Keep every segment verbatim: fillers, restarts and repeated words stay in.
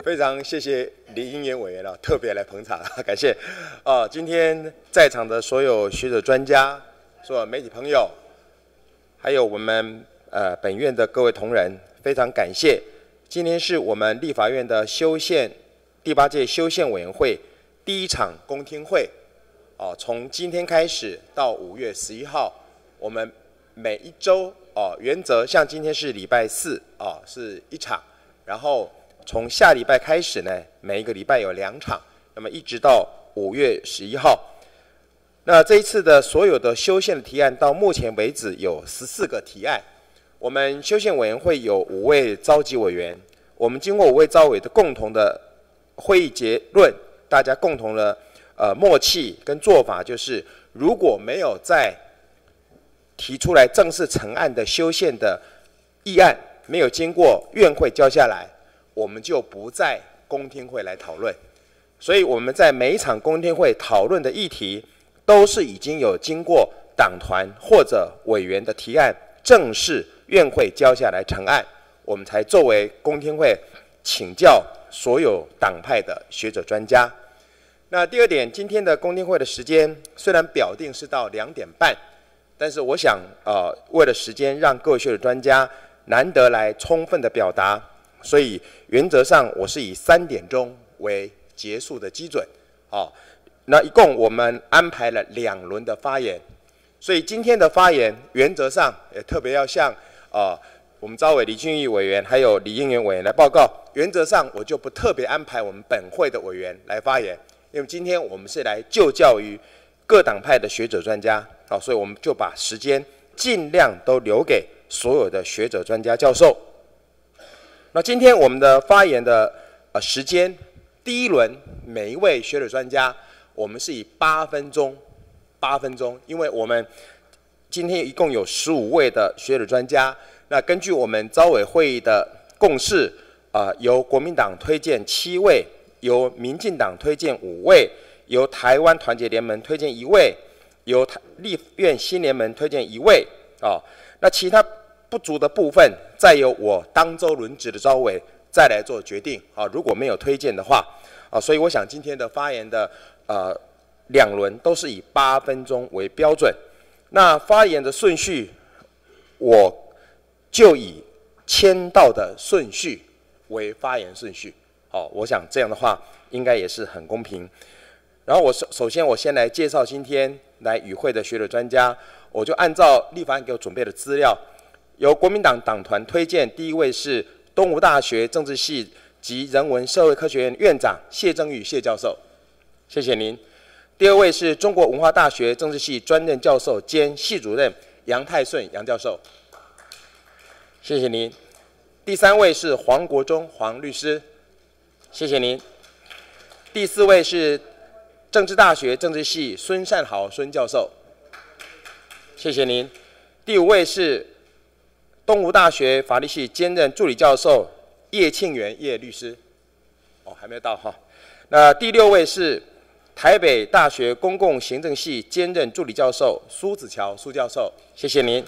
非常谢谢李英元委员啊，特别来捧场，感谢。啊，今天在场的所有学者专家、所有媒体朋友，还有我们呃本院的各位同仁，非常感谢。今天是我们立法院的修宪第八届修宪委员会第一场公听会。哦，从今天开始到五月十一号，我们每一周哦，原则像今天是礼拜四哦，是一场，然后从下礼拜开始呢，每一个礼拜有两场，那么一直到五月十一号。那这一次的所有的修宪的提案，到目前为止有十四个提案。我们修宪委员会有五位召集委员，我们经过五位召委的共同的会议结论，大家共同的呃默契跟做法就是，如果没有在提出来正式成案的修宪的议案，没有经过院会交下来，我们就不在公听会来讨论。所以我们在每一场公听会讨论的议题，都是已经有经过党团或者委员的提案，正式院会交下来成案，我们才作为公听会请教所有党派的学者专家。那第二点，今天的公听会的时间虽然表定是到两点半，但是我想，呃，为了时间让各位学者专家难得来充分的表达，所以原则上我是以三点钟为结束的基准。哦，那一共我们安排了两轮的发言，所以今天的发言原则上也特别要向呃我们召委李俊毅委员还有李应元委员来报告。原则上我就不特别安排我们本会的委员来发言，因为今天我们是来就教于各党派的学者专家，好，所以我们就把时间尽量都留给所有的学者专家教授。那今天我们的发言的呃时间，第一轮每一位学者专家，我们是以八分钟，八分钟，因为我们今天一共有十五位的学者专家。那根据我们召委会议的共识，啊、呃，由国民党推荐七位，由民进党推荐五位，由台湾团结联盟推荐一位，由立院新联盟推荐一位。啊、哦，那其他不足的部分，再由我当周轮值的召委再来做决定。啊，如果没有推荐的话，啊，所以我想今天的发言的呃两轮都是以八分钟为标准。那发言的顺序，我就以签到的顺序为发言顺序。好，我想这样的话应该也是很公平。然后我首首先我先来介绍今天来与会的学者专家，我就按照立法院给我准备的资料，由国民党党团推荐，第一位是东吴大学政治系及人文社会科学院院长谢正宇谢教授，谢谢您。第二位是中国文化大学政治系专任教授兼系主任杨泰顺杨教授，谢谢您。第三位是黄国忠黄律师，谢谢您。第四位是政治大学政治系孙善豪孙教授，谢谢您。第五位是东吴大学法律系兼任助理教授叶庆元叶律师，哦，还没有到哈。那第六位是台北大学公共行政系兼任助理教授苏子乔苏教授，谢谢您。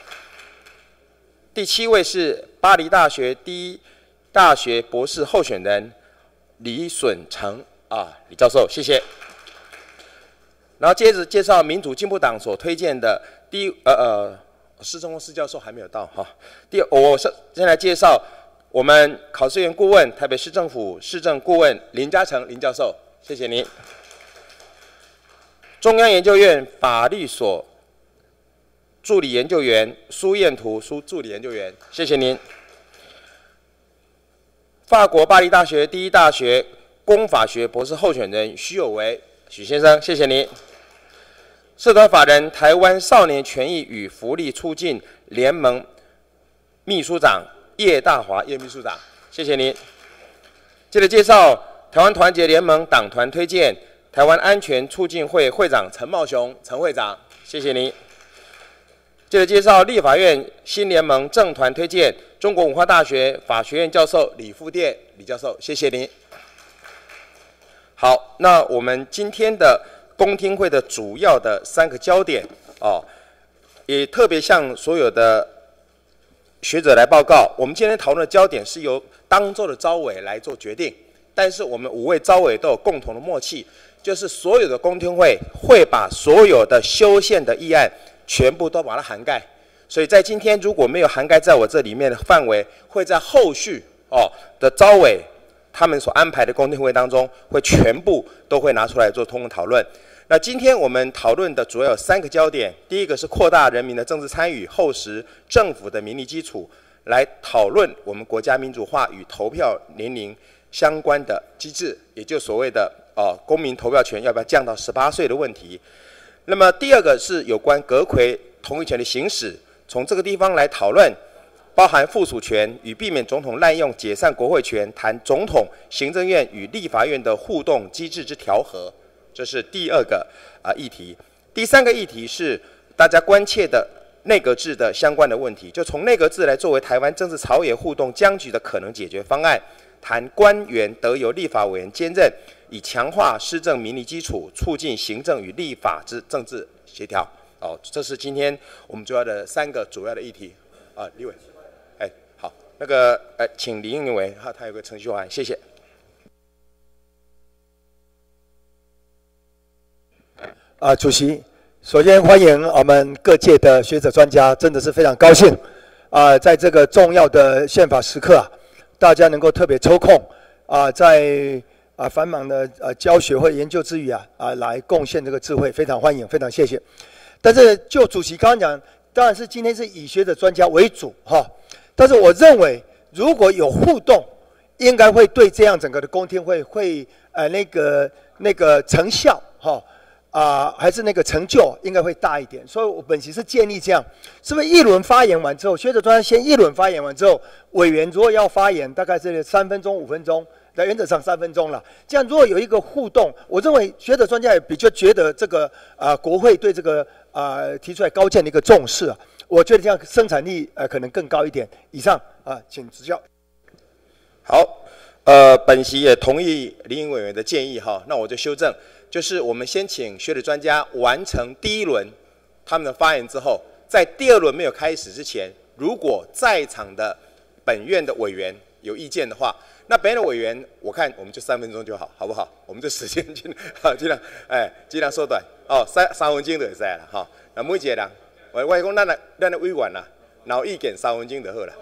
第七位是巴黎大学第一大学博士候选人李隼成啊李教授，谢谢。然后接着介绍民主进步党所推荐的第一呃呃施正光施教授还没有到哈。第我先来介绍我们考试院顾问台北市政府市政顾问林嘉诚林教授，谢谢您。中央研究院法律所助理研究员苏燕图苏助理研究员，谢谢您。法国巴黎大学第一大学公法学博士候选人徐有为许先生，谢谢您。社团法人台湾少年权益与福利促进联盟秘书长叶大华叶秘书长，谢谢您。接着介绍台湾团结联盟党团推荐台湾安全促进会会长陈茂雄陈会长，谢谢您。接着介绍立法院新联盟政团推荐中国文化大学法学院教授李富店李教授，谢谢您。好，那我们今天的公听会的主要的三个焦点哦，也特别向所有的学者来报告。我们今天讨论的焦点是由当周的召委来做决定但是我们五位召委都有共同的默契，就是所有的公听会会把所有的修宪的议案全部都把它涵盖。所以在今天如果没有涵盖在我这里面的范围，会在后续哦的召委他们所安排的公听会当中，会全部都会拿出来做通过讨论。那今天我们讨论的主要有三个焦点，第一个是扩大人民的政治参与，厚实政府的民意基础，来讨论我们国家民主化与投票年龄相关的机制，也就所谓的呃公民投票权要不要降到十八岁的问题。那么第二个是有关阁揆同意权的行使，从这个地方来讨论，包含附属权与避免总统滥用解散国会权，谈总统、行政院与立法院的互动机制之调和。这是第二个啊、呃、议题。第三个议题是大家关切的内阁制的相关的问题，就从内阁制来作为台湾政治朝野互动僵局的可能解决方案，谈官员得由立法委员兼任，以强化施政民意基础，促进行政与立法之政治协调。哦，这是今天我们主要的三个主要的议题。啊，立委，哎，好，那个，哎，请李英委，他他有个程序案，谢谢。 啊，主席，首先欢迎我们各界的学者专家，真的是非常高兴啊，在这个重要的宪法时刻啊，大家能够特别抽空啊，在啊繁忙的呃教学或研究之余啊啊来贡献这个智慧，非常欢迎，非常谢谢。但是就主席刚刚讲，当然是今天是以学者专家为主哈，但是我认为如果有互动，应该会对这样整个的公听会会呃那个那个成效哈。啊、呃，还是那个成就应该会大一点，所以我本席是建议这样，是不是一轮发言完之后，学者专家先一轮发言完之后，委员如果要发言，大概是三分钟、五分钟，在原则上三分钟了。这样如果有一个互动，我认为学者专家也比较觉得这个啊、呃，国会对这个啊、呃、提出来高见的一个重视啊，我觉得这样生产力呃可能更高一点。以上啊、呃，请指教。 好，呃，本席也同意林颖委员的建议哈，那我就修正。就是我们先请学者专家完成第一轮他们的发言之后，在第二轮没有开始之前，如果在场的本院的委员有意见的话，那本院的委员我看我们就三分钟就好，好不好？我们这时间尽量尽量哎尽量缩短哦，三三分钟就会使了哈。那每一个人，我我讲咱的咱的委员啦，然后意见三分钟就好了。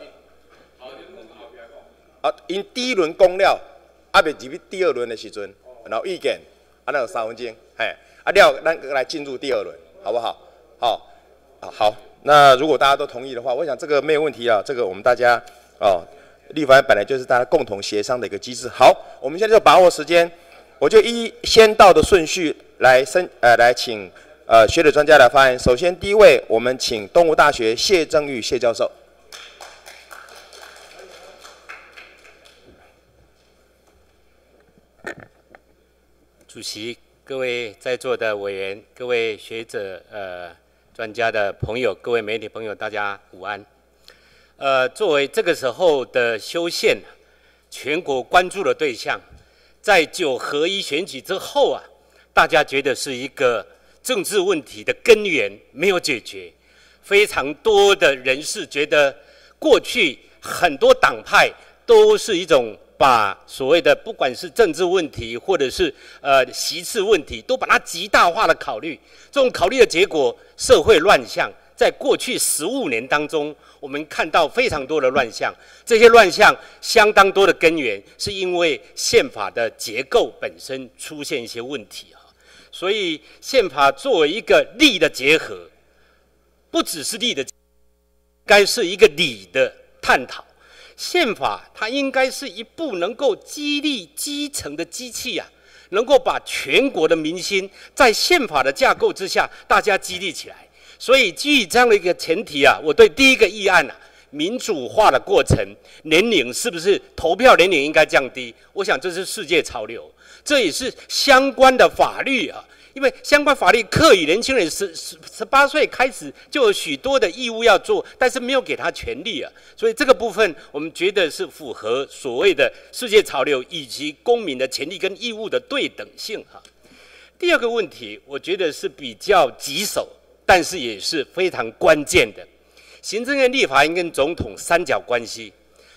啊，因第一轮讲了，啊未入去第二轮的时阵，然后意见。啊，那有三分钟，哎，啊，了，咱来进入第二轮，好不好？好，啊，好。那如果大家都同意的话，我想这个没有问题啊。这个我们大家哦，立法院本来就是大家共同协商的一个机制。好，我们现在就把握时间，我就依先到的顺序来申呃来请呃学者专家来发言。首先第一位，我们请东吴大学谢正玉谢教授。 主席、各位在座的委员、各位学者、呃专家的朋友、各位媒体朋友，大家午安。呃，作为这个时候的修宪，全国关注的对象，在九合一选举之后啊，大家觉得是一个政治问题的根源没有解决，非常多的人士觉得，过去很多党派都是一种。把所谓的不管是政治问题，或者是呃席次问题，都把它极大化的考虑。这种考虑的结果，社会乱象，在过去十五年当中，我们看到非常多的乱象。这些乱象相当多的根源，是因为宪法的结构本身出现一些问题啊。所以宪法作为一个力的结合，不只是力的，该是一个理的探讨。宪法它应该是一部能够激励基层的机器啊，能够把全国的民心在宪法的架构之下，大家激励起来。所以基于这样的一个前提啊，我对第一个议案啊，民主化的过程，年龄是不是投票年龄应该降低？我想这是世界潮流，这也是相关的法律啊。因为相关法律课予年轻人十十十八岁开始就有许多的义务要做，但是没有给他权利啊，所以这个部分我们觉得是符合所谓的世界潮流以及公民的权利跟义务的对等性哈。第二个问题，我觉得是比较棘手，但是也是非常关键的，行政院、立法院跟总统三角关系。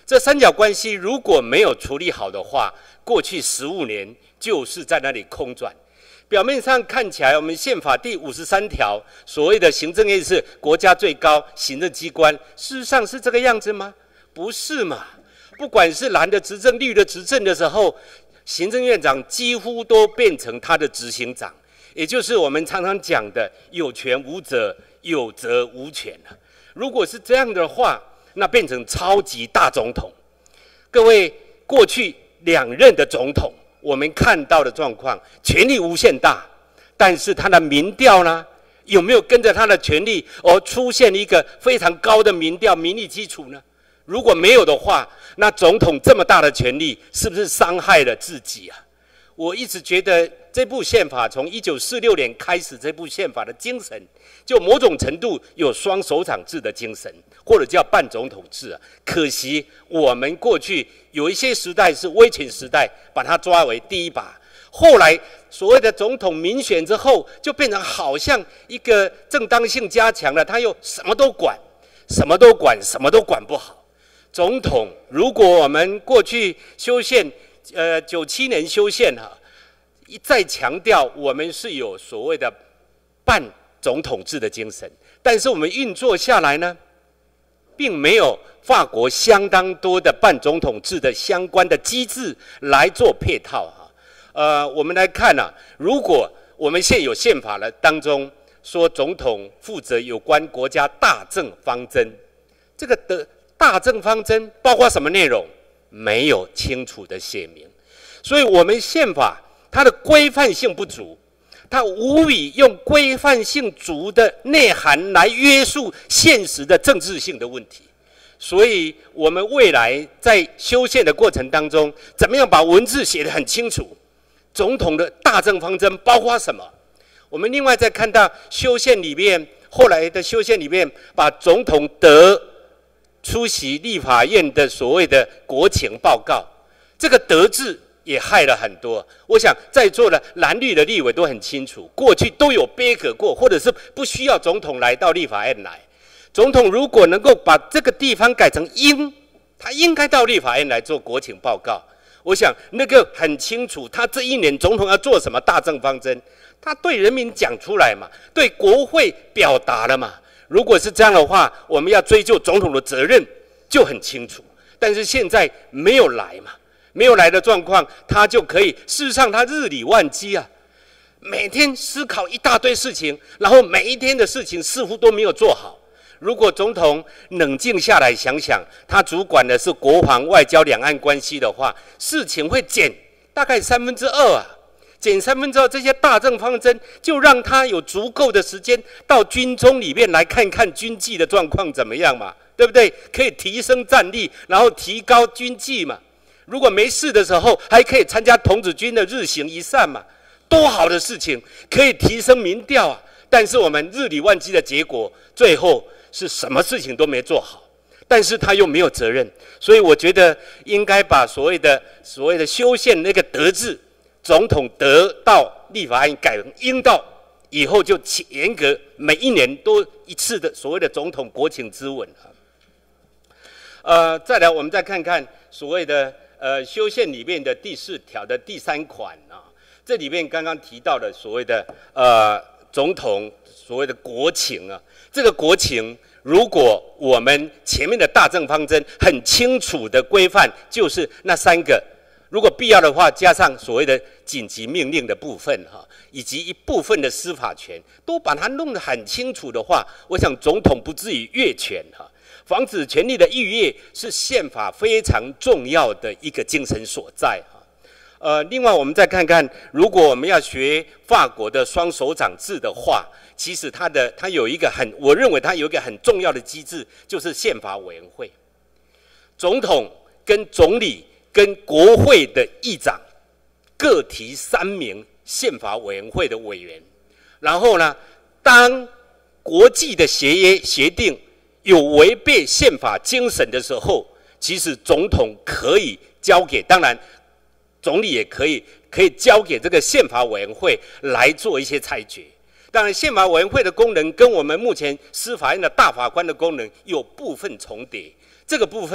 这三角关系如果没有处理好的话，过去十五年就是在那里空转。表面上看起来，我们宪法第五十三条所谓的行政院是国家最高行政机关，事实上是这个样子吗？不是嘛？不管是蓝的执政、绿的执政的时候，行政院长几乎都变成他的执行长，也就是我们常常讲的有权无责、有责无权了。如果是这样的话，那变成超级大总统。各位，过去两任的总统，我们看到的状况，权力无限大，但是他的民调呢，有没有跟着他的权力而出现一个非常高的民调民意基础呢？如果没有的话，那总统这么大的权力，是不是伤害了自己啊？我一直觉得这部宪法从一九四六年开始，这部宪法的精神，就某种程度有双首长制的精神，或者叫半总统制啊。可惜我们过去有一些时代是威权时代，把它抓为第一把。后来所谓的总统民选之后，就变成好像一个正当性加强了，他又什么都管，什么都管，什么都管不好。总统，如果我们过去修宪，呃，九七年修宪哈，一再强调我们是有所谓的半总统制的精神，但是我们运作下来呢，并没有法国相当多的半总统制的相关的机制来做配套哈。呃，我们来看啊，如果我们现有宪法了当中说总统负责有关国家大政方针，这个的大政方针包括什么内容？没有清楚的写明，所以我们宪法它的规范性不足，它无以用规范性足的内涵来约束现实的政治性的问题。所以我们未来在修宪的过程当中，怎么样把文字写得很清楚？总统的大政方针包括什么？我们另外再看到修宪里面，后来的修宪里面，把总统得出席立法院的所谓的国情报告，这个得字也害了很多。我想在座的蓝绿的立委都很清楚，过去都有杯葛过，或者是不需要总统来到立法院来。总统如果能够把这个地方改成应，他应该到立法院来做国情报告。我想那个很清楚，他这一年总统要做什么大政方针，他对人民讲出来嘛，对国会表达了嘛。如果是这样的话，我们要追究总统的责任就很清楚。但是现在没有来嘛，没有来的状况，他就可以，事实上他日理万机啊，每天思考一大堆事情，然后每一天的事情似乎都没有做好。如果总统冷静下来想想，他主管的是国防、外交、两岸关系的话，事情会减大概三分之二啊。减三分之二，这些大政方针就让他有足够的时间到军中里面来看看军纪的状况怎么样嘛，对不对？可以提升战力，然后提高军纪嘛。如果没事的时候，还可以参加童子军的日行一善嘛，多好的事情，可以提升民调啊。但是我们日理万机的结果，最后是什么事情都没做好，但是他又没有责任，所以我觉得应该把所谓的所谓的修宪那个德字。总统得到立法院改成应到以后，就严格每一年都一次的所谓的总统国情咨文啊。呃，再来我们再看看所谓的呃修宪里面的第四条的第三款啊，这里面刚刚提到的所谓的呃总统所谓的国情啊，这个国情如果我们前面的大政方针很清楚的规范，就是那三个。如果必要的话，加上所谓的紧急命令的部分哈，以及一部分的司法权，都把它弄得很清楚的话，我想总统不至于越权哈。防止权力的逾越是宪法非常重要的一个精神所在哈。呃，另外我们再看看，如果我们要学法国的双首长制的话，其实它的它有一个很，我认为它有一个很重要的机制，就是宪法委员会，总统跟总理。跟国会的议长各提三名宪法委员会的委员，然后呢，当国际的协约协定有违背宪法精神的时候，其实总统可以交给，当然总理也可以可以交给这个宪法委员会来做一些裁决。当然，宪法委员会的功能跟我们目前司法院的大法官的功能有部分重叠，这个部分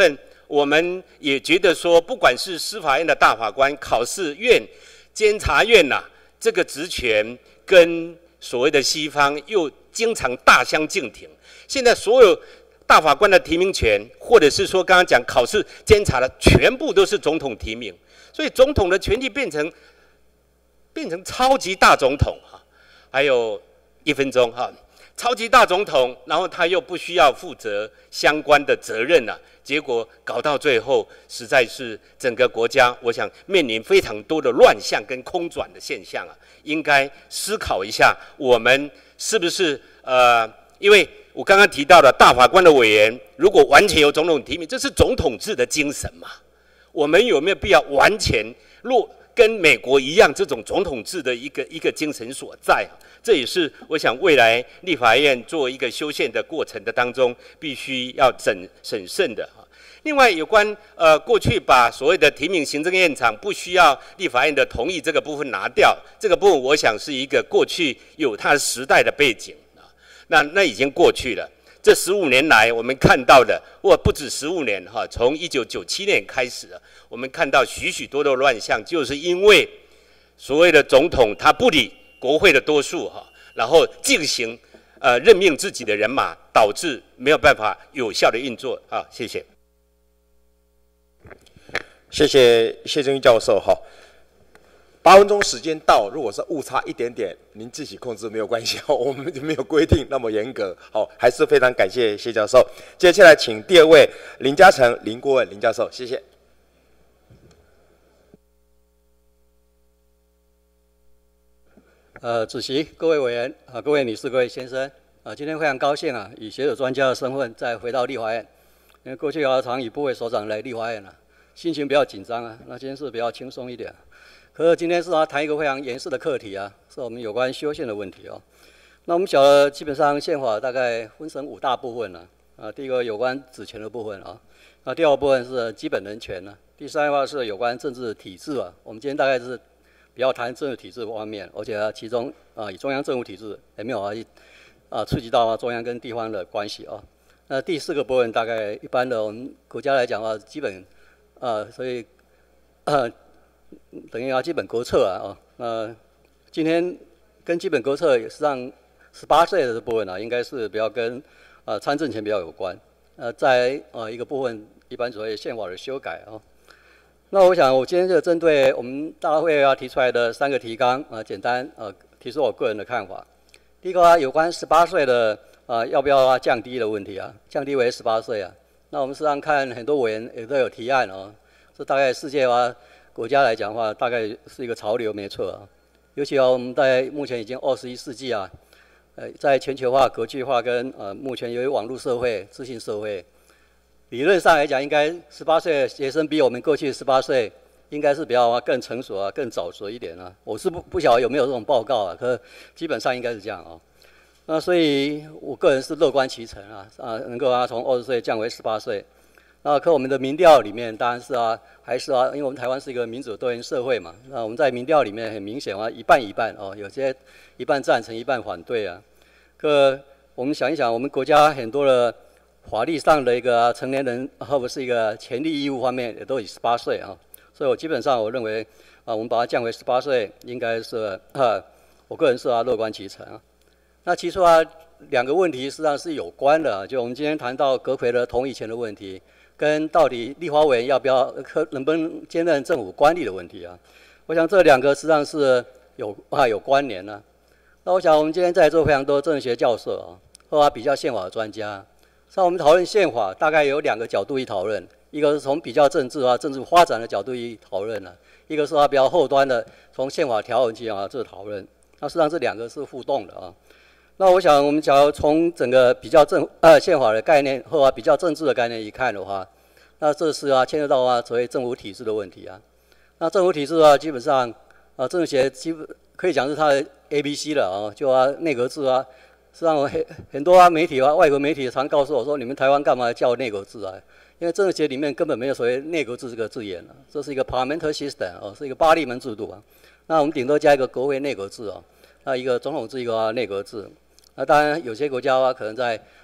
我们也觉得说，不管是司法院的大法官、考试院、监察院呐、啊，这个职权跟所谓的西方又经常大相径庭。现在所有大法官的提名权，或者是说刚刚讲考试、监察的，全部都是总统提名，所以总统的权力变成变成超级大总统哈。还有一分钟哈。超级大总统，然后他又不需要负责相关的责任啊，结果搞到最后，实在是整个国家，我想面临非常多的乱象跟空转的现象啊，应该思考一下，我们是不是呃，因为我刚刚提到的大法官的委员，如果完全由总统提名，这是总统制的精神嘛？我们有没有必要完全落跟美国一样这种总统制的一个一个精神所在啊？这也是我想未来立法院做一个修宪的过程的当中，必须要审审慎的哈。另外，有关呃过去把所谓的提名行政院长不需要立法院的同意这个部分拿掉，这个部分我想是一个过去有它时代的背景啊。那那已经过去了。这十五年来，我们看到的，或不止十五年哈，从一九九七年开始，我们看到许许多多的乱象，就是因为所谓的总统他不理国会的多数哈，然后进行呃任命自己的人马，导致没有办法有效的运作啊。谢谢。 谢谢谢正玉教授哈。八分钟时间到，如果是误差一点点，您自己控制没有关系，我们就没有规定那么严格。好，还是非常感谢谢教授。接下来请第二位林嘉诚林顾问林教授，谢谢。 呃，主席、各位委员啊、各位女士、各位先生啊，今天非常高兴啊，以学者专家的身份再回到立法院。因为过去啊，常以部会首长来立法院啊，心情比较紧张啊。那今天是比较轻松一点。可是今天是要谈一个非常严肃的课题啊，是我们有关修宪的问题哦。那我们晓得，基本上宪法大概分成五大部分呢、啊。啊，第一个有关职权的部分啊，那第二个部分是基本人权呢、啊，第三个话是有关政治体制啊。我们今天大概是比较谈政治体制方面，而且、啊、其中啊以中央政府体制也没有啊啊触及到啊中央跟地方的关系啊。那第四个部分大概一般的我们国家来讲啊，基本啊所以呃。等于啊，基本国策啊，哦，那今天跟基本国策实际上十八岁的部分啊，应该是比较跟呃参政权比较有关。呃，在呃一个部分，一般所谓宪法的修改啊、哦。那我想，我今天就针对我们大会要提出来的三个提纲啊、呃，简单呃提出我个人的看法。第一个啊，有关十八岁的啊、呃、要不要啊降低的问题啊，降低为十八岁啊。那我们实际上看很多委员也都有提案哦，这大概世界啊。国家来讲的话，大概是一个潮流，没错啊。尤其啊，我们在目前已经二十一世纪啊，呃，在全球化、国际化跟呃目前由于网络社会、资讯社会，理论上来讲，应该十八岁的学生比我们过去十八岁应该是比较更成熟啊、更早熟一点啊。我是不不晓得有没有这种报告啊，可基本上应该是这样啊。那所以我个人是乐观其成啊，啊，能够啊从二十岁降为十八岁。那可我们的民调里面当然是啊，还是啊，因为我们台湾是一个民主多元社会嘛，那我们在民调里面很明显啊，一半一半哦，有些一半赞成，一半反对啊。可我们想一想，我们国家很多的法律上的一个、啊、成年人，或者是一个权利义务方面，也都以十八岁啊，所以我基本上我认为啊，我们把它降为十八岁，应该是啊，我个人是啊乐观其成啊。那其实啊，两个问题实际上是有关的、啊，就我们今天谈到阁揆的同意权的问题。跟到底立法委员要不要可能不能兼任政府官吏的问题啊，我想这两个实际上是有啊有关联的、啊。那我想我们今天在座非常多政治学教授啊，或者比较宪法的专家，像我们讨论宪法，大概有两个角度一讨论，一个是从比较政治啊政治发展的角度一讨论啊，一个是它比较后端的从宪法条文去啊这讨论。那实际上这两个是互动的啊。那我想，我们假如从整个比较政呃宪法的概念或比较政治的概念一看的话，那这是啊牵涉到啊所谓政府体制的问题啊。那政府体制啊，基本上啊政治学基本可以讲是它的 A B C 了啊，就啊内阁制啊，实际上很很多啊媒体啊外国媒体常告诉我说，你们台湾干嘛叫内阁制啊？因为政治学里面根本没有所谓内阁制这个字眼啊，这是一个 parliamentary system 哦，是一个巴利门制度啊。那我们顶多加一个国会内阁制啊，那一个总统制一个内阁制。那当然，有些国家啊，可能在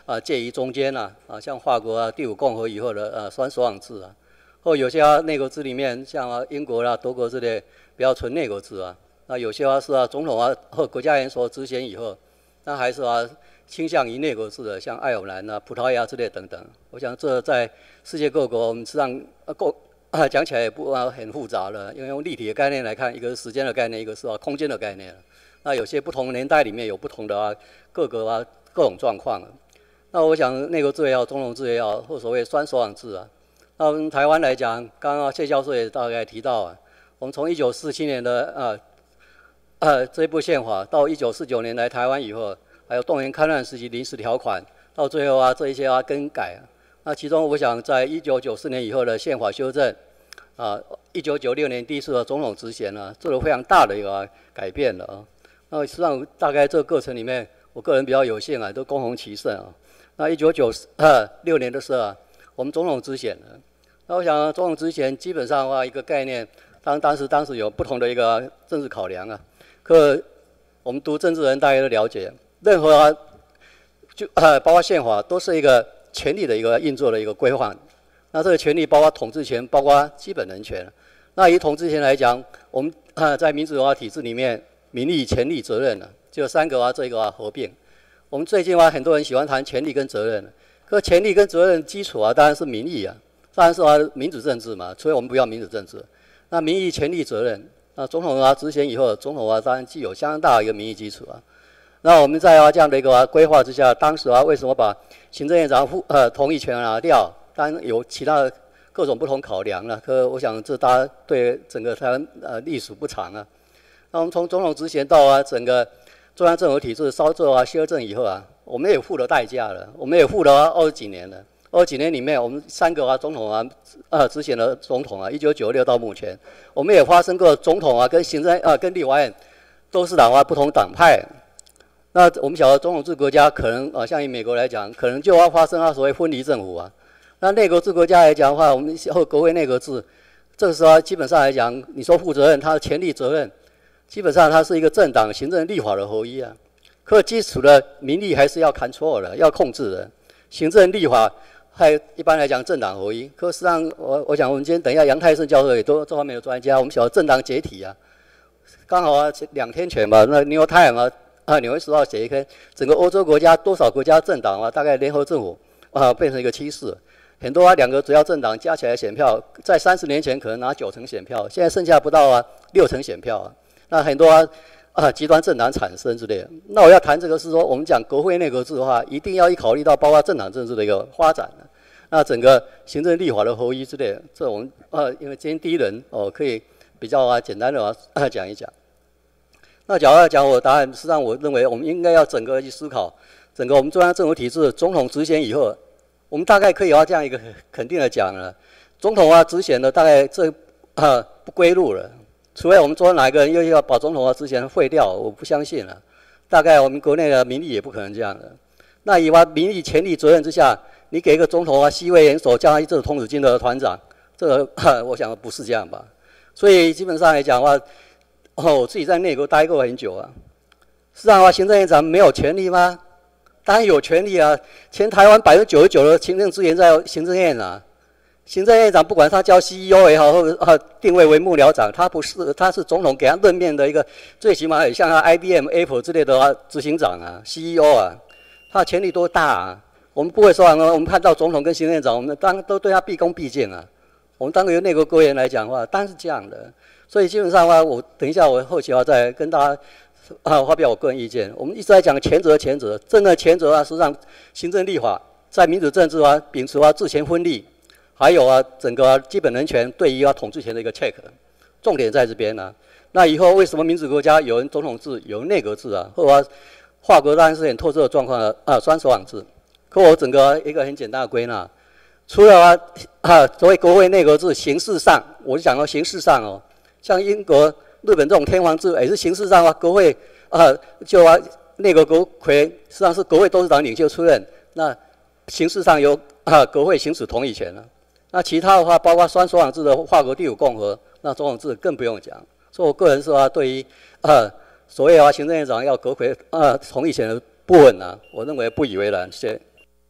啊介于中间啊，啊像法国啊第五共和以后的呃双首长制啊，或有些啊内阁制里面像啊英国啦、德国之类比较纯内阁制啊，那有些啊是啊总统啊或国家元首执行以后，那还是啊倾向于内阁制的，像爱尔兰啊、葡萄牙之类等等。我想这在世界各国我们实际上呃够。啊，讲起来也不啊很复杂了，因为用立体的概念来看，一个是时间的概念，一个是啊空间的概念。那有些不同年代里面有不同的啊各个啊各种状况。那我想内阁制也好，总统制也好，或所谓双首长制啊。那我们台湾来讲，刚刚谢教授也大概提到啊，我们从一九四七年的呃呃这一部宪法到一九四九年来台湾以后，还有动员戡乱时期临时条款，到最后啊这一些啊更改啊。那其中，我想在一九九四年以后的宪法修正，啊，一九九六年第一次的总统职衔呢，做了非常大的一个改变了啊。那实际上，大概这个过程里面，我个人比较有幸啊，都攻红其胜啊。那一九九六年的时候啊，我们总统职衔呢，那我想总统职衔基本上的话，一个概念，当当时当时有不同的一个政治考量啊。可我们读政治人大家都了解，任何啊，就呃包括宪法都是一个。权力的一个运作的一个规划，那这个权力包括统治权，包括基本人权。那以统治权来讲，我们啊在民主文化体制里面，民力、权力、责任呢，就三个啊这个啊合并。我们最近啊很多人喜欢谈权力跟责任，可权力跟责任基础啊当然是民意啊，当然是啊民主政治嘛，所以我们不要民主政治。那民意、权力、责任，那总统啊执行以后，总统啊当然具有相当大的一个民意基础啊。那我们在啊这样的一个、啊、规划之下，当时啊为什么把行政院长复呃同意权拿掉？当然有其他的各种不同考量了。可我想这大家对整个台湾呃历史不长啊。那我们从总统职衔到啊整个中央政府体制稍作啊修正以后啊，我们也付了代价了，我们也付了啊二十几年了。二十几年里面，我们三个啊总统啊呃职衔的总统啊，一九九六到目前，我们也发生过总统啊跟行政啊跟立法院都是党啊不同党派。那我们晓得总统制国家可能啊，像以美国来讲，可能就要发生啊所谓分离政府啊。那内阁制国家来讲的话，我们后国会内阁制，这个时候基本上来讲，你说负责任，它的权力责任，基本上它是一个政党行政立法的合一啊。可基础的民力还是要control的，要控制的，行政立法还一般来讲政党合一。可实际上，我我想我们今天等一下杨泰胜教授也都这方面的专家，我们晓得政党解体啊，刚好啊两天前吧，那纽约太阳啊。啊，纽约时报写一篇，整个欧洲国家多少国家政党啊，大概联合政府啊变成一个趋势。很多啊两个主要政党加起来选票，在三十年前可能拿九成选票，现在剩下不到啊六成选票啊。那很多啊啊极端政党产生之类的。那我要谈这个是说，我们讲国会内阁制的话，一定要一考虑到包括政党政治的一个发展。那整个行政立法的合一之类的，这我们呃因为今天第一轮哦可以比较啊简单的啊讲一讲。那假如要讲我的答案，实际上我认为我们应该要整个去思考，整个我们中央政府体制总统职衔以后，我们大概可以要这样一个肯定的讲了，总统啊职衔的大概这啊不归路了，除非我们说哪一个人又要把总统啊职衔废掉，我不相信了。大概我们国内的民意也不可能这样的。那以民意、权力、责任之下，你给一个总统啊西位元首叫他这个童子军的团长，这个我想不是这样吧？所以基本上来讲的话。哦，我自己在内阁待过很久啊。实际上的话，行政院长没有权利吗？当然有权利啊。全台湾百分之九十九的行政资源在行政院啊。行政院长不管他叫 C E O 也好，或者啊定位为幕僚长，他不是，他是总统给他任命的一个，最起码也像他 I B M、Apple 之类的啊执行长啊 ，C E O 啊，他的权力多大啊？我们不会说啊，我们看到总统跟行政院长，我们当都对他毕恭毕敬啊。我们当个内阁官员来讲的话，当然是这样的。所以基本上的话，我等一下我后期要再跟大家啊发表我个人意见。我们一直在讲权责，权责，真的权责啊，实际上行政立法在民主政治啊，秉持啊治权分立，还有啊整个、啊、基本人权对于啊统治权的一个 check， 重点在这边呢、啊。那以后为什么民主国家有人总统制，有人内阁制啊？或者、啊、法国当然是很特殊的状况啊，啊双首长制。可我整个一个很简单的归纳，除了啊啊所谓国会内阁制，形式上我就讲到形式上哦。像英国、日本这种天皇制，也是形式上啊，国会啊就啊内阁国魁，实际上是国会董事长领袖出任，那形式上由啊国会行使同意权了。那其他的话，包括双首长制的法国第五共和，那总统制更不用讲。所以我个人说啊，对于啊所谓啊行政院长要国会啊同意权的部分呢、啊，我认为不以为然。谢谢。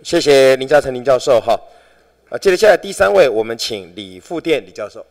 谢谢林嘉诚林教授哈。啊，接着下来第三位，我们请李富店李教授。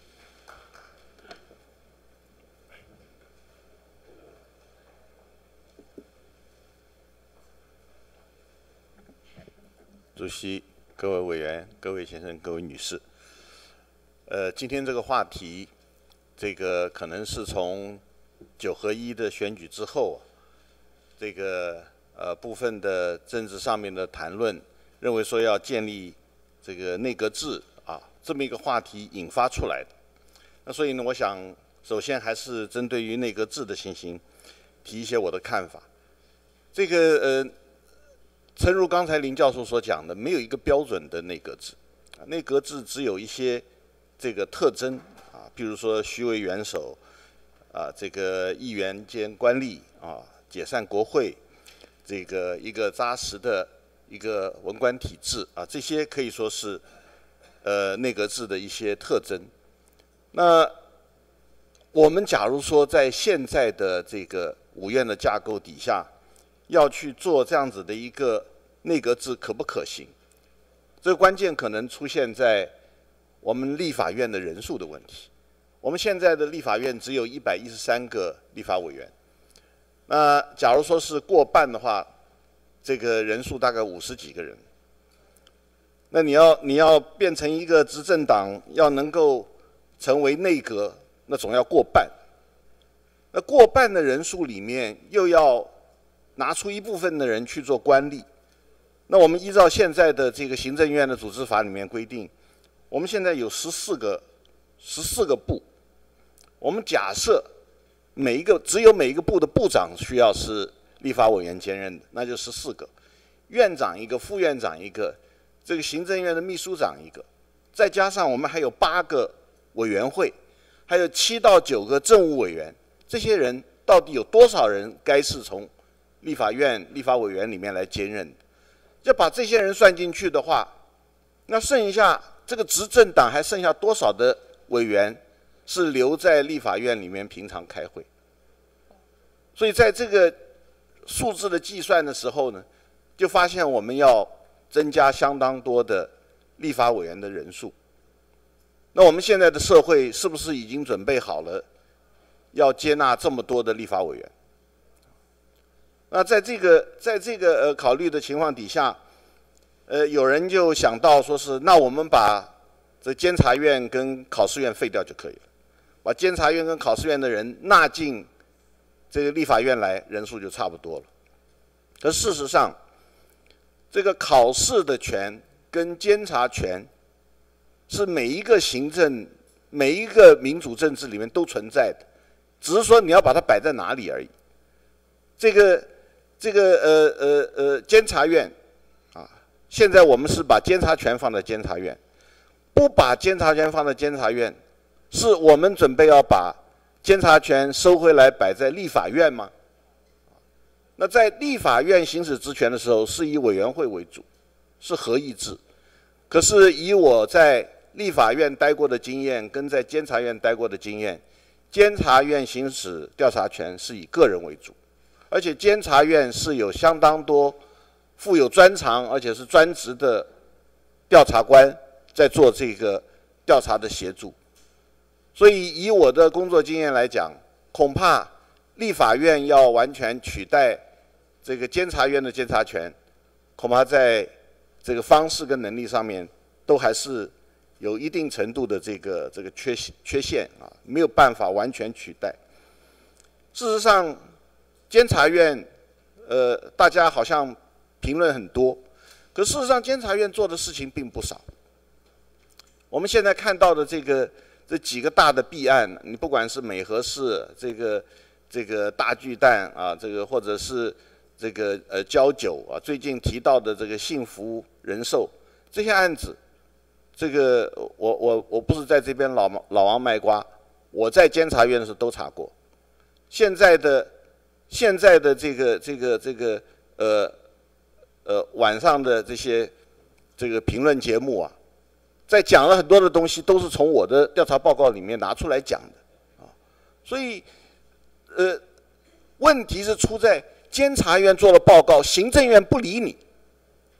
主席、各位委员、各位先生、各位女士，呃，今天这个话题，这个可能是从九合一的选举之后，这个呃部分的政治上面的谈论，认为说要建立这个内阁制啊，这么一个话题引发出来的。那所以呢，我想首先还是针对于内阁制的情形，提一些我的看法。这个呃。诚如刚才林教授所讲的，没有一个标准的内阁制，啊，内阁制只有一些这个特征啊，比如说虚位元首，啊，这个议员兼官吏啊，解散国会，这个一个扎实的一个文官体制啊，这些可以说是呃内阁制的一些特征。那我们假如说在现在的这个五院的架构底下，要去做这样子的一个内阁制可不可行？这个关键可能出现在我们立法院的人数的问题。我们现在的立法院只有一百一十三个立法委员，那假如说是过半的话，这个人数大概五十几个人。那你要你要变成一个执政党，要能够成为内阁，那总要过半。那过半的人数里面，又要拿出一部分的人去做官吏，那我们依照现在的这个行政院的组织法里面规定，我们现在有十四个十四个部，我们假设每一个只有每一个部的部长需要是立法委员兼任的，那就十四个，院长一个，副院长一个，这个行政院的秘书长一个，再加上我们还有八个委员会，还有七到九个政务委员，这些人到底有多少人该是从立法院立法委员里面来兼任的？要把这些人算进去的话，那剩下这个执政党还剩下多少的委员是留在立法院里面平常开会？所以在这个数字的计算的时候呢，就发现我们要增加相当多的立法委员的人数。那我们现在的社会是不是已经准备好了要接纳这么多的立法委员？那在这个在这个呃考虑的情况底下，呃，有人就想到说是，那我们把这监察院跟考试院废掉就可以了，把监察院跟考试院的人纳进这个立法院来，人数就差不多了。可事实上，这个考试的权跟监察权是每一个行政、每一个民主政治里面都存在的，只是说你要把它摆在哪里而已。这个这个呃呃呃监察院啊，现在我们是把监察权放在监察院，不把监察权放在监察院，是我们准备要把监察权收回来摆在立法院吗？那在立法院行使职权的时候，是以委员会为主，是合议制。可是以我在立法院待过的经验，跟在监察院待过的经验，监察院行使调查权是以个人为主。而且监察院是有相当多富有专长而且是专职的调查官在做这个调查的协助，所以以我的工作经验来讲，恐怕立法院要完全取代这个监察院的监察权，恐怕在这个方式跟能力上面都还是有一定程度的这个这个缺缺陷啊，没有办法完全取代。事实上，监察院，呃，大家好像评论很多，可事实上，监察院做的事情并不少。我们现在看到的这个这几个大的弊案，你不管是美和市这个这个大巨蛋啊，这个或者是这个呃交九啊，最近提到的这个幸福人寿这些案子，这个我我我不是在这边老老王卖瓜，我在监察院的时候都查过。现在的现在的这个这个这个呃呃晚上的这些这个评论节目啊，在讲了很多的东西，都是从我的调查报告里面拿出来讲的啊，所以呃问题是出在监察院做了报告，行政院不理你，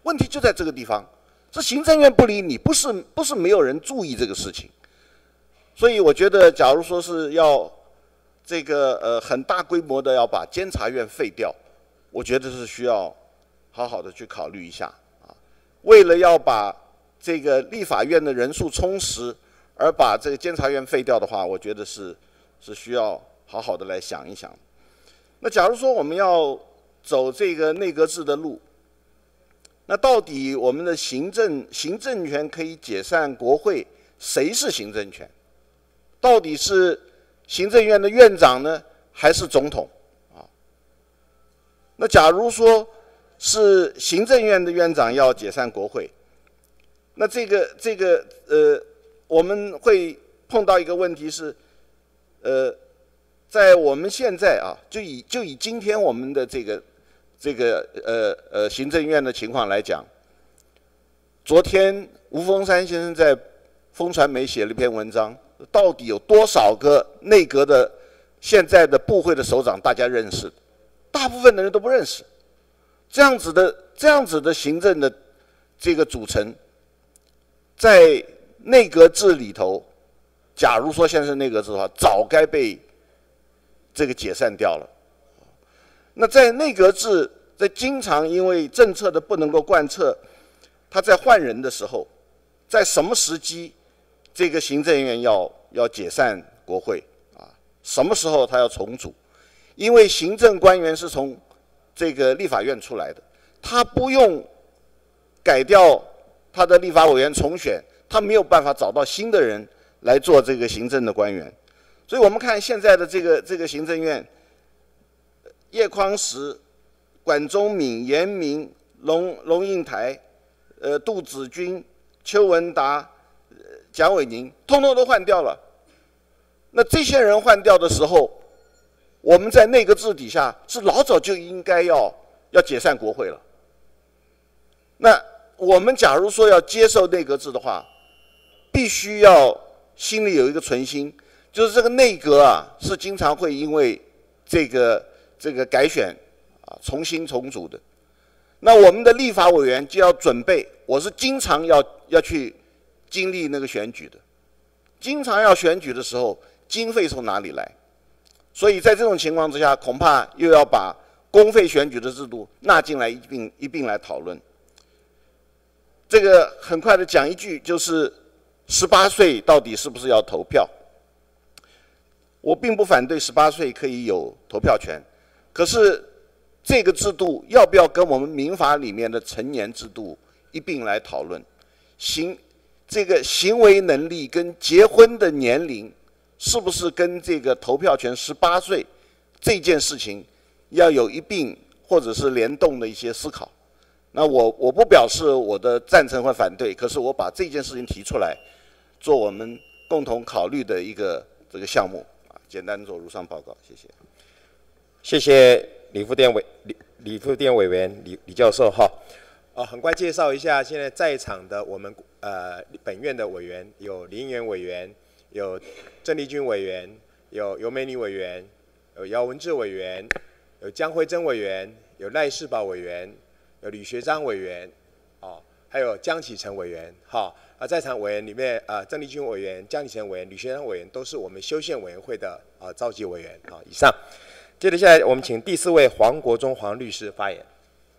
问题就在这个地方。这行政院不理你，不是不是没有人注意这个事情。所以我觉得，假如说是要这个呃很大规模的要把监察院废掉，我觉得是需要好好的去考虑一下啊。为了要把这个立法院的人数充实，而把这个监察院废掉的话，我觉得是是需要好好的来想一想。那假如说我们要走这个内阁制的路，那到底我们的行政行政权可以解散国会，谁是行政权？到底是行政院的院长呢，还是总统？啊，那假如说是行政院的院长要解散国会，那这个这个呃，我们会碰到一个问题是，呃，在我们现在啊，就以就以今天我们的这个这个呃呃行政院的情况来讲，昨天吴峰山先生在风传媒写了一篇文章。到底有多少个内阁的现在的部会的首长大家认识？大部分的人都不认识。这样子的这样子的行政的这个组成，在内阁制里头，假如说现在是内阁制的话，早该被这个解散掉了。那在内阁制，在经常因为政策的不能够贯彻，他在换人的时候，在什么时机？这个行政院要要解散国会啊？什么时候他要重组？因为行政官员是从这个立法院出来的，他不用改掉他的立法委员重选，他没有办法找到新的人来做这个行政的官员。所以我们看现在的这个这个行政院，叶匡时、管中闵、严明、龙龙应台、呃杜子君、邱文达。蒋伟宁通通都换掉了。那这些人换掉的时候，我们在内阁制底下是老早就应该要要解散国会了。那我们假如说要接受内阁制的话，必须要心里有一个存心，就是这个内阁啊是经常会因为这个这个改选啊重新重组的。那我们的立法委员就要准备，我是经常要要去。经历那个选举的，经常要选举的时候，经费从哪里来？所以在这种情况之下，恐怕又要把公费选举的制度纳进来一并一并来讨论。这个很快的讲一句，就是十八岁到底是不是要投票？我并不反对十八岁可以有投票权，可是这个制度要不要跟我们民法里面的成年制度一并来讨论？行。这个行为能力跟结婚的年龄，是不是跟这个投票权十八岁这件事情要有一并或者是联动的一些思考？那我我不表示我的赞成或反对，可是我把这件事情提出来，做我们共同考虑的一个这个项目啊，简单做如上报告，谢谢。 谢谢李副电委李李副电委员李李教授哈。呃，很快介绍一下现在在场的我们呃本院的委员，有林元委员，有郑丽君委员，有尤美妮委员，有姚文智委员，有江惠珍委员，有赖世宝委员，有吕学章委员，哦，还有江启臣委员，哈、啊，在场委员里面，呃，郑丽君委员、江启臣委员、吕学章委员都是我们修宪委员会的啊召集委员，啊，以上。接着下来，我们请第四位黄国忠黄律师发言。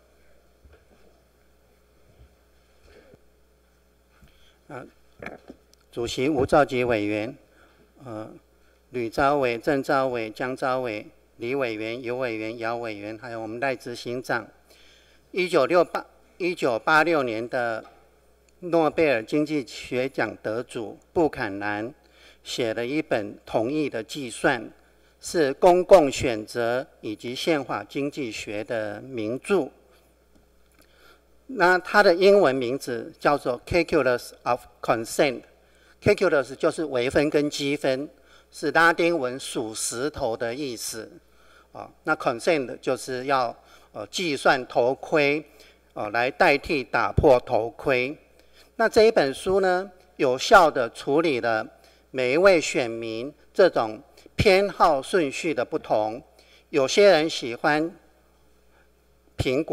啊，主席吴兆基委员，呃，吕昭伟、郑昭伟、江昭伟、李委员、尤委员、姚委员，还有我们赖执行长。一九六八一九八六年的诺贝尔经济学奖得主布坎南写了一本《同意的计算》，是公共选择以及宪法经济学的名著。那它的英文名字叫做 Calculus of Consent，Calculus 就是微分跟积分，是拉丁文数石头的意思。啊，那 Consent 就是要呃计算头盔，呃来代替打破头盔。那这一本书呢，有效地处理了每一位选民这种偏好顺序的不同。有些人喜欢苹果。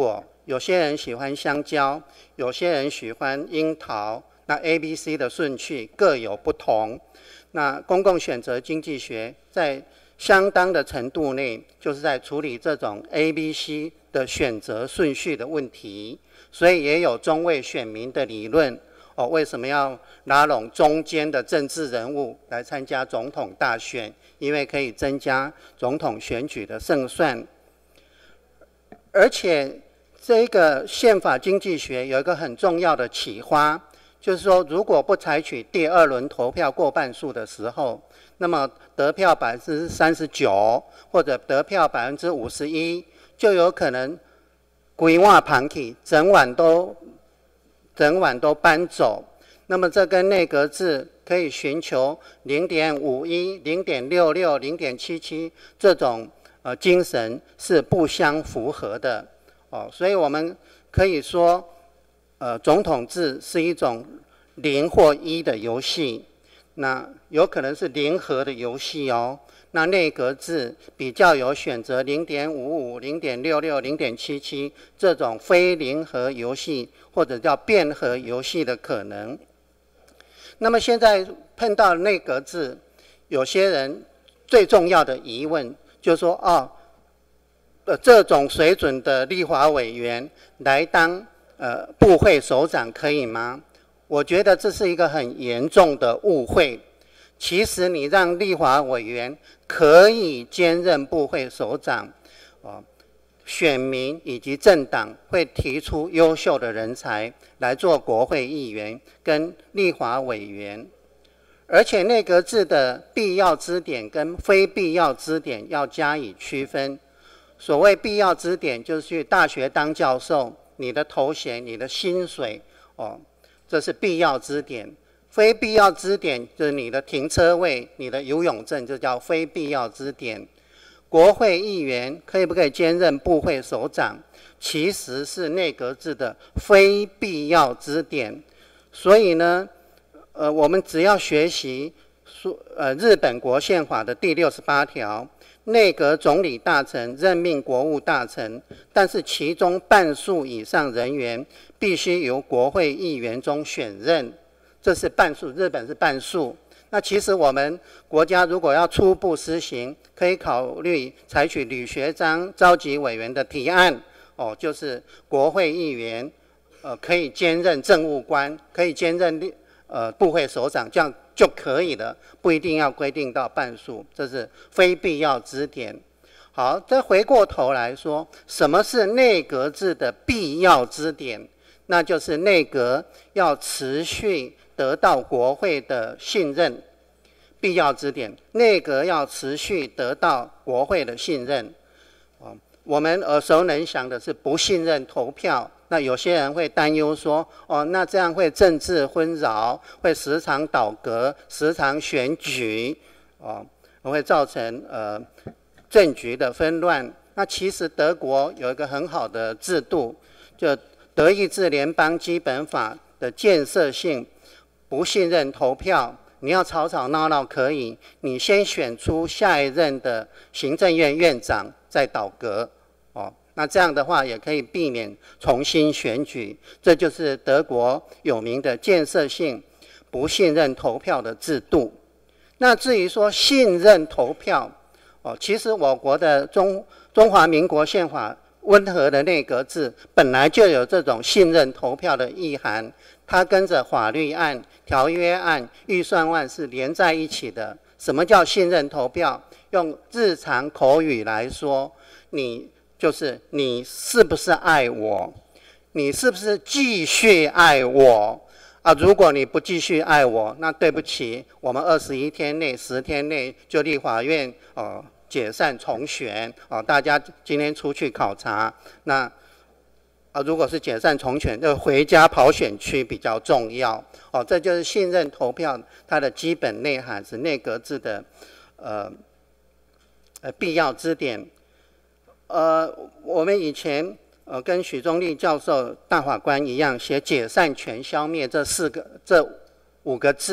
有些人喜欢香蕉，有些人喜欢樱桃，那 A、B、C 的顺序各有不同。那公共选择经济学在相当的程度内，就是在处理这种 A、B、C 的选择顺序的问题，所以也有中位选民的理论。哦，为什么要拉拢中间的政治人物来参加总统大选？因为可以增加总统选举的胜算。而且这个宪法经济学有一个很重要的启发，就是说如果不采取第二轮投票过半数的时候，那么得票百分之三十九或者得票百分之五十一，就有可能规划盘起，整晚都整晚都搬走。那么这跟内阁制可以寻求 零点五一、零点六六、零点七七 这种呃精神是不相符合的哦。所以我们可以说，呃，总统制是一种零或一的游戏，那有可能是零和的游戏哦。那内阁制比较有选择 零点五五、零点六六、零点七七 这种非零和游戏或者叫变和游戏的可能。那么现在碰到内阁制，有些人最重要的疑问就是说，哦，呃，这种水准的立法委员来当呃部会首长可以吗？我觉得这是一个很严重的误会。其实你让立法委员可以兼任部会首长，哦，选民以及政党会提出优秀的人才来做国会议员跟立法委员，而且内阁制的必要之点跟非必要之点要加以区分。所谓必要之点，就是去大学当教授，你的头衔、你的薪水，哦，这是必要之点。非必要之点就是你的停车位、你的游泳证，就叫非必要之点。国会议员可以不可以兼任部会首长，其实是内阁制的非必要之点。所以呢，呃，我们只要学习说，呃，日本国宪法的第六十八条，内阁总理大臣任命国务大臣，但是其中半数以上人员必须由国会议员中选任。这是半数，日本是半数。那其实我们国家如果要初步施行，可以考虑采取吕学章召集委员的提案，哦，就是国会议员，呃，可以兼任政务官，可以兼任呃部会首长，这样就可以了，不一定要规定到半数，这是非必要之点。好，再回过头来说，什么是内阁制的必要之点？那就是内阁要持续得到国会的信任，必要之点。内阁要持续得到国会的信任。哦，我们耳熟能详的是不信任投票。那有些人会担忧说，哦，那这样会政治纷扰，会时常倒阁，时常选举，哦，会造成呃政局的纷乱。那其实德国有一个很好的制度，就德意志联邦基本法的建设性不信任投票，你要吵吵闹闹可以，你先选出下一任的行政院院长再倒阁，哦，那这样的话也可以避免重新选举，这就是德国有名的建设性不信任投票的制度。那至于说信任投票，哦，其实我国的中中华民国宪法温和的内阁制本来就有这种信任投票的意涵，它跟着法律案、条约案、预算案是连在一起的。什么叫信任投票？用日常口语来说，你就是你是不是爱我？你是不是继续爱我？啊，如果你不继续爱我，那对不起，我们二十一天内、十天内就立法院哦。解散重选，哦，大家今天出去考察，那啊，如果是解散重选，就回家跑选区比较重要，哦，这就是信任投票它的基本内涵，是内阁制的呃呃必要之点。呃，我们以前呃跟许宗力教授大法官一样，写解散权消灭这四个这五个字，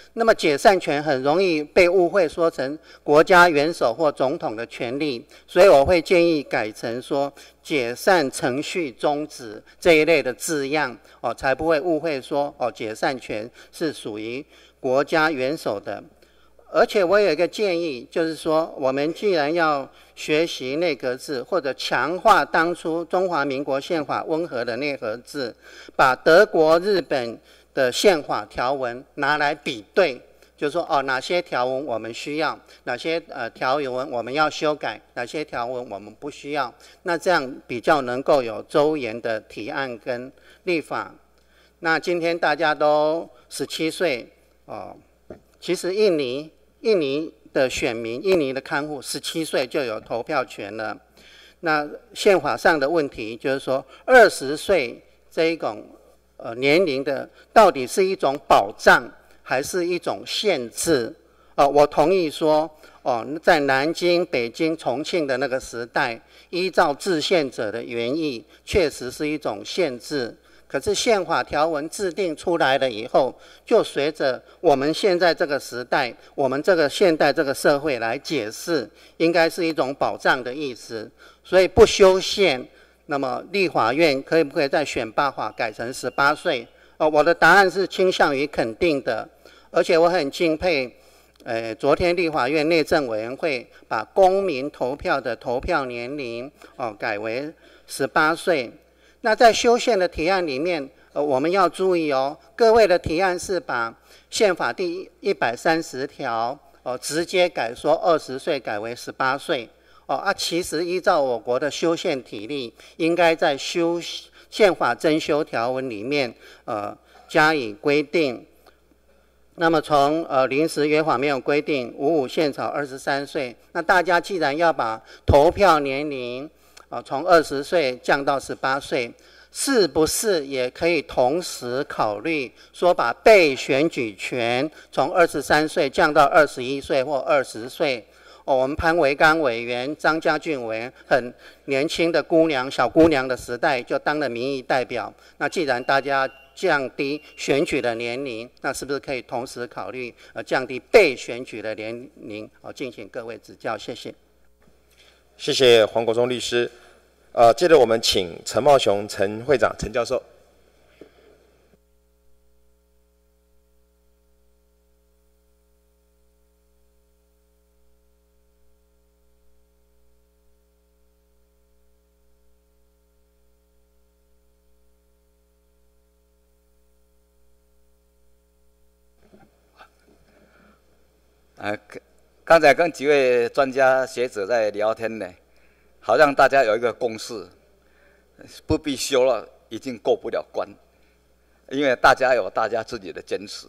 那么解散权很容易被误会说成国家元首或总统的权利，所以我会建议改成说解散程序终止这一类的字样，哦，才不会误会说哦解散权是属于国家元首的。而且我有一个建议，就是说我们既然要学习内阁制，或者强化当初中华民国宪法温和的内阁制，把德国、日本的宪法条文拿来比对，就是说哦哪些条文我们需要，哪些呃条文我们要修改，哪些条文我们不需要，那这样比较能够有周延的提案跟立法。那今天大家都十七岁哦，其实印尼印尼的选民，印尼的看护十七岁就有投票权了。那宪法上的问题就是说，二十岁这一种呃年龄的，到底是一种保障还是一种限制？哦，我同意说，哦，在南京、北京、重庆的那个时代，依照制宪者的原意，确实是一种限制。可是宪法条文制定出来了以后，就随着我们现在这个时代，我们这个现代这个社会来解释，应该是一种保障的意思。所以不修宪，那么立法院可以不可以在选罢法改成十八岁？哦，我的答案是倾向于肯定的，而且我很敬佩，呃，昨天立法院内政委员会把公民投票的投票年龄哦改为十八岁。那在修宪的提案里面，呃，我们要注意哦，各位的提案是把宪法第一百三十条哦直接改说二十岁改为十八岁哦啊，其实依照我国的修宪体例，应该在修宪法增修条文里面呃加以规定。那么从呃临时约法没有规定，五五宪草二十三岁，那大家既然要把投票年龄啊，从二十岁降到十八岁，是不是也可以同时考虑说把被选举权从二十三岁降到二十一岁或二十岁？哦，我们潘维刚委员、张家俊委员很年轻的姑娘、小姑娘的时代就当了民意代表。那既然大家降低选举的年龄，那是不是可以同时考虑呃降低被选举的年龄？哦，敬请各位指教，谢谢。 谢谢黄国忠律师。呃，接着我们请陈茂雄陈会长、陈教授。 呃，刚才跟几位专家学者在聊天呢。好像大家有一个共识，不必修了，已经过不了关，因为大家有大家自己的坚持。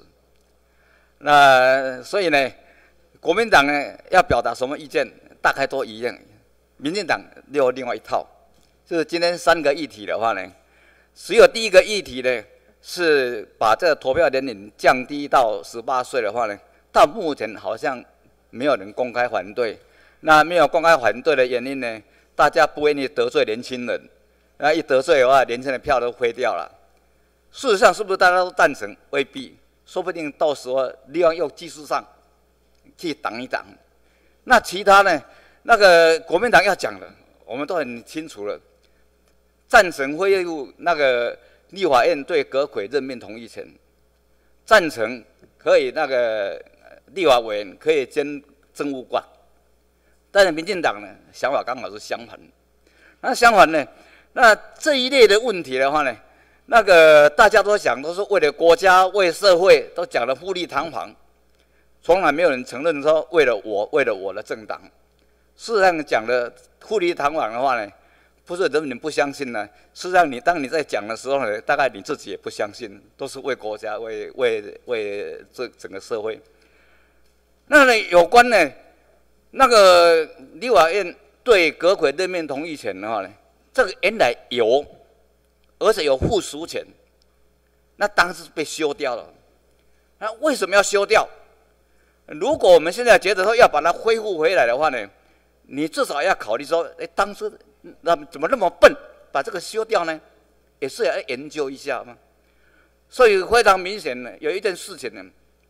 那所以呢，国民党呢要表达什么意见，大概都一样。民进党又有另外一套，就是今天三个议题的话呢，只有第一个议题呢是把这个投票年龄降低到十八岁的话呢，到目前好像没有人公开反对。那没有公开反对的原因呢？大家不愿意得罪年轻人，那一得罪的话，年轻人的票都灰掉了。事实上，是不是大家都赞成？未必，说不定到时候利用用技术上去挡一挡。那其他呢？那个国民党要讲的，我们都很清楚了。赞成恢复那个立法院对阁揆任命同意权，赞成可以那个立法委员可以兼政务官。但是民进党呢，想法刚好是相反。那相反呢，那这一类的问题的话呢，那个大家都想都是为了国家、为社会，都讲的富丽堂皇，从来没有人承认说为了我、为了我的政党。事实上讲的富丽堂皇的话呢，不是人民不相信呢。事实上你当你在讲的时候呢，大概你自己也不相信，都是为国家、为为为这整个社会。那呢，有关呢？那个立法院对阁揆任命同意权的话呢，这个原来有，而且有附属权，那当时被修掉了。那为什么要修掉？如果我们现在觉得说要把它恢复回来的话呢，你至少要考虑说，哎，当时那怎么那么笨，把这个修掉呢？也是要研究一下嘛。所以非常明显呢，有一件事情呢，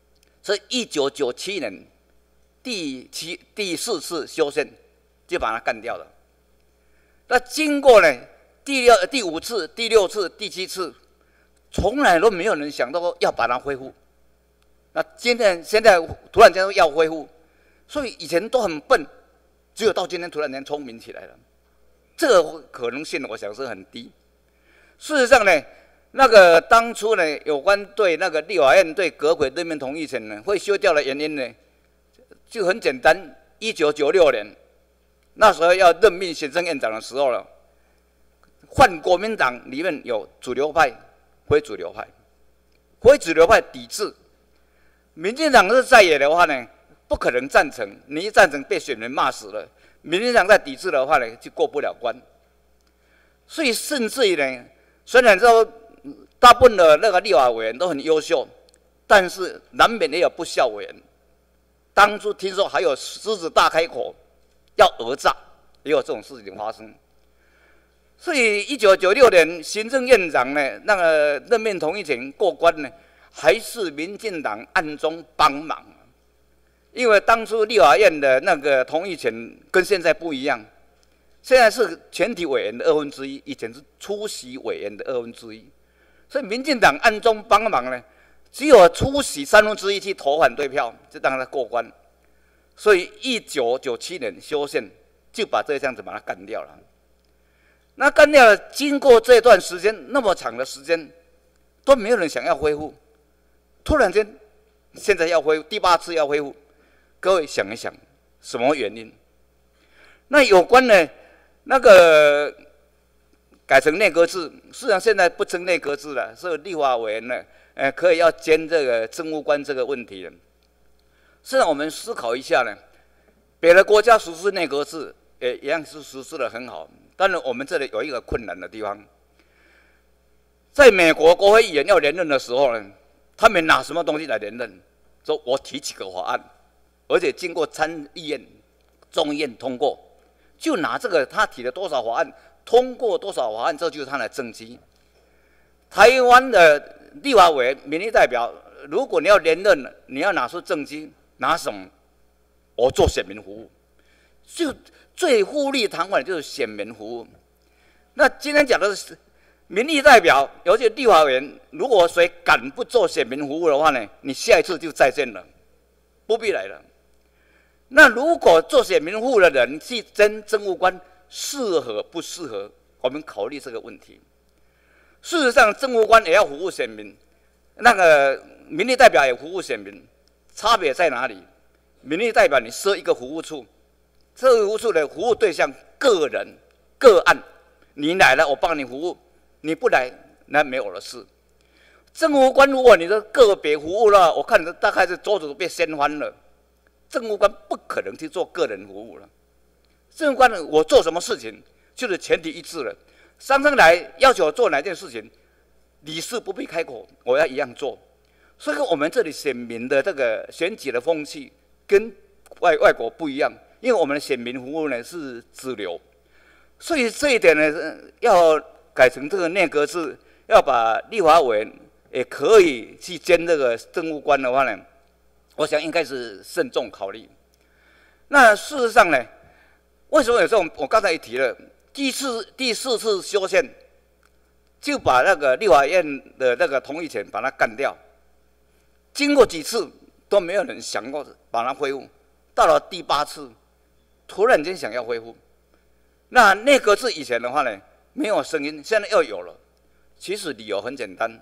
所以一九九七年第七第四次修宪就把它干掉了。那经过呢第六、第五次、第六次、第七次，从来都没有人想到要把它恢复。那今天现在突然间要恢复，所以以前都很笨，只有到今天突然间聪明起来了。这个可能性我想是很低。事实上呢，那个当初呢，有关对那个立法院对阁揆任命同意权呢会修掉的原因呢，就很简单。一九九六年那时候要任命行政院长的时候了，换国民党里面有主流派、非主流派，非主流派抵制，民进党是在野的话呢，不可能赞成，你一赞成被选民骂死了。民进党在抵制的话呢，就过不了关。所以甚至于呢，虽然说大部分的那个立法委员都很优秀，但是难免也有不孝委员。当初听说还有狮子大开口要讹诈，也有这种事情发生。所以一九九六年行政院长呢，那个任命同意权过关呢，还是民进党暗中帮忙。因为当初立法院的那个同意权跟现在不一样，现在是全体委员的二分之一，以前是出席委员的二分之一，所以民进党暗中帮忙呢，只有出席三分之一去投反对票，就让他过关。所以一九九七年修宪就把这样子把它干掉了。那干掉了，经过这段时间那么长的时间，都没有人想要恢复，突然间现在要恢复，第八次要恢复。各位想一想，什么原因？那有关呢？那个改成内阁制，事实上现在不称内阁制了，是立法委员呢，呃，可以要兼这个政务官这个问题了。实际上我们思考一下呢，别的国家实施内阁制，也一样是实施的很好。当然，我们这里有一个困难的地方，在美国国会议员要连任的时候呢，他们拿什么东西来连任？说我提几个法案。而且经过参议院、众议院通过，就拿这个他提了多少法案，通过多少法案，这就是他的政绩。台湾的立法委员、民意代表，如果你要连任，你要拿出政绩，拿什么？我做选民服务，就最富丽堂皇的就是选民服务。那今天讲的是民意代表，尤其立法委员，如果谁敢不做选民服务的话呢，你下一次就再见了，不必来了。那如果做选民服务的人去争政务官，适合不适合？我们考虑这个问题。事实上，政务官也要服务选民，那个民意代表也服务选民，差别在哪里？民意代表你设一个服务处，这个服务处的服务对象个人个案，你来了我帮你服务，你不来那没有了事。政务官如果你的个别服务了，我看大概是桌子都被掀翻了。政务官不可能去做个人服务了。政务官我做什么事情就是前提一致了。上上来要求我做哪件事情，理事不必开口，我要一样做。所以我们这里选民的这个选举的风气跟外外国不一样，因为我们的选民服务呢是支流，所以这一点呢要改成这个内阁制，要把立法委员也可以去兼这个政务官的话呢。我想应该是慎重考虑。那事实上呢，为什么有这种？我刚才也提了，第四第四次修宪就把那个立法院的那个同意权把它干掉，经过几次都没有人想过把它恢复，到了第八次，突然间想要恢复。那内阁制以前的话呢，没有声音，现在又有了。其实理由很简单。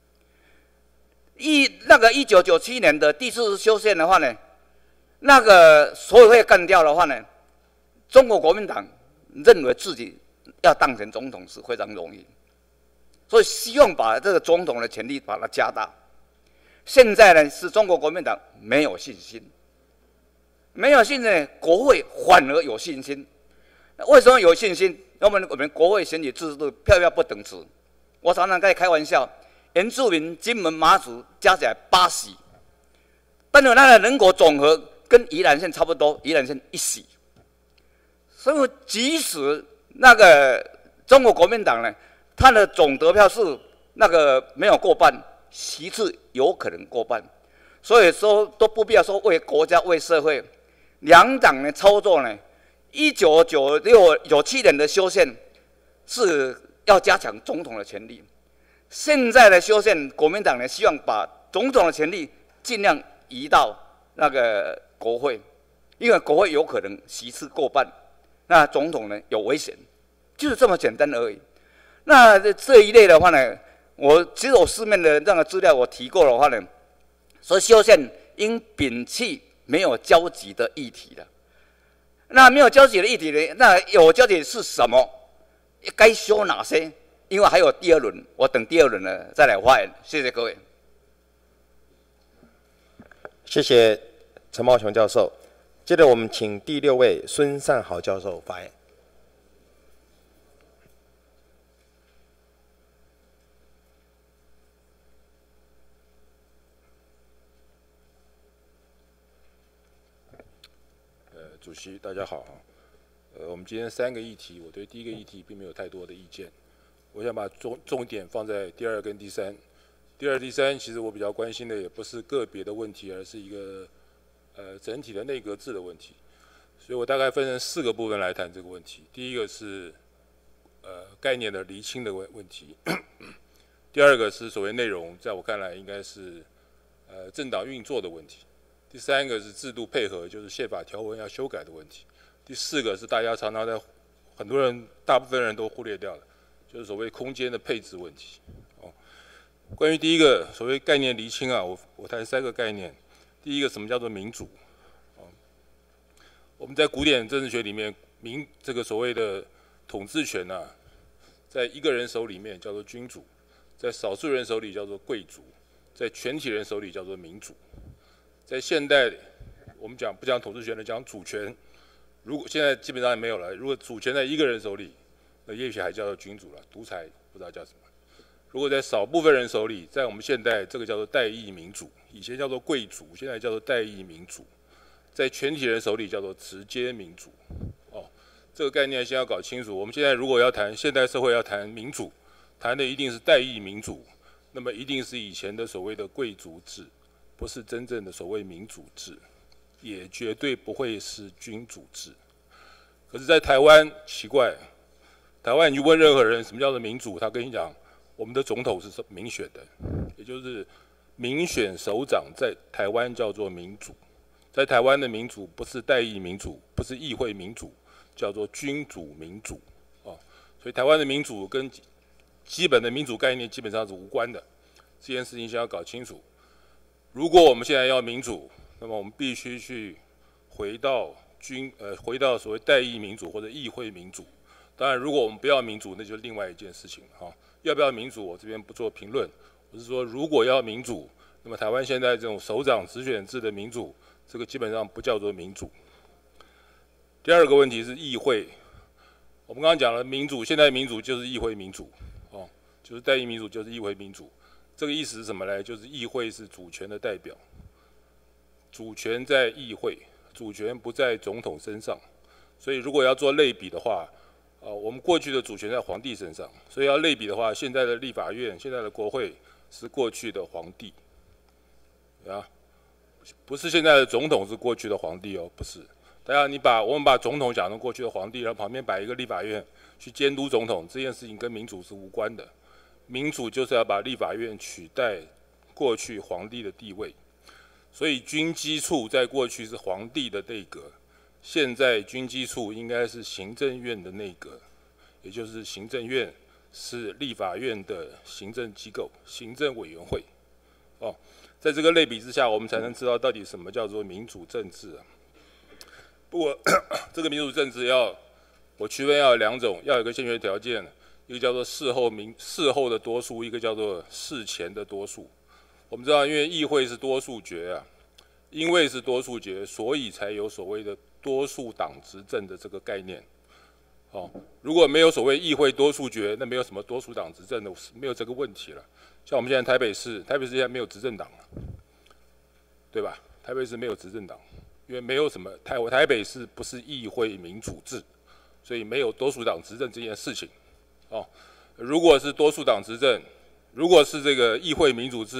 一那个一九九七年的第四次修宪的话呢，那个所有会干掉的话呢，中国国民党认为自己要当选总统是非常容易，所以希望把这个总统的权力把它加大。现在呢，是中国国民党没有信心，没有信心呢，国会反而有信心。为什么有信心？因为我们国会选举制度票票不等值。我常常在开玩笑。原住民金门马祖加起来八席，但是它的人口总和跟宜兰县差不多，宜兰县一席。所以即使那个中国国民党呢，它的总得票是那个没有过半，席次有可能过半。 所以说都不必要说为国家为社会。两党的操作呢，一九九六九七年的修宪是要加强总统的权力，现在的修宪，国民党呢希望把总统的权力尽量移到那个国会，因为国会有可能席次过半，那总统呢有危险，就是这么简单而已。那这一类的话呢，我其实我市面的那个资料我提过的话呢，说修宪应摒弃没有交集的议题了。那没有交集的议题呢？那有交集是什么？该修哪些？因为还有第二轮，我等第二轮呢再来发言。谢谢各位。 谢谢陈茂雄教授。接着我们请第六位孙善豪教授发言。 主席，大家好。呃，我们今天三个议题，我对第一个议题并没有太多的意见。我想把重重点放在第二跟第三。第二、第三，其实我比较关心的也不是个别的问题，而是一个呃整体的内阁制的问题。所以我大概分成四个部分来谈这个问题。第一个是呃概念的厘清的问问题。第二个是所谓内容，在我看来应该是呃政党运作的问题。第三个是制度配合，就是宪法条文要修改的问题。第四个是大家常常在很多人、大部分人都忽略掉了，就是所谓空间的配置问题。哦，关于第一个所谓概念厘清啊，我我谈三个概念。第一个，什么叫做民主？哦，我们在古典政治学里面，民这个所谓的统治权啊，在一个人手里面叫做君主，在少数人手里叫做贵族，在全体人手里叫做民主。在现代，我们讲不讲统治权的，讲主权。如果现在基本上也没有了。如果主权在一个人手里，那也许还叫做君主了，独裁不知道叫什么。如果在少部分人手里，在我们现代这个叫做代议民主，以前叫做贵族，现在叫做代议民主。在全体人手里叫做直接民主。哦，这个概念先要搞清楚。我们现在如果要谈现代社会要谈民主，谈的一定是代议民主，那么一定是以前的所谓的贵族制。不是真正的所谓民主制，也绝对不会是君主制。可是，在台湾奇怪，台湾你问任何人什么叫做民主，他跟你讲，我们的总统是民选的，也就是民选首长在台湾叫做民主。在台湾的民主不是代议民主，不是议会民主，叫做君主民主。哦，所以台湾的民主跟基本的民主概念基本上是无关的。这件事情先要搞清楚。如果我们现在要民主，那么我们必须去回到军呃回到所谓代议民主或者议会民主。当然，如果我们不要民主，那就是另外一件事情哈。要不要民主，我这边不做评论。我是说，如果要民主，那么台湾现在这种首长直选制的民主，这个基本上不叫做民主。第二个问题是议会。我们刚刚讲了民主，现在民主就是议会民主，哦，就是代议民主就是议会民主。这个意思是什么呢？就是议会是主权的代表，主权在议会，主权不在总统身上。所以如果要做类比的话，呃，我们过去的主权在皇帝身上，所以要类比的话，现在的立法院、现在的国会是过去的皇帝，啊，不是现在的总统是过去的皇帝哦，不是。大家你把我们把总统讲成过去的皇帝，然后旁边摆一个立法院去监督总统，这件事情跟民主是无关的。民主就是要把立法院取代过去皇帝的地位，所以军机处在过去是皇帝的内阁，现在军机处应该是行政院的内阁，也就是行政院是立法院的行政机构、行政委员会。哦，在这个类比之下，我们才能知道到底什么叫做民主政治啊。不过这个民主政治要我区分要有两种，要有一个先决条件。一个叫做事后民事后的多数，一个叫做事前的多数。我们知道，因为议会是多数决啊，因为是多数决，所以才有所谓的多数党执政的这个概念。哦，如果没有所谓议会多数决，那没有什么多数党执政的，没有这个问题了。像我们现在台北市，台北市现在没有执政党了，对吧？台北市没有执政党，因为没有什么台台北市不是议会民主制，所以没有多数党执政这件事情。哦，如果是多数党执政，如果是这个议会民主制，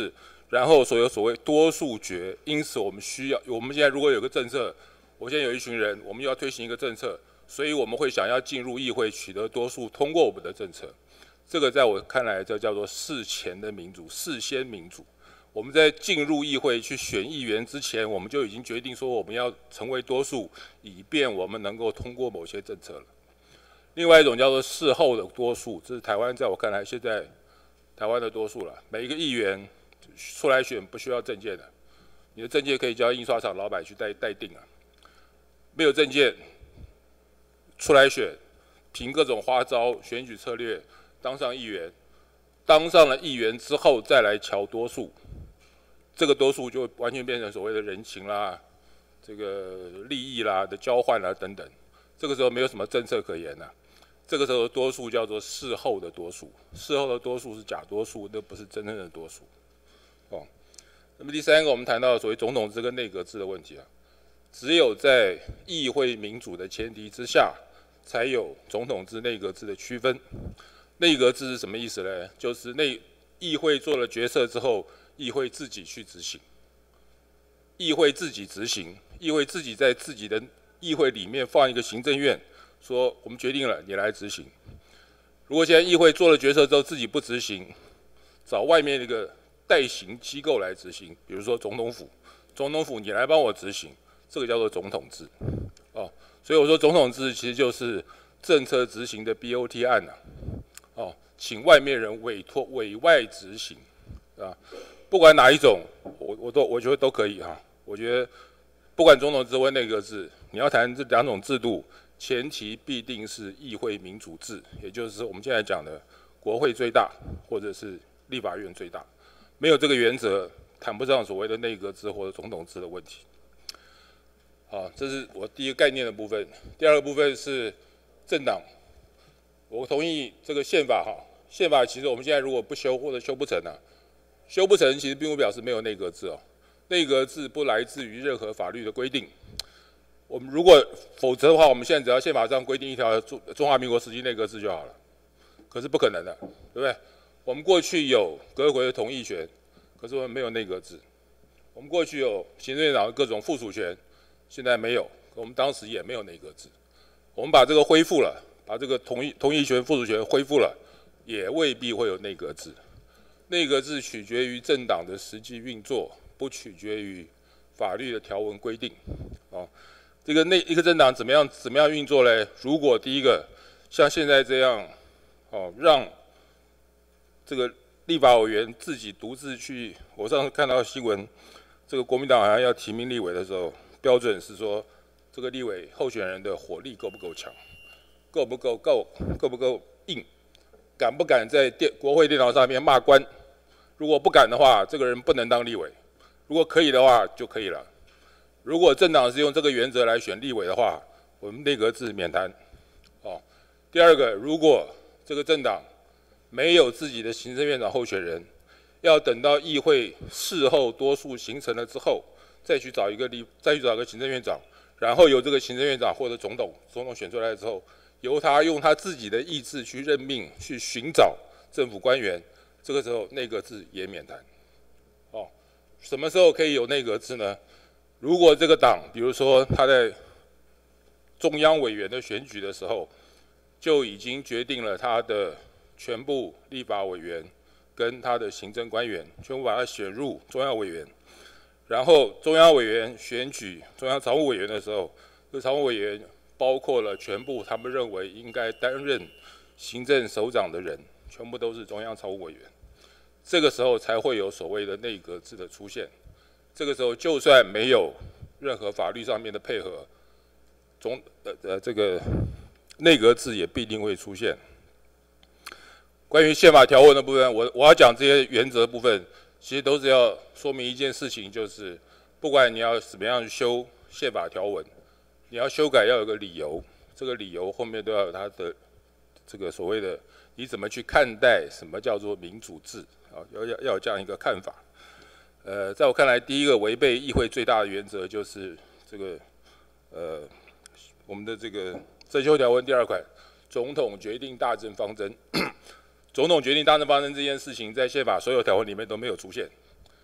然后所有所谓多数决，因此我们需要，我们现在如果有个政策，我现在有一群人，我们要推行一个政策，所以我们会想要进入议会取得多数通过我们的政策。这个在我看来，这叫做事前的民主，事先民主。我们在进入议会去选议员之前，我们就已经决定说我们要成为多数，以便我们能够通过某些政策了。另外一种叫做事后的多数，这是台湾在我看来现在台湾的多数了。每一个议员出来选不需要证件的，你的证件可以叫印刷厂老板去代代订啊。没有证件出来选，凭各种花招选举策略当上议员，当上了议员之后再来瞧多数。这个多数就完全变成所谓的人情啦、这个利益啦的交换啦等等，这个时候没有什么政策可言呐、啊。这个时候的多数叫做事后的多数，事后的多数是假多数，那不是真正的多数。哦，那么第三个，我们谈到所谓总统制跟内阁制的问题啊，只有在议会民主的前提之下，才有总统制、内阁制的区分。内阁制是什么意思呢？就是内议会做了决策之后，议会自己去执行，议会自己执行，议会自己在自己的议会里面放一个行政院，说我们决定了，你来执行。如果现在议会做了决策之后自己不执行，找外面一个代行机构来执行，比如说总统府，总统府你来帮我执行，这个叫做总统制。哦，所以我说总统制其实就是政策执行的 B O T 案啊，哦，请外面人委托委外执行啊。不管哪一种，我我都我觉得都可以哈。我觉得不管总统制或内阁制，你要谈这两种制度，前提必定是议会民主制，也就是我们现在讲的国会最大或者是立法院最大。没有这个原则，谈不上所谓的内阁制或者总统制的问题。好，这是我第一个概念的部分。第二个部分是政党，我同意这个宪法哈。宪法其实我们现在如果不修或者修不成啊。修不成，其实并不表示没有内阁制哦。内阁制不来自于任何法律的规定。我们如果否则的话，我们现在只要宪法上规定一条中中华民国时期内阁制就好了。可是不可能的，对不对？我们过去有阁揆的同意权，可是我们没有内阁制。我们过去有行政院长的各种附属权，现在没有。我们当时也没有内阁制。我们把这个恢复了，把这个同意同意权、附属权恢复了，也未必会有内阁制。内阁制取决于政党的实际运作，不取决于法律的条文规定。哦，这个内一个政党怎么样怎么样运作呢？如果第一个像现在这样，哦，让这个立法委员自己独自去，我上次看到新闻，这个国民党好像要提名立委的时候，标准是说这个立委候选人的火力够不够强，够不够够够不够硬。敢不敢在电国会电脑上面骂官？如果不敢的话，这个人不能当立委；如果可以的话，就可以了。如果政党是用这个原则来选立委的话，我们内阁制免谈。哦，第二个，如果这个政党没有自己的行政院长候选人，要等到议会事后多数形成了之后，再去找一个立，再去找一个行政院长，然后由这个行政院长或者总统，总统选出来之后。由他用他自己的意志去任命、去寻找政府官员，这个时候内阁制也免谈。哦，什么时候可以有内阁制呢？如果这个党，比如说他在中央委员的选举的时候，就已经决定了他的全部立法委员跟他的行政官员全部把他选入中央委员，然后中央委员选举中央常务委员的时候，这常务委员包括了全部他们认为应该担任行政首长的人，全部都是中央常务委员。这个时候才会有所谓的内阁制的出现。这个时候就算没有任何法律上面的配合，总呃呃这个内阁制也必定会出现。关于宪法条文的部分，我我要讲这些原则的部分，其实都是要说明一件事情，就是不管你要怎么样修宪法条文。你要修改要有个理由，这个理由后面都要有它的这个所谓的你怎么去看待什么叫做民主制啊？要要要有这样一个看法。呃，在我看来，第一个违背议会最大的原则就是这个呃我们的这个增修条文第二款，总统决定大政方针。总统决定大政方针这件事情，在宪法所有条文里面都没有出现。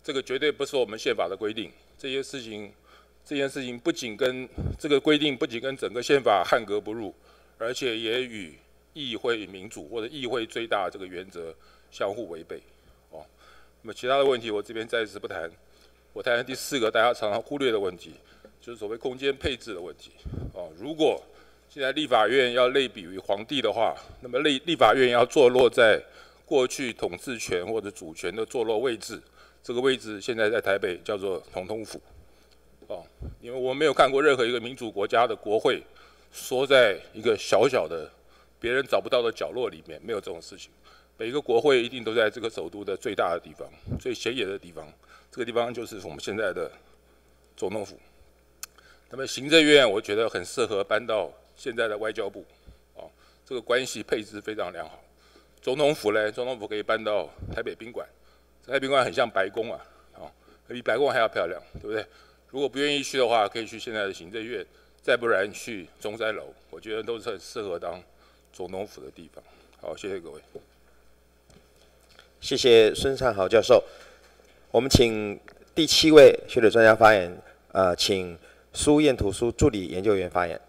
这个绝对不是我们宪法的规定。这些事情，这件事情不仅跟这个规定不仅跟整个宪法汉格不入，而且也与议会民主或者议会最大这个原则相互违背。哦，那么其他的问题我这边暂时不谈。我谈第四个大家常常忽略的问题，就是所谓空间配置的问题。哦，如果现在立法院要类比于皇帝的话，那么立立法院要坐落在过去统治权或者主权的坐落位置，这个位置现在在台北叫做总统府。哦，因为我没有看过任何一个民主国家的国会缩在一个小小的别人找不到的角落里面，没有这种事情。每一个国会一定都在这个首都的最大的地方、最显眼的地方。这个地方就是我们现在的总统府。那么行政院，我觉得很适合搬到现在的外交部。哦，这个关系配置非常良好。总统府呢，总统府可以搬到台北宾馆。台北宾馆很像白宫啊，哦，比白宫还要漂亮，对不对？如果不愿意去的话，可以去现在的行政院，再不然去中山楼，我觉得都是很适合当总统府的地方。好，谢谢各位。 谢谢孙善豪教授。我们请第七位学者专家发言，呃，请苏燕图书助理研究员发言。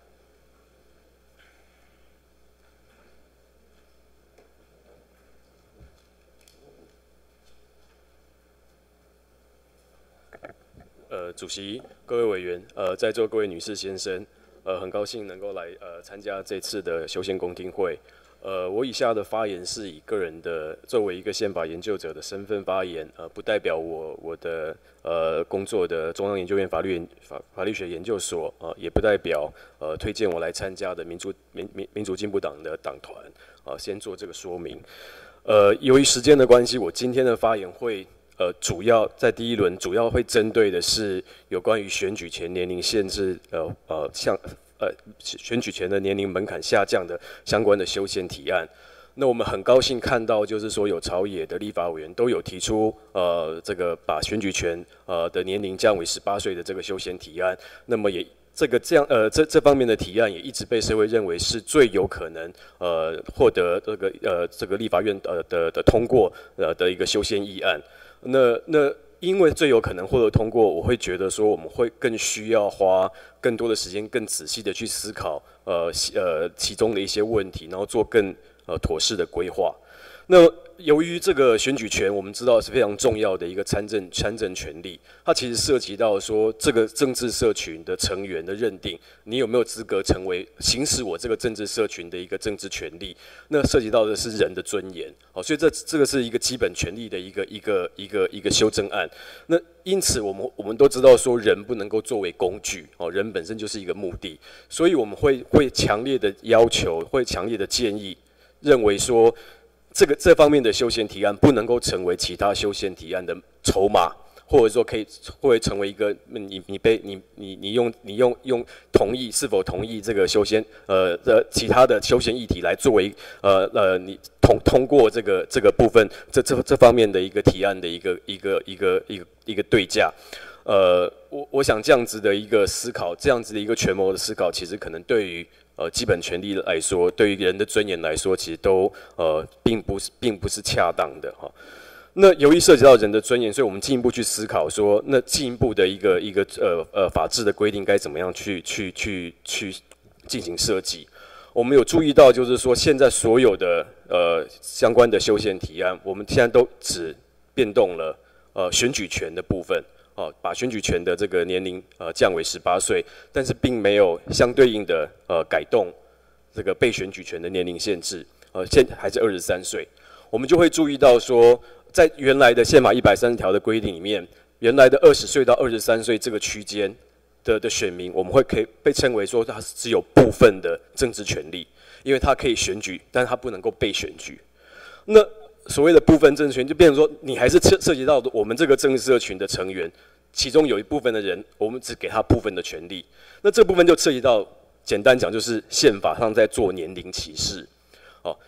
呃，主席、各位委员、呃，在座各位女士先生，呃，很高兴能够来呃参加这次的修宪公听会。呃，我以下的发言是以个人的作为一个宪法研究者的身份发言，呃，不代表我我的呃工作的中央研究院法律研法法律学研究所，呃，也不代表呃推荐我来参加的民主民民民主进步党的党团，呃，先做这个说明。呃，由于时间的关系，我今天的发言会呃主要在第一轮主要会针对的是有关于选举前年龄限制，呃呃像。呃，选举前的年龄门槛下降的相关的修宪提案，那我们很高兴看到，就是说有朝野的立法委员都有提出，呃，这个把选举权呃的年龄降为十八岁的这个修宪提案。那么也这个这样呃这这方面的提案也一直被社会认为是最有可能呃获得这个呃这个立法院呃的的通过呃的一个修宪议案。那那。因为最有可能获得通过，我会觉得说我们会更需要花更多的时间、更仔细的去思考，呃呃其中的一些问题，然后做更呃妥适的规划。那由于这个选举权，我们知道是非常重要的一个参政参政权利，它其实涉及到说这个政治社群的成员的认定，你有没有资格成为行使我这个政治社群的一个政治权利？那涉及到的是人的尊严，好，所以这这个是一个基本权利的一个一个一个一个修正案。那因此，我们我们都知道说人不能够作为工具，哦，人本身就是一个目的，所以我们会会强烈的要求，会强烈的建议，认为说。这个这方面的修宪提案不能够成为其他修宪提案的筹码，或者说可以会成为一个你你被你你你用你用用同意是否同意这个修宪呃的其他的修宪议题来作为呃呃你通通过这个这个部分这这这方面的一个提案的一个一个一个一个一个对价。呃，我我想这样子的一个思考，这样子的一个权谋的思考，其实可能对于呃基本权利来说，对于人的尊严来说，其实都呃并不是并不是恰当的哈。那由于涉及到人的尊严，所以我们进一步去思考说，那进一步的一个一个呃呃法治的规定该怎么样去去去去进行设计？我们有注意到，就是说现在所有的呃相关的修宪提案，我们现在都只变动了呃选举权的部分。哦，把选举权的这个年龄呃降为十八岁，但是并没有相对应的呃改动这个被选举权的年龄限制，呃，现还是二十三岁。我们就会注意到说，在原来的宪法一百三十条的规定里面，原来的二十岁到二十三岁这个区间的的选民，我们会可以被称为说他只有部分的政治权利，因为他可以选举，但是他不能够被选举。那所谓的部分政治权，就变成说，你还是涉涉及到我们这个政治社群的成员，其中有一部分的人，我们只给他部分的权利。那这部分就涉及到，简单讲就是宪法上在做年龄歧视。哦，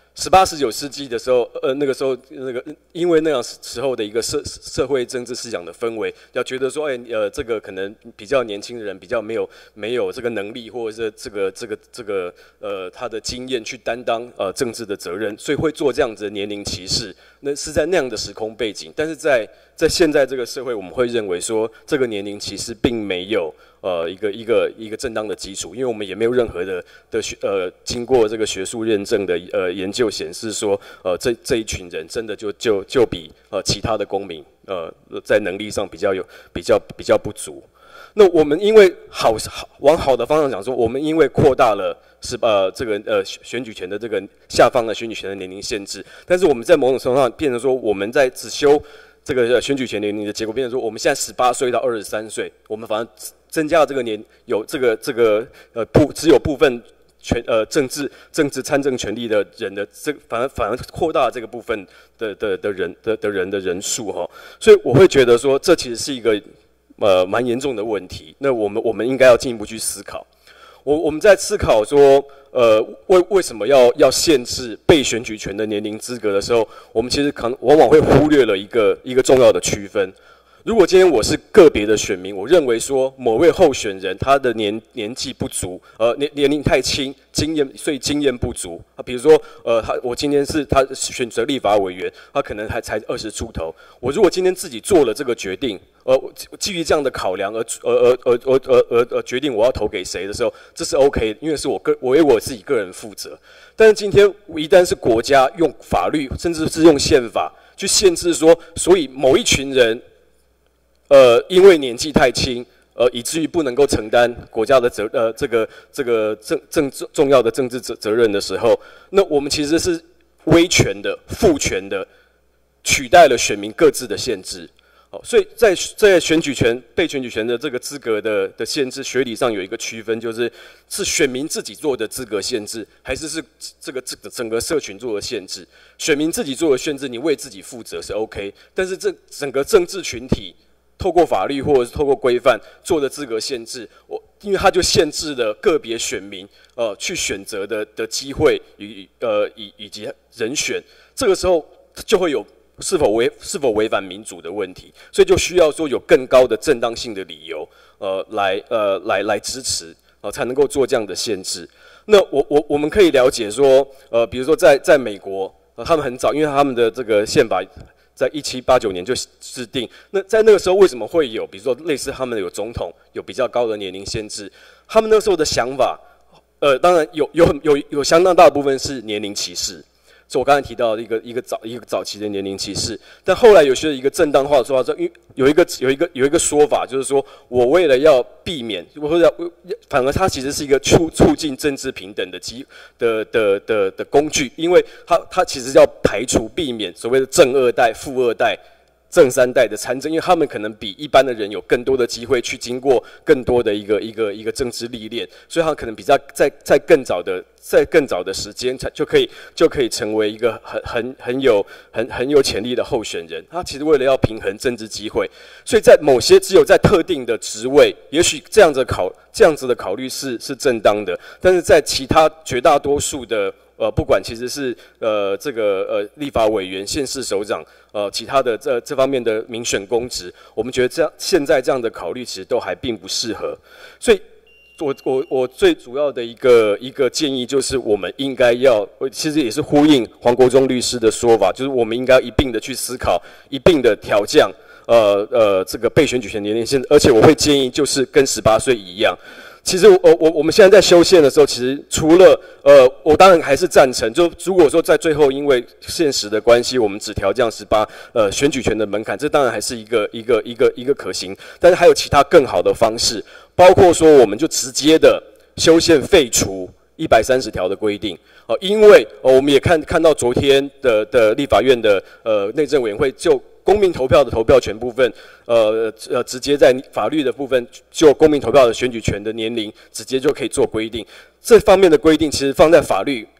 十八、十九世纪的时候，呃，那个时候那个因为那样时候的一个社社会政治思想的氛围，要觉得说，哎，呃，这个可能比较年轻的人比较没有没有这个能力，或者是这个这个这个呃他的经验去担当呃政治的责任，所以会做这样子的年龄歧视。那是在那样的时空背景，但是在在现在这个社会，我们会认为说，这个年龄歧视并没有。呃，一个一个一个正当的基础，因为我们也没有任何的的学呃经过这个学术认证的呃研究显示说，呃这这一群人真的就就就比呃其他的公民呃在能力上比较有比较比较不足。那我们因为好好往好的方向讲说，我们因为扩大了是呃这个呃选举权的这个下放了选举权的年龄限制，但是我们在某种程度上变成说，我们在只修这个选举权年龄的结果，变成说我们现在十八岁到二十三岁，我们反而增加了这个年有这个这个呃部只有部分权呃政治政治参政权利的人的这反而反而扩大这个部分的的的人的的人的人数哈，所以我会觉得说这其实是一个呃蛮严重的问题。那我们我们应该要进一步去思考。我我们在思考说，呃，为为什么要要限制被选举权的年龄资格的时候，我们其实可能往往会忽略了一个一个重要的区分。如果今天我是个别的选民，我认为说某位候选人他的年年纪不足，呃年年龄太轻，经验所以经验不足。啊，比如说呃他我今天是他选择立法委员，他可能还才二十出头。我如果今天自己做了这个决定，呃基于这样的考量而而而而而而而而决定我要投给谁的时候，这是 OK 的，因为是我个我为我自己个人负责。但是今天一旦是国家用法律甚至是用宪法去限制说，所以某一群人。呃，因为年纪太轻，呃，以至于不能够承担国家的责呃这个这个政政重要的政治责责任的时候，那我们其实是威权的、父权的，取代了选民各自的限制。哦，所以在在选举权、被选举权的这个资格的的限制，学理上有一个区分，就是是选民自己做的资格限制，还是是这个这个整个社群做的限制。选民自己做的限制，你为自己负责是 OK， 但是这整个政治群体。透过法律或者是透过规范做的资格限制，我因为它就限制了个别选民呃去选择的的机会与呃以以及人选，这个时候就会有是否违是否违反民主的问题，所以就需要说有更高的正当性的理由呃来呃来来支持呃才能够做这样的限制。那我我我们可以了解说呃比如说在在美国呃他们很早，因为他们的这个宪法。在一七八九年就制定，那在那个时候为什么会有，比如说类似他们有总统有比较高的年龄限制？他们那时候的想法，呃，当然有有有有相当大的部分是年龄歧视，是我刚才提到的一个一个早一个早期的年龄歧视。但后来有些一个正当化的说法，说因为有一个有一个有一个说法，就是说我为了要避免，或者要反而它其实是一个促促进政治平等的机的的的的工具，因为它它其实要排除避免所谓的正二代、富二代。正三代的参政，因为他们可能比一般的人有更多的机会去经过更多的一个一个一个政治历练，所以他可能比较在在更早的在更早的时间才就可以就可以成为一个很很很有很很有潜力的候选人。他其实为了要平衡政治机会，所以在某些只有在特定的职位，也许这样子考这样子的考虑是是正当的，但是在其他绝大多数的。呃，不管其实是呃这个呃立法委员、县市首长，呃其他的这这方面的民选公职，我们觉得这样现在这样的考虑其实都还并不适合，所以我我我最主要的一个一个建议就是，我们应该要，其实也是呼应黄国忠律师的说法，就是我们应该一并的去思考，一并的调降呃呃这个被选举权年龄限制，而且我会建议就是跟十八岁一样。其实我我我们现在在修宪的时候，其实除了呃，我当然还是赞成，就如果说在最后因为现实的关系，我们只调降十八呃选举权的门槛，这当然还是一个一个一个一个可行，但是还有其他更好的方式，包括说我们就直接的修宪废除一百三十条的规定，哦、呃，因为、呃、我们也看看到昨天的的立法院的呃内政委员会就。公民投票的投票权部分，呃呃，直接在法律的部分，就公民投票的选举权的年龄，直接就可以做规定。这方面的规定其实放在法律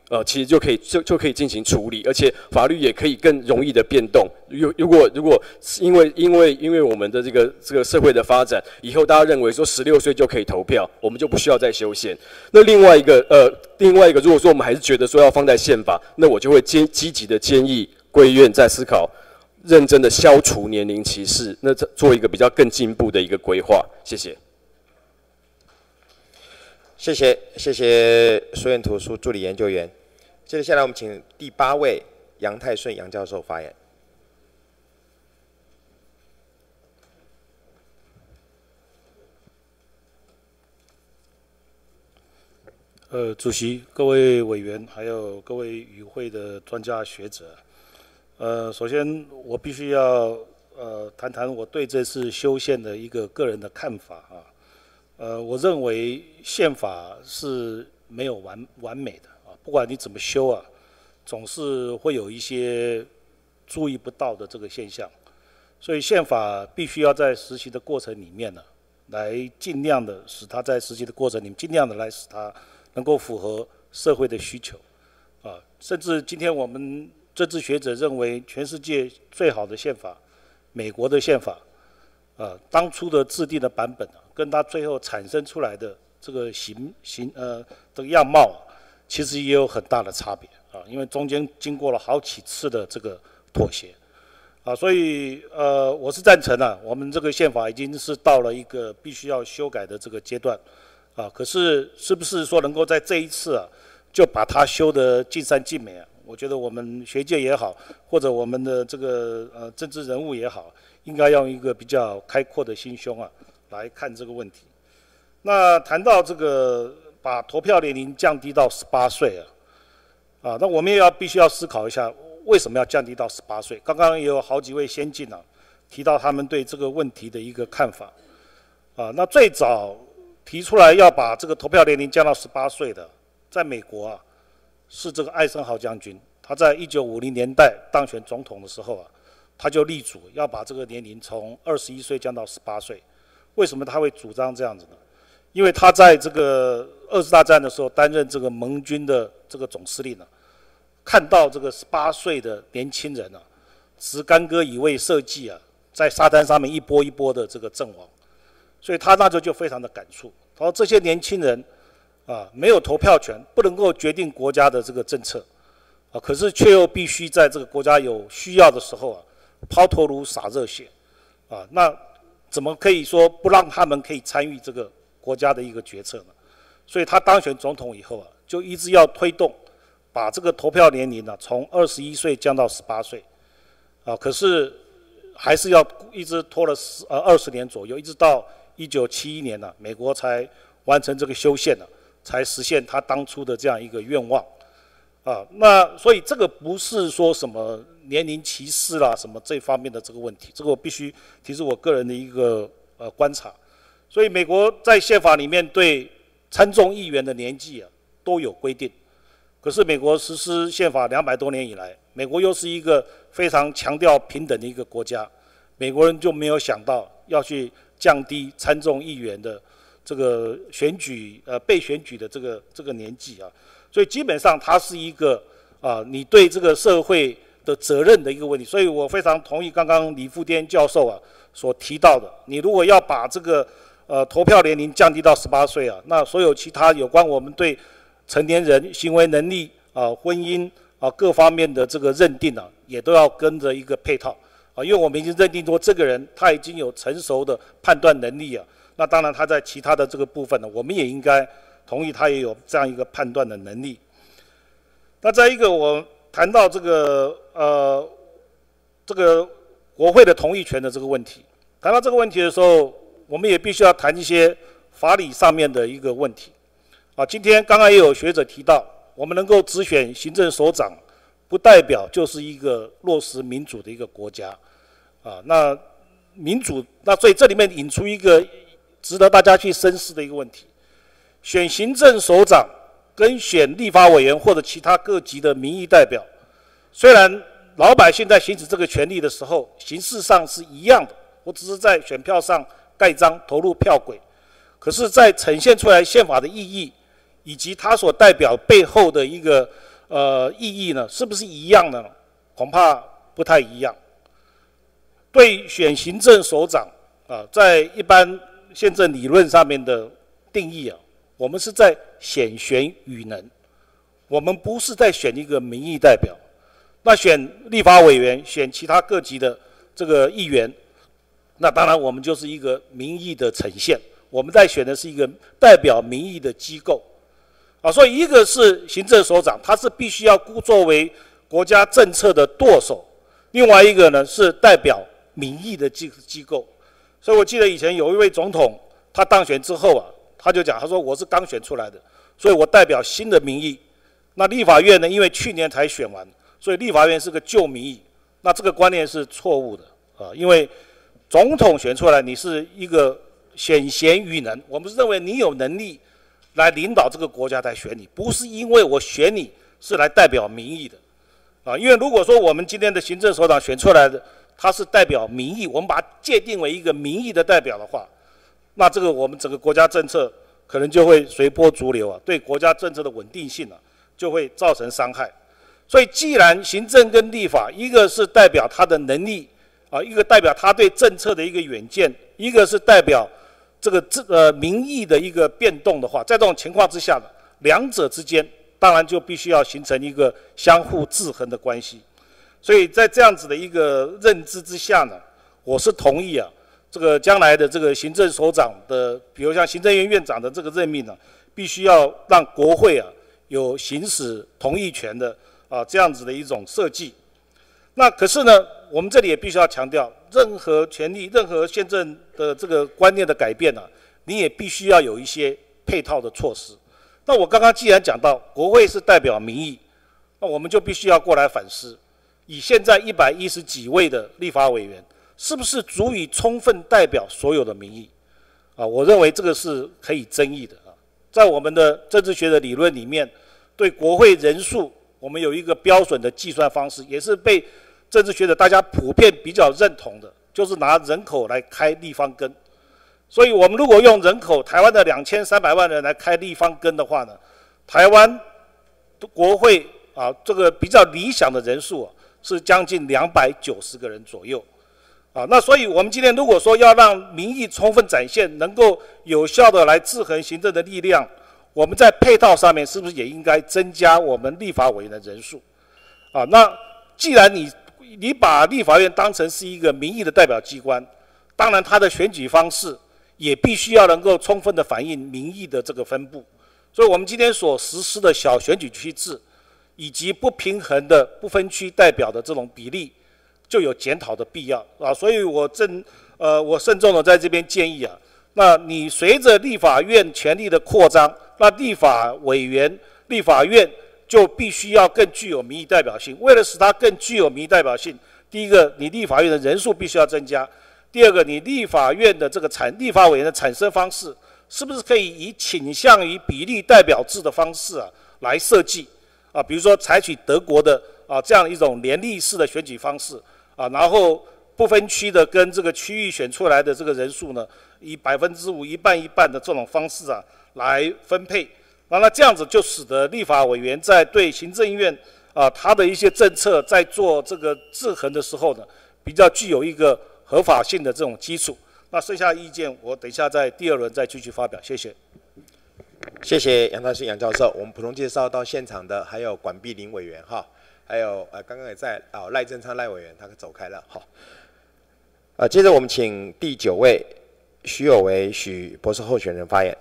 呃，其实就可以就就可以进行处理，而且法律也可以更容易的变动。如如果如果因为因为因为我们的这个这个社会的发展，以后大家认为说十六岁就可以投票，我们就不需要再修宪。那另外一个呃，另外一个，如果说我们还是觉得说要放在宪法，那我就会积积极的建议贵院在思考，认真的消除年龄歧视，那做一个比较更进步的一个规划。谢谢。 谢谢谢谢苏院图书助理研究员。接下来我们请第八位杨泰顺杨教授发言。 呃，主席、各位委员，还有各位与会的专家学者，呃，首先我必须要呃谈谈我对这次修宪的一个个人的看法啊。呃，我认为宪法是没有完完美的啊，不管你怎么修啊，总是会有一些注意不到的这个现象，所以宪法必须要在实习的过程里面呢，来尽量的使它在实习的过程里面尽量的来使它能够符合社会的需求，啊，甚至今天我们政治学者认为全世界最好的宪法，美国的宪法，啊，当初的制定的版本啊，跟它最后产生出来的这个形形呃这个样貌啊，其实也有很大的差别啊，因为中间经过了好几次的这个妥协，啊，所以呃我是赞成啊，我们这个宪法已经是到了一个必须要修改的这个阶段，啊，可是是不是说能够在这一次啊就把它修得尽善尽美啊？我觉得我们学界也好，或者我们的这个呃政治人物也好，应该要用一个比较开阔的心胸啊来看这个问题。那谈到这个把投票年龄降低到十八岁啊，啊，那我们也要必须要思考一下，为什么要降低到十八岁？刚刚也有好几位先进啊提到他们对这个问题的一个看法，啊，那最早提出来要把这个投票年龄降到十八岁的，在美国啊是这个艾森豪将军，他在一九五零年代当选总统的时候啊，他就力主要把这个年龄从二十一岁降到十八岁。为什么他会主张这样子呢？因为他在这个二次大战的时候担任这个盟军的这个总司令啊，看到这个十八岁的年轻人啊，持干戈以卫社稷啊，在沙滩上面一波一波的这个阵亡，所以他那时候就非常的感触。他说这些年轻人啊，没有投票权，不能够决定国家的这个政策啊，可是却又必须在这个国家有需要的时候啊，抛头颅洒热血啊，那怎么可以说不让他们可以参与这个国家的一个决策呢？所以他当选总统以后啊，就一直要推动把这个投票年龄呢、啊、从二十一岁降到十八岁啊，可是还是要一直拖了十呃二十年左右，一直到一九七一年呢、啊，美国才完成这个修宪呢、啊，才实现他当初的这样一个愿望啊。那所以这个不是说什么年龄歧视啦，什么这方面的这个问题，这个我必须提出我个人的一个呃观察。所以美国在宪法里面对参众议员的年纪啊都有规定，可是美国实施宪法两百多年以来，美国又是一个非常强调平等的一个国家，美国人就没有想到要去降低参众议员的这个选举呃被选举的这个这个年纪啊，所以基本上它是一个啊你对这个社会的责任的一个问题。所以我非常同意刚刚李富颠教授啊所提到的，你如果要把这个呃投票年龄降低到十八岁啊，那所有其他有关我们对成年人行为能力啊、婚姻啊各方面的这个认定啊，也都要跟着一个配套啊，因为我们已经认定说这个人他已经有成熟的判断能力啊，那当然他在其他的这个部分呢，我们也应该同意他也有这样一个判断的能力。那再一个，我谈到这个呃这个国会的同意权的这个问题，谈到这个问题的时候，我们也必须要谈一些法理上面的一个问题啊。今天刚刚也有学者提到，我们能够直选行政首长，不代表就是一个落实民主的一个国家啊。那民主，那所以这里面引出一个值得大家去深思的一个问题：选行政首长跟选立法委员或者其他各级的民意代表，虽然老百姓在行使这个权利的时候，形式上是一样的，我只是在选票上盖章投入票轨，可是在呈现出来宪法的意义以及它所代表背后的一个呃意义呢，是不是一样的呢？恐怕不太一样。对选行政首长啊，在一般宪政理论上面的定义啊，我们是在选贤与能，我们不是在选一个民意代表。那选立法委员、选其他各级的这个议员，那当然我们就是一个民意的呈现。我们在选的是一个代表民意的机构，啊，所以一个是行政首长，他是必须要作为国家政策的舵手；另外一个呢是代表民意的机机构。所以我记得以前有一位总统，他当选之后啊，他就讲，他说我是刚选出来的，所以我代表新的民意。那立法院呢，因为去年才选完，所以立法院是个旧民意。那这个观念是错误的啊，因为总统选出来，你是一个选贤与能，我们是认为你有能力来领导这个国家才选你，不是因为我选你是来代表民意的啊。因为如果说我们今天的行政首长选出来的他是代表民意，我们把它界定为一个民意的代表的话，那这个我们整个国家政策可能就会随波逐流啊，对国家政策的稳定性啊就会造成伤害。所以既然行政跟立法，一个是代表他的能力啊，一个代表他对政策的一个远见，一个是代表这个呃民意的一个变动的话，在这种情况之下呢，两者之间当然就必须要形成一个相互制衡的关系。所以在这样子的一个认知之下呢，我是同意啊，这个将来的这个行政首长的，比如像行政院院长的这个任命呢，必须要让国会啊有行使同意权的啊这样子的一种设计。那可是呢，我们这里也必须要强调，任何权利、任何宪政的这个观念的改变呢、啊，你也必须要有一些配套的措施。那我刚刚既然讲到国会是代表民意，那我们就必须要过来反思，以现在一百一十几位的立法委员，是不是足以充分代表所有的民意？啊，我认为这个是可以争议的啊。在我们的政治学的理论里面，对国会人数，我们有一个标准的计算方式，也是被政治学者大家普遍比较认同的，就是拿人口来开立方根。所以我们如果用人口，台湾的两千三百万人来开立方根的话呢，台湾国会啊这个比较理想的人数啊是将近两百九十个人左右。啊，那所以我们今天如果说要让民意充分展现，能够有效的来制衡行政的力量，我们在配套上面是不是也应该增加我们立法委员的人数？啊，那既然你你把立法院当成是一个民意的代表机关，当然它的选举方式也必须要能够充分的反映民意的这个分布。所以我们今天所实施的小选举区制，以及不平衡的不分区代表的这种比例，就有检讨的必要啊。所以我正呃我慎重的在这边建议啊，那你随着立法院权力的扩张，那立法委员、立法院就必须要更具有民意代表性。为了使它更具有民意代表性，第一个，你立法院的人数必须要增加；第二个，你立法院的这个产立法委员的产生方式，是不是可以以倾向于比例代表制的方式啊来设计啊？比如说采取德国的啊这样一种联立式的选举方式啊，然后不分区的跟这个区域选出来的这个人数呢，以百分之五一半一半的这种方式啊来分配。那这样子就使得立法委员在对行政院啊他的一些政策在做这个制衡的时候呢，比较具有一个合法性的这种基础。那剩下的意见我等一下在第二轮再继续发表，谢谢。 谢谢杨大兴杨教授。我们普通介绍到现场的还有管碧玲委员哈，还有呃刚刚也在啊、哦、赖正昌赖委员他走开了好。呃，接着我们请第九位许有为许博士候选人发言。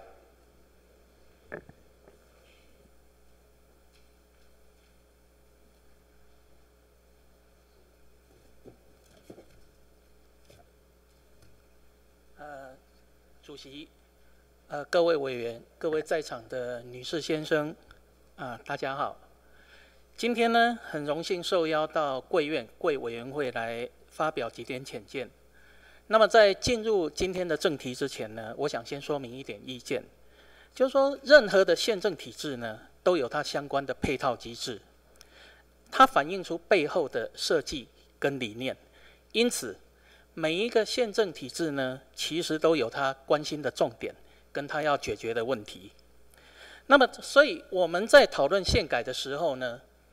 主席，呃，各位委员，各位在场的女士先生，啊、呃，大家好。今天呢，很荣幸受邀到贵院贵委员会来发表几点浅见。那么在进入今天的正题之前呢，我想先说明一点意见，就是说，任何的宪政体制呢，都有它相关的配套机制，它反映出背后的设计跟理念，因此。每一个宪政体制呢，其实都有它关心的重点，跟它要解决的问题。那么，所以我们在讨论宪改的时候呢，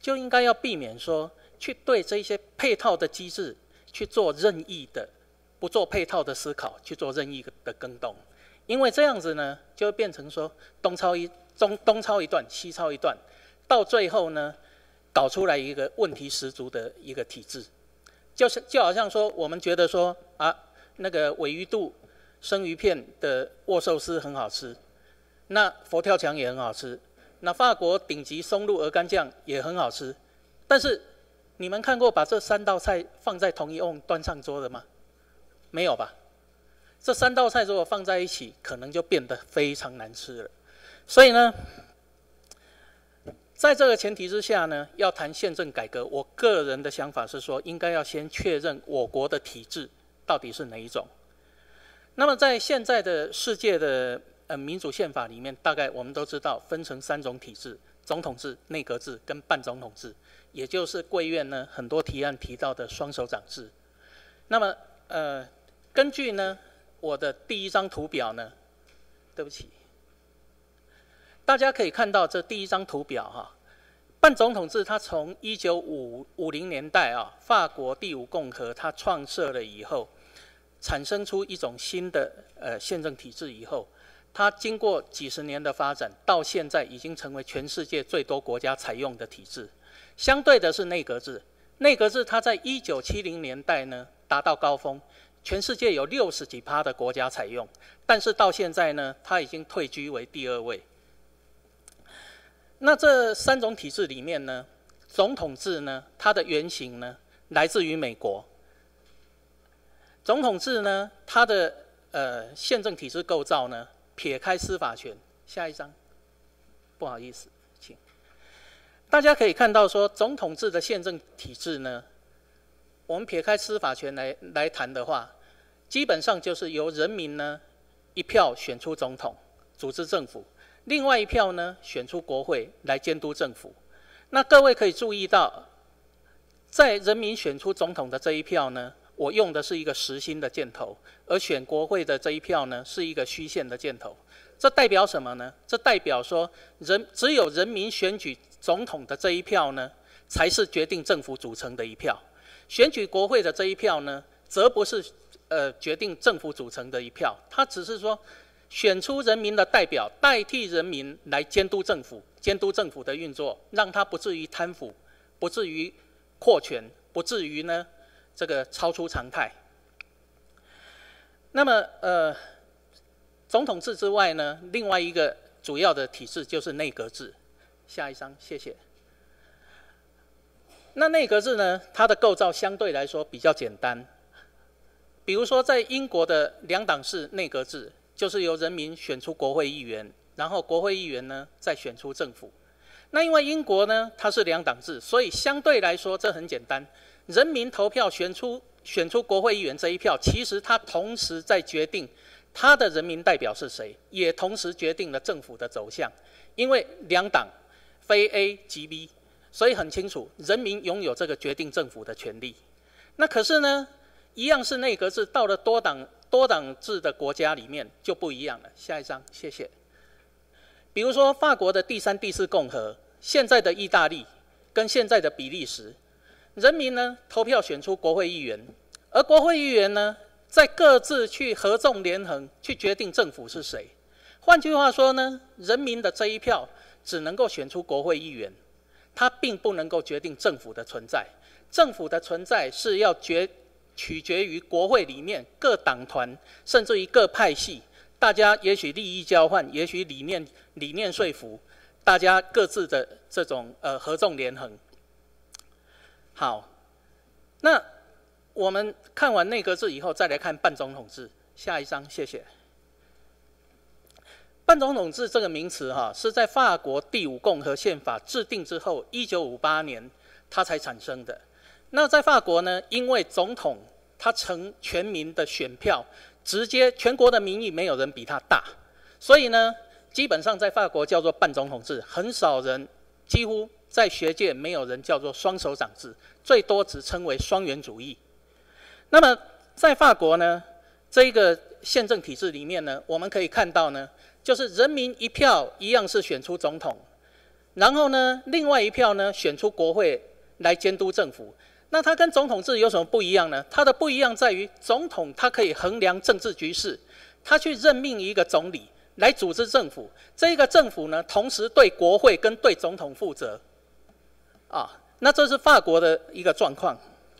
就应该要避免说去对这些配套的机制去做任意的，不做配套的思考，去做任意的更动，因为这样子呢，就会变成说东抄一东东抄一段，西抄一段，到最后呢，搞出来一个问题十足的一个体制，就是就好像说我们觉得说啊，那个鲔鱼肚生鱼片的握寿司很好吃，那佛跳墙也很好吃。那法国顶级松露鹅肝酱也很好吃，但是你们看过把这三道菜放在同一瓮端上桌的吗？没有吧？这三道菜如果放在一起，可能就变得非常难吃了。所以呢，在这个前提之下呢，要谈宪政改革，我个人的想法是说，应该要先确认我国的体制到底是哪一种。那么在现在的世界的呃，民主宪法里面，大概我们都知道分成三种体制：总统制、内阁制跟半总统制，也就是贵院呢很多提案提到的双首长制。那么，呃，根据呢我的第一张图表呢，对不起，大家可以看到这第一张图表哈，半总统制它从一九五零年代啊，法国第五共和它创设了以后，产生出一种新的呃宪政体制以后。它经过几十年的发展，到现在已经成为全世界最多国家采用的体制。相对的是内阁制，内阁制它在一九七零年代呢达到高峰，全世界有六十几趴的国家采用，但是到现在呢，它已经退居为第二位。那这三种体制里面呢，总统制呢，它的原型呢来自于美国。总统制呢，它的呃宪政体制构造呢。撇开司法权，下一张，不好意思，请大家可以看到说，总统制的宪政体制呢，我们撇开司法权来来谈的话，基本上就是由人民呢一票选出总统，组织政府，另外一票呢选出国会来监督政府。那各位可以注意到，在人民选出总统的这一票呢，我用的是一个实心的箭头，而选国会的这一票呢是一个虚线的箭头。这代表什么呢？这代表说人只有人民选举总统的这一票呢，才是决定政府组成的一票。选举国会的这一票呢，则不是呃决定政府组成的一票，它只是说选出人民的代表，代替人民来监督政府，监督政府的运作，让它不至于贪腐，不至于扩权，不至于呢。这个超出常态。那么，呃，总统制之外呢，另外一个主要的体制就是内阁制。下一张，谢谢。那内阁制呢，它的构造相对来说比较简单。比如说，在英国的两党制内阁制，就是由人民选出国会议员，然后国会议员呢再选出政府。那因为英国呢它是两党制，所以相对来说这很简单。人民投票选出选出国会议员这一票，其实它同时在决定他的人民代表是谁，也同时决定了政府的走向。因为两党非 A 即 B， 所以很清楚，人民拥有这个决定政府的权利。那可是呢，一样是内阁制，到了多党多党制的国家里面就不一样了。下一张，谢谢。比如说法国的第三、第四共和，现在的意大利跟现在的比利时。人民呢投票选出国会议员，而国会议员呢在各自去合纵连横去决定政府是谁。换句话说呢，人民的这一票只能够选出国会议员，它并不能够决定政府的存在。政府的存在是要决取决于国会里面各党团，甚至于各派系，大家也许利益交换，也许理念理念说服，大家各自的这种呃合纵连横。好，那我们看完内阁制以后，再来看半总统制。下一章，谢谢。半总统制这个名词哈，是在法国第五共和宪法制定之后，一九五八年它才产生的。那在法国呢，因为总统他成全民的选票，直接全国的民意没有人比他大，所以呢，基本上在法国叫做半总统制，很少人，几乎在学界没有人叫做双首长制，最多只称为双元主义。那么在法国呢，这一个宪政体制里面呢，我们可以看到呢，就是人民一票一样是选出总统， 然后呢，另外一票呢选出国会来监督政府。那它跟总统制有什么不一样呢？它的不一样在于，总统他可以衡量政治局势，他去任命一个总理来组织政府。这个政府呢，同时对国会跟对总统负责。啊，那这是法国的一个状况。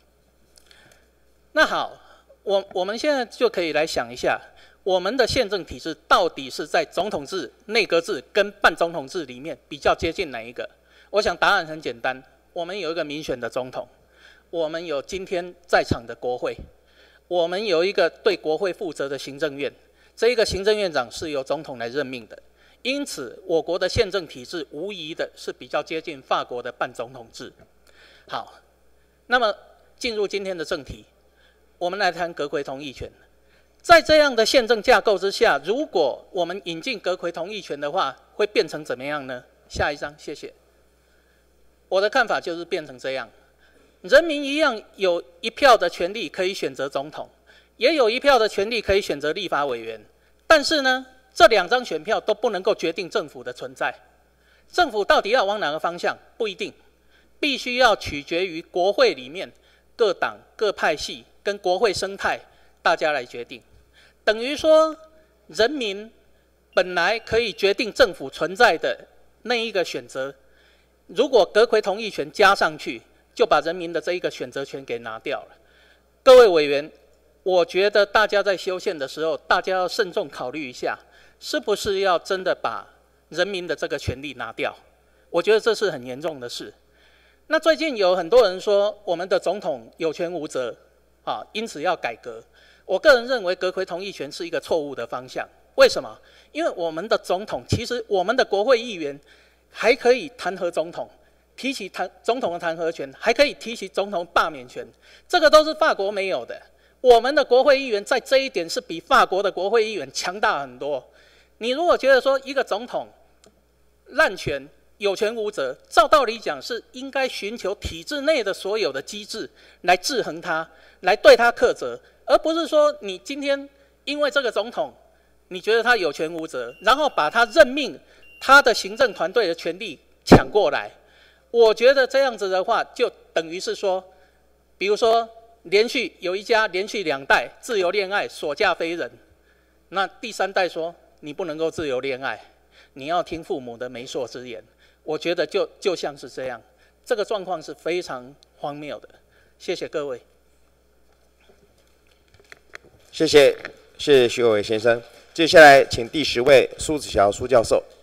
那好，我我们现在就可以来想一下，我们的宪政体制到底是在总统制、内阁制跟半总统制里面比较接近哪一个？我想答案很简单，我们有一个民选的总统。我们有今天在场的国会，我们有一个对国会负责的行政院，这一个行政院长是由总统来任命的，因此我国的宪政体制无疑的是比较接近法国的半总统制。好，那么进入今天的正题，我们来谈阁揆同意权。在这样的宪政架构之下，如果我们引进阁揆同意权的话，会变成怎么样呢？下一章，谢谢。我的看法就是变成这样。人民一样有一票的权利可以选择总统，也有一票的权利可以选择立法委员。但是呢，这两张选票都不能够决定政府的存在。政府到底要往哪个方向，不一定，必须要取决于国会里面各党各派系跟国会生态，大家来决定。等于说，人民本来可以决定政府存在的那一个选择，如果阁揆同意权加上去，就把人民的这一个选择权给拿掉了。各位委员，我觉得大家在修宪的时候，大家要慎重考虑一下，是不是要真的把人民的这个权利拿掉？我觉得这是很严重的事。那最近有很多人说，我们的总统有权无责，啊，因此要改革。我个人认为，阁揆同意权是一个错误的方向。为什么？因为我们的总统，其实我们的国会议员还可以弹劾总统。提起弹总统的弹劾权，还可以提起总统罢免权，这个都是法国没有的。我们的国会议员在这一点是比法国的国会议员强大很多。你如果觉得说一个总统滥权、有权无责，照道理讲是应该寻求体制内的所有的机制来制衡他，来对他苛责，而不是说你今天因为这个总统，你觉得他有权无责，然后把他任命他的行政团队的权力抢过来。我觉得这样子的话，就等于是说，比如说连续有一家连续两代自由恋爱，所嫁非人，那第三代说你不能够自由恋爱，你要听父母的媒妁之言。我觉得就就像是这样，这个状况是非常荒谬的。谢谢各位。 谢谢，谢谢徐伟伟先生。接下来请第十位苏子乔苏教授。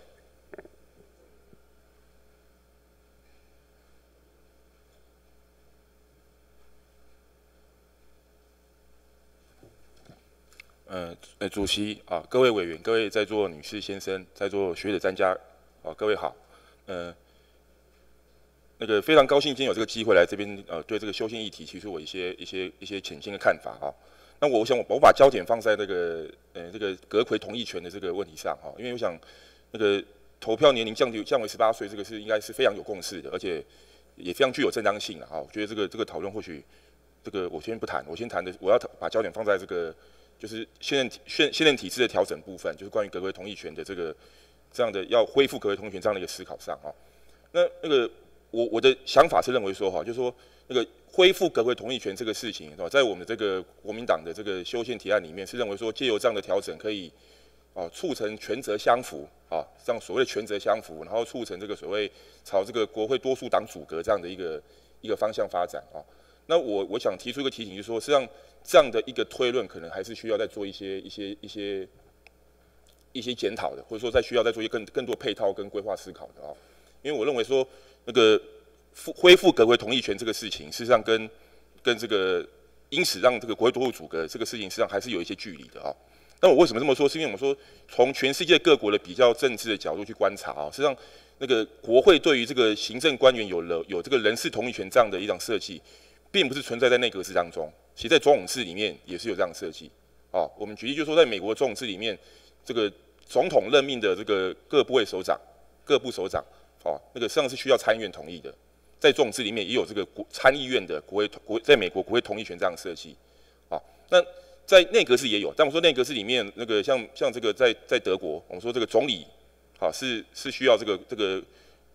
呃，呃，主席啊，各位委员，各位在座女士先生，在座学者专家，啊，各位好。呃，那个非常高兴今天有这个机会来这边，呃，对这个修宪议题提出我一些一些一些浅显的看法啊。那我想我我把焦点放在那个呃这个阁揆同意权的这个问题上哈，因为我想那个投票年龄降低降为十八岁，这个是应该是非常有共识的，而且也非常具有正当性的啊。我觉得这个这个讨论或许这个我先不谈，我先谈的我要把焦点放在这个。就是宪政体宪宪政体制的调整部分，就是关于阁揆同意权的这个这样的要恢复阁揆同意权这样的一个思考上啊。那那个我我的想法是认为说哈，就是说那个恢复阁揆同意权这个事情，在我们这个国民党的这个修宪提案里面，是认为说借由这样的调整，可以啊促成权责相符啊，这样所谓的权责相符，然后促成这个所谓朝这个国会多数党阻隔这样的一个一个方向发展啊。那我我想提出一个提醒，就是说，实际上这样的一个推论，可能还是需要再做一些一些一些一些检讨的，或者说再需要再做一些更更多配套跟规划思考的啊。因为我认为说，那个复恢复阁揆同意权这个事情，事实上跟跟这个因此让这个国会多数阻隔这个事情，实际上还是有一些距离的啊。那我为什么这么说？是因为我们说从全世界各国的比较政治的角度去观察啊，实际上那个国会对于这个行政官员有了有这个人事同意权这样的一种设计。并不是存在在内阁制当中，其实在总统制里面也是有这样的设计。哦，我们举例就是说，在美国总统制里面，这个总统任命的这个各部位首长、各部首长，哦，那个实际上是需要参议院同意的。在总统制里面也有这个国参议院的国会国，在美国国会同意权这样的设计。啊，那在内阁制也有，但我说内阁制里面那个像像这个在在德国，我们说这个总理，啊是是需要这个这个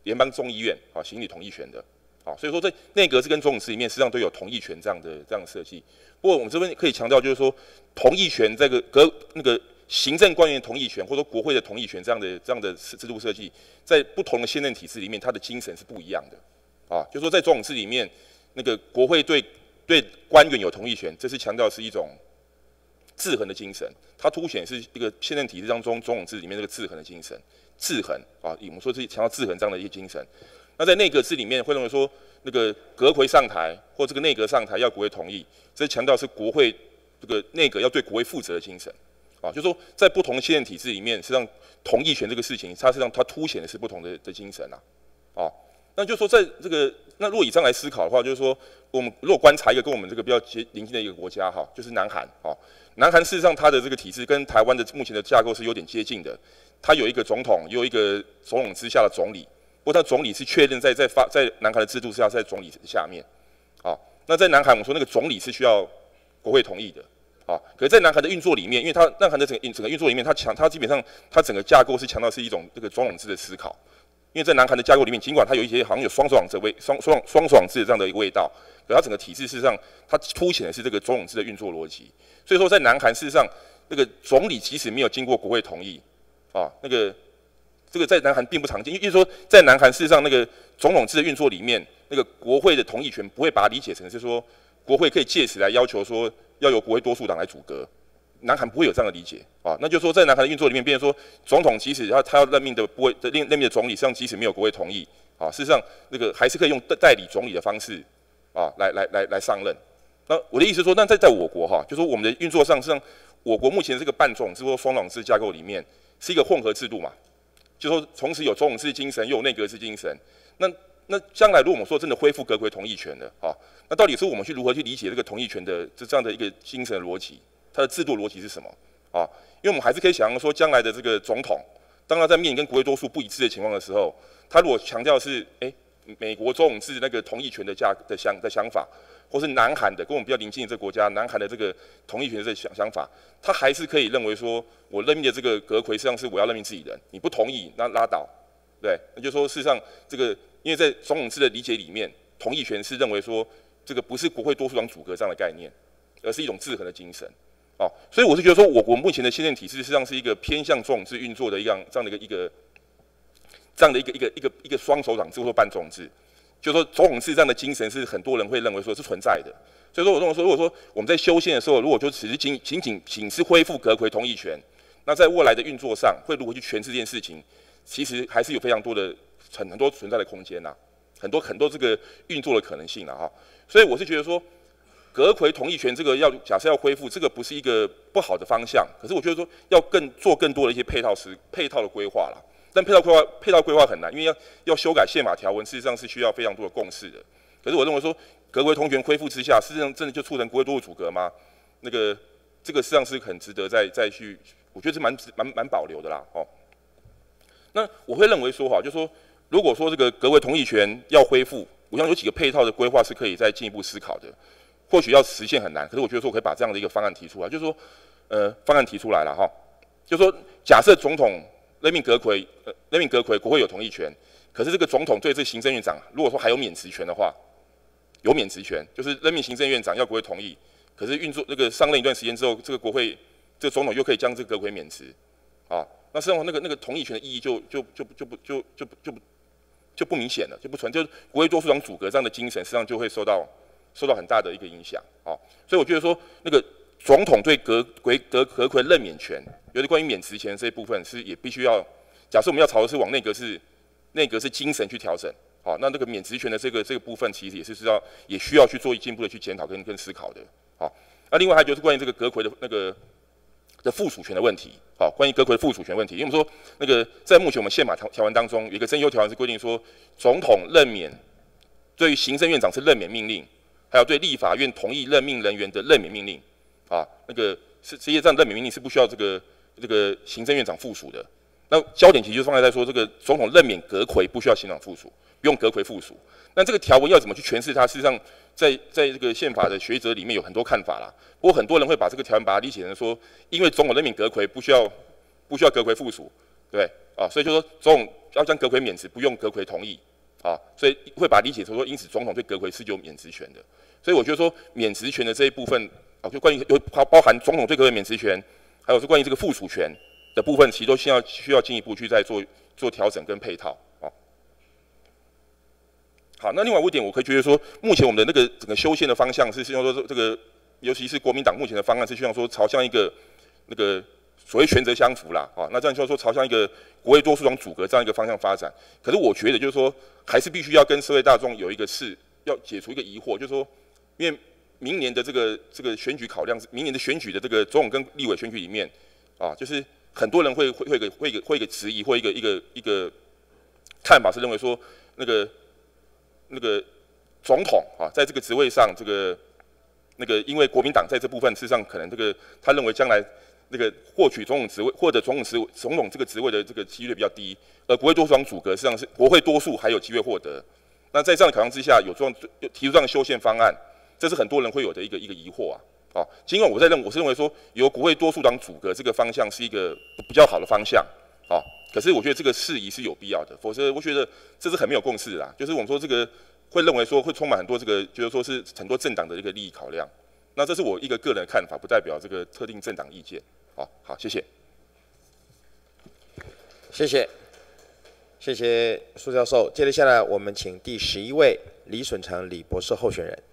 联邦众议院啊行使同意权的。啊，所以说在内阁制跟总统制里面，实际上都有同意权这样的这样的设计。不过我们这边可以强调，就是说同意权这个阁那个行政官员同意权，或者说国会的同意权这样的这样的制度设计，在不同的宪政体制里面，它的精神是不一样的。啊，就是说在总统制里面，那个国会对对官员有同意权，这是强调是一种制衡的精神，它凸显是一个宪政体制当中总统制里面这个制衡的精神，制衡啊，我们说是强调制衡这样的一个精神。那在内阁制里面会认为说，那个阁揆上台或这个内阁上台要国会同意，这强调是国会这个内阁要对国会负责的精神。啊，就是说在不同的宪政体制里面，实际上同意权这个事情，它实际上它凸显的是不同的的精神啊。啊，那就是说在这个那如果以这样来思考的话，就是说我们如果观察一个跟我们这个比较接邻近的一个国家哈，就是南韩啊，南韩事实上它的这个体制跟台湾的目前的架构是有点接近的，它有一个总统，有一个总统之下的总理。不过，他总理是确认在在发在南韩的制度下，在总理下面，啊，那在南韩我们说那个总理是需要国会同意的，啊，可是，在南韩的运作里面，因为它南韩的整个整个运作里面，它强它基本上它整个架构是强调是一种这个总统制的思考，因为在南韩的架构里面，尽管它有一些好像有双爽制味双双双爽制这样的一个味道，可它整个体制事实上它凸显的是这个总统制的运作逻辑，所以说在南韩事实上那个总理即使没有经过国会同意，啊，那个。这个在南韩并不常见，因为说在南韩事实上那个总统制的运作里面，那个国会的同意权不会把它理解成是说国会可以借此来要求说要由国会多数党来阻隔，南韩不会有这样的理解啊。那就是说在南韩的运作里面，变成说总统即使他他要任命的不会任任命的总理，实际上即使没有国会同意啊，事实上那个还是可以用代理总理的方式啊来来来来上任。那我的意思说，那在在我国哈，就说我们的运作上，实际上我国目前这个半总制或双党制架构里面是一个混合制度嘛。就说同时有总统制精神，又有内阁制精神。那那将来如果我们说真的恢复阁揆同意权的啊，那到底是我们去如何去理解这个同意权的这这样的一个精神逻辑？它的制度逻辑是什么啊？因为我们还是可以想象说，将来的这个总统，当他在面临跟国会多数不一致的情况的时候，他如果强调是哎、欸、美国总统制那个同意权的价的想的想法，或是南韩的跟我们比较邻近的这个国家，南韩的这个同意权的这个想想法，他还是可以认为说，我任命的这个阁揆实际上是我要任命自己人，你不同意那拉倒，对，那就说事实上这个，因为在总统制的理解里面，同意权是认为说这个不是国会多数党阻隔这样的概念，而是一种制衡的精神，哦，所以我是觉得说，我国目前的宪政体制实际上是一个偏向总统制运作的一样这样的一个一个这样的一个一个一个一个双手党制或半总统制。就是说总统制这样的精神是很多人会认为说是存在的，所以说我认为说，如果说我们在修宪的时候，如果就只是仅仅仅仅是恢复阁揆同意权，那在未来的运作上会如何去诠释这件事情，其实还是有非常多的很很多存在的空间呐、啊，很多很多这个运作的可能性了、啊、哈。所以我是觉得说，阁揆同意权这个要假设要恢复，这个不是一个不好的方向，可是我觉得说要更做更多的一些配套时配套的规划啦。但配套规划配套规划很难，因为要要修改宪法条文，事实上是需要非常多的共识的。可是我认为说，阁揆同权恢复之下，事实上真的就促成国会多数阻隔吗？那个这个实际上是很值得再再去，我觉得是蛮蛮蛮保留的啦。哦，那我会认为说哈，就说如果说这个阁揆同意权要恢复，我想有几个配套的规划是可以再进一步思考的。或许要实现很难，可是我觉得说我可以把这样的一个方案提出来，就是说，呃，方案提出来了哈，就是说假设总统任命阁揆，呃，任命阁揆，国会有同意权。可是这个总统对这个行政院长，如果说还有免职权的话，有免职权，就是任命行政院长要国会同意。可是运作那个上任一段时间之后，这个国会这个总统又可以将这个阁揆免职，啊，那实际上那个那个同意权的意义就就就就不就就就不就不明显了，就不存，就是国会多数党阻隔这样的精神，实际上就会受到受到很大的一个影响，啊，所以我觉得说那个总统对阁揆阁阁揆任免权。尤其关于免职权这一部分是也必须要，假设我们要朝的是往内阁是内阁是精神去调整，好，那这个免职权的这个这个部分其实也是需要也需要去做进一步的去检讨跟跟思考的，好，那另外还有就是关于这个阁揆的那个的附属权的问题，好，关于阁揆的附属权问题，因为我们说那个在目前我们宪法条条文当中有一个增修条文是规定说，总统任免对于行政院长是任免命令，还有对立法院同意任命人员的任免命令，啊，那个是这些这样任免命令是不需要这个。这个行政院长附属的，那焦点其实就放在在说，这个总统任免阁揆不需要行长附属，不用阁揆附属。那这个条文要怎么去诠释它？事实上在，在在这个宪法的学者里面有很多看法啦。不过很多人会把这个条文把它理解成说，因为总统任免阁揆不需要不需要阁揆附属，对不对啊？所以就说总统要将阁揆免职，不用阁揆同意啊，所以会把理解成说，因此总统对阁揆是有免职权的。所以我觉得说免职权的这一部分啊，就关于有包包含总统对阁揆免职权，还有是关于这个附属权的部分，其实都需要需要进一步去再做做调整跟配套啊。好，那另外一点，我可以觉得说，目前我们的那个整个修宪的方向是希望说这个，尤其是国民党目前的方案是希望说朝向一个那个所谓权责相符啦，啊，那这样就是说朝向一个国会多数党阻隔这样一个方向发展。可是我觉得就是说，还是必须要跟社会大众有一个是要解除一个疑惑，就是说，因为明年的这个这个选举考量，明年的选举的这个总统跟立委选举里面，啊，就是很多人会会会一个会一个会一个质疑或一个一个一个看法是认为说那个。那个总统啊，在这个职位上，这个那个，因为国民党在这部分事实上可能这个，他认为将来那个获取总统职位或者总统职总统这个职位的这个几率比较低，而国会多数党阻隔，实际上是国会多数还有机会获得。那在这样的考量之下，有这样提出这样的修宪方案，这是很多人会有的一个一个疑惑啊。啊，尽管我在认，我是认为说由国会多数党阻隔这个方向是一个比较好的方向啊。可是我觉得这个事宜是有必要的，否则我觉得这是很没有共识的啦。就是我们说这个会认为说会充满很多这个，就是说是很多政党的一个利益考量。那这是我一个个人的看法，不代表这个特定政党意见。好，好，谢谢。 谢谢，谢谢苏教授。接着下来，我们请第十一位李隼成李博士候选人。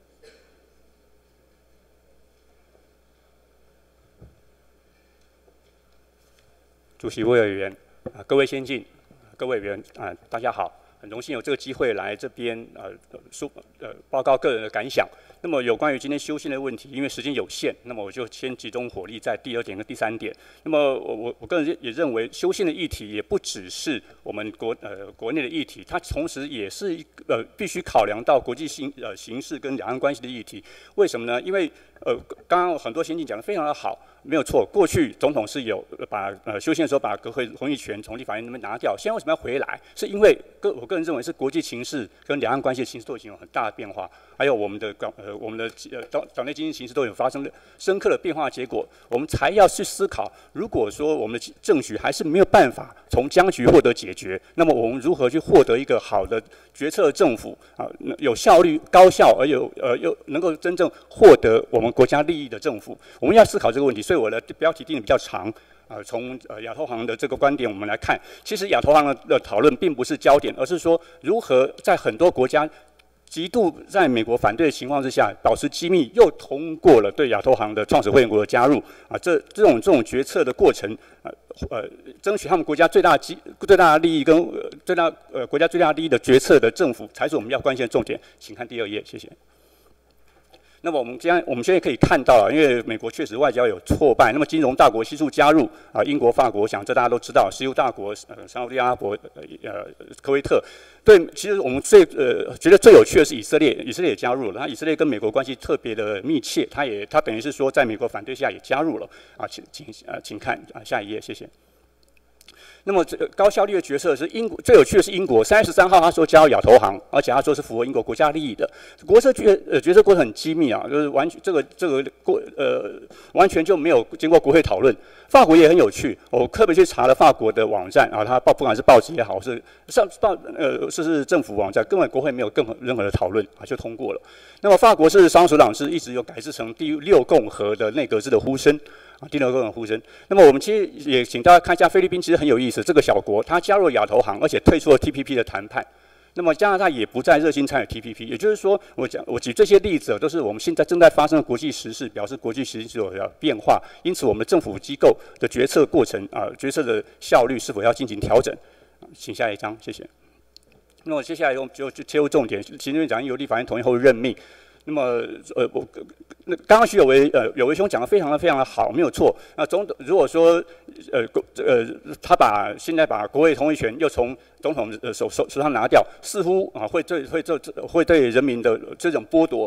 主席、委员啊，各位先进、各位委员啊，大家好，很荣幸有这个机会来这边呃说呃报告个人的感想。那么有关于今天修宪的问题，因为时间有限，那么我就先集中火力在第二点跟第三点。那么我我我个人也认为，修宪的议题也不只是我们国呃国内的议题，它同时也是一呃必须考量到国际形呃形势跟两岸关系的议题。为什么呢？因为呃刚刚很多先进讲得非常的好。没有错，过去总统是有把呃修宪的时候把国会同意权从立法院那边拿掉，现在为什么要回来？是因为个我个人认为是国际情势跟两岸关系的形势都已经有很大的变化，还有我们的港呃我们的呃岛岛内经济形势都有发生了深刻的变化，结果我们才要去思考，如果说我们的政局还是没有办法从僵局获得解决，那么我们如何去获得一个好的决策政府啊，有效率、高效而有呃又能够真正获得我们国家利益的政府？我们要思考这个问题。所以我的标题定的比较长，呃，从呃亚投行的这个观点我们来看，其实亚投行的的讨论并不是焦点，而是说如何在很多国家极度在美国反对的情况之下，保持机密，又通过了对亚投行的创始会员国的加入啊，这这种这种决策的过程，呃呃，争取他们国家最大机最大的利益跟、呃、最大呃国家最大利益的决策的政府，才是我们要关心的重点。请看第二页，谢谢。那么我们今天我们现在可以看到了，因为美国确实外交有挫败，那么金融大国悉数加入啊，英国、法国，想这大家都知道，石油大国呃，沙特阿拉伯、呃科威特，对，其实我们最呃觉得最有趣的是以色列，以色列也加入了，那以色列跟美国关系特别的密切，它也它等于是说在美国反对下也加入了啊，请请呃请看啊下一页，谢谢。那么这个高效率的决策是英国最有趣的是英国三月十三号他说加入亚投行，而且他说是符合英国国家利益的。国策决呃决策过程很机密啊，就是完全这个这个过呃完全就没有经过国会讨论。法国也很有趣，我特别去查了法国的网站啊，它报不管是报纸也好，是上报呃是是政府网站，根本国会没有任何任何的讨论啊就通过了。那么法国是商首长是一直有改制成第六共和的内阁制的呼声。第六个呼声。那么我们其实也请大家看一下菲律宾，其实很有意思。这个小国它加入亚投行，而且退出了 T P P 的谈判。那么加拿大也不再热心参与 T P P。也就是说，我讲我举这些例子，都是我们现在正在发生的国际时事，表示国际时事有变化。因此，我们的政府机构的决策过程啊，决策的效率是否要进行调整？请下一张，谢谢。那么接下来我们就就切入重点，行政院长由立法院同意后任命。那么，呃，我那刚刚徐有为呃有为兄讲的非常的非常的好，没有错。那总如果说，呃呃，他把现在把国会同意权又从总统呃手手手上拿掉，似乎啊会对会这会对人民的这种剥夺。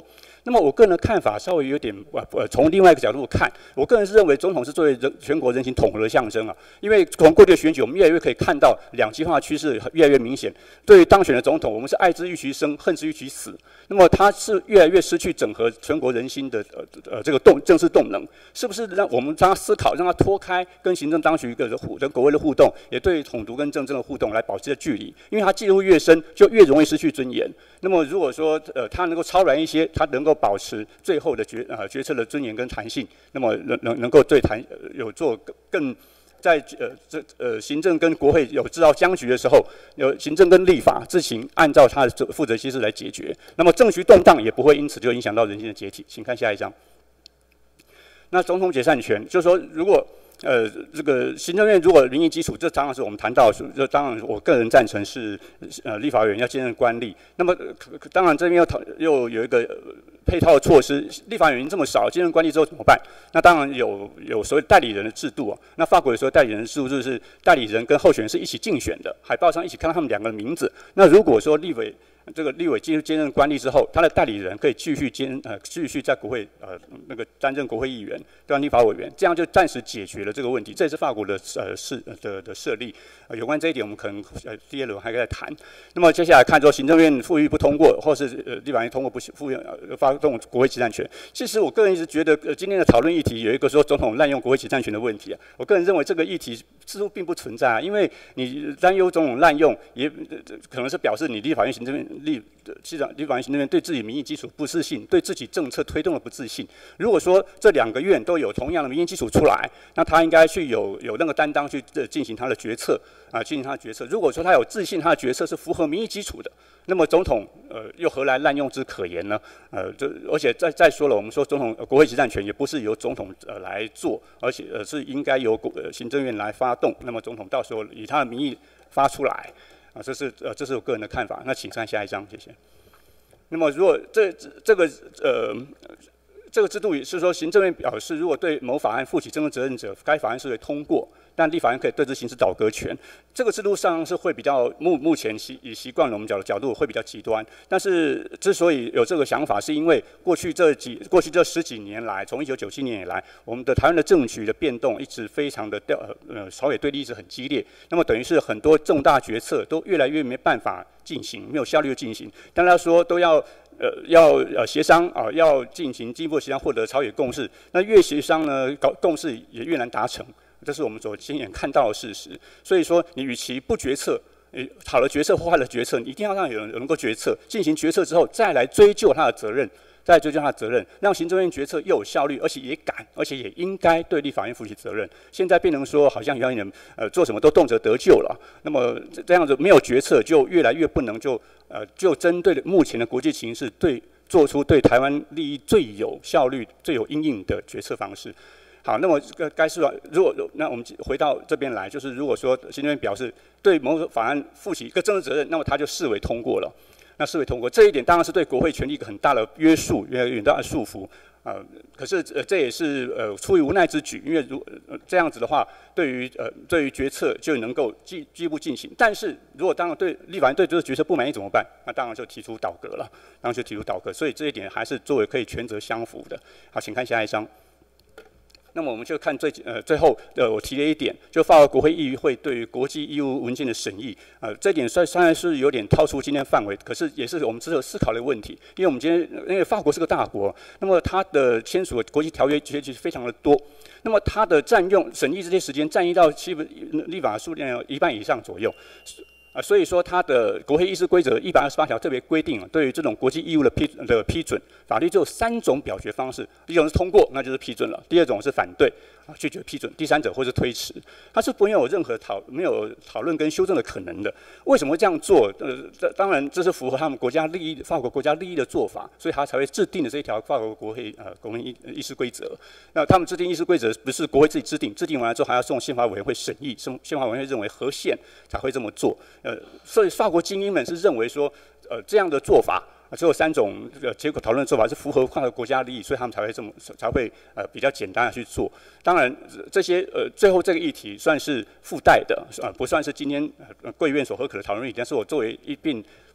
那么我个人的看法稍微有点呃，从另外一个角度看，我个人是认为总统是作为人全国人心统合的象征啊。因为从过去的选举，我们越来越可以看到两极化趋势越来越明显。对于当选的总统，我们是爱之欲其生，恨之欲其死。那么他是越来越失去整合全国人心的呃呃这个动政治动能，是不是让我们让他思考，让他脱开跟行政当局一个互跟国会的互动，也对统独跟政治的互动来保持距离？因为他介入越深，就越容易失去尊严。那么如果说呃他能够超然一些，他能够保持最后的决呃决策的尊严跟弹性，那么能能能够对弹有做更在呃这呃行政跟国会有制造僵局的时候，有行政跟立法自行按照他的负责机制来解决，那么政局动荡也不会因此就影响到人心的解体。请看下一章。那总统解散权，就是说如果呃，这个行政院如果民意基础，这当然是我们谈到，这当然我个人赞成是呃立法委员要兼任官吏。那么当然这边又讨又有一个配套的措施，立法委员这么少，兼任官吏之后怎么办？那当然有有所谓代理人的制度啊。那法国有所谓代理人制度，就是代理人跟候选人是一起竞选的，海报上一起看到他们两个名字。那如果说立委这个立委进入兼任官吏之后，他的代理人可以继续兼呃继续在国会呃那个担任国会议员、当立法委员，这样就暂时解决了这个问题。这也是法国的呃是的的设立。呃，有关这一点，我们可能呃第二轮还可以再谈。那么接下来看说，行政院复议不通过，或是呃立法院通过不复院呃发动国会集战权。其实我个人一直觉得，呃今天的讨论议题有一个说总统滥用国会集战权的问题啊。我个人认为这个议题似乎并不存在啊，因为你担忧总统滥用，也可能是表示你立法院行政院立。市长、立法院行政院对自己民意基础不自信，对自己政策推动的不自信。如果说这两个院都有同样的民意基础出来，那他应该去有有那个担当去进行他的决策啊，进行他的决策。如果说他有自信，他的决策是符合民意基础的，那么总统呃又何来滥用之可言呢？呃，这而且再再说了，我们说总统、呃、国会集战权也不是由总统呃来做，而且呃是应该由国、呃、行政院来发动。那么总统到时候以他的民意发出来。啊，这是呃，这是我个人的看法。那请看下一章，谢谢。那么，如果这这个呃这个制度也是说，行政院表示，如果对某法案负起政治责任者，该法案是会通过，但立法院可以对之行使倒阁权。这个制度上是会比较目目前习以习惯了我们角的角度会比较极端。但是之所以有这个想法，是因为过去这几过去这十几年来，从一九九七年以来，我们的台湾的政局的变动一直非常的调呃朝野对立一直很激烈。那么等于是很多重大决策都越来越没办法进行，没有效率的进行。当然说都要。呃，要呃协商啊、呃，要进行进一步协商，获得朝野共识。那越协商呢，搞共识也越难达成，这是我们所亲眼看到的事实。所以说，你与其不决策，呃，好的决策或坏的决策，你一定要让有人能够决策，进行决策之后，再来追究他的责任，再来追究他的责任，让行政院决策又有效率，而且也敢，而且也应该对立法院负起责任。现在变成说，好像有点呃做什么都动辄得咎了。那么这样子没有决策，就越来越不能就。呃，就针对目前的国际形势，对做出对台湾利益最有效率、最有因应的决策方式。好，那么该是如果那我们回到这边来，就是如果说行政院表示对某个法案负起一个政治责任，那么他就视为通过了。那视为通过这一点，当然是对国会权力一个很大的约束，也很大的束缚。呃，可是呃，这也是呃出于无奈之举，因为如、呃、这样子的话，对于呃对于决策就能够进进一步进行。但是如果当然对立法院对这个决策不满意怎么办？那当然就提出倒阁了，当然就提出倒阁。所以这一点还是作为可以权责相符的。好，请看下一章。那么我们就看最呃最后呃我提了一点，就法国国会议会对于国际义务文件的审议，呃这一点虽虽然是有点超出今天范围，可是也是我们值得思考的问题。因为我们今天因为法国是个大国，那么它的签署的国际条约其实非常的多，那么它的占用审议这些时间占用到基本立法数量一半以上左右。啊，所以说它的国会议事规则一百二十八条特别规定啊，对于这种国际义务的批的批准，法律就有三种表决方式，一种是通过，那就是批准了；第二种是反对啊，拒绝批准；第三者或是推迟，它是没有任何讨没有讨论跟修正的可能的。为什么会这样做？呃，当然这是符合他们国家利益、法国国家利益的做法，所以他才会制定的这一条法国国会呃国民议议事规则。那他们制定议事规则不是国会自己制定，制定完了之后还要送宪法委员会审议，宪宪法委员会认为合宪才会这么做。呃，所以法国精英们是认为说，呃，这样的做法，只有三种呃结果讨论的做法是符合法国国家利益，所以他们才会这么才会呃比较简单的去做。当然，这些呃最后这个议题算是附带的，呃不算是今天呃贵院所核可的讨论议题，但是我作为一并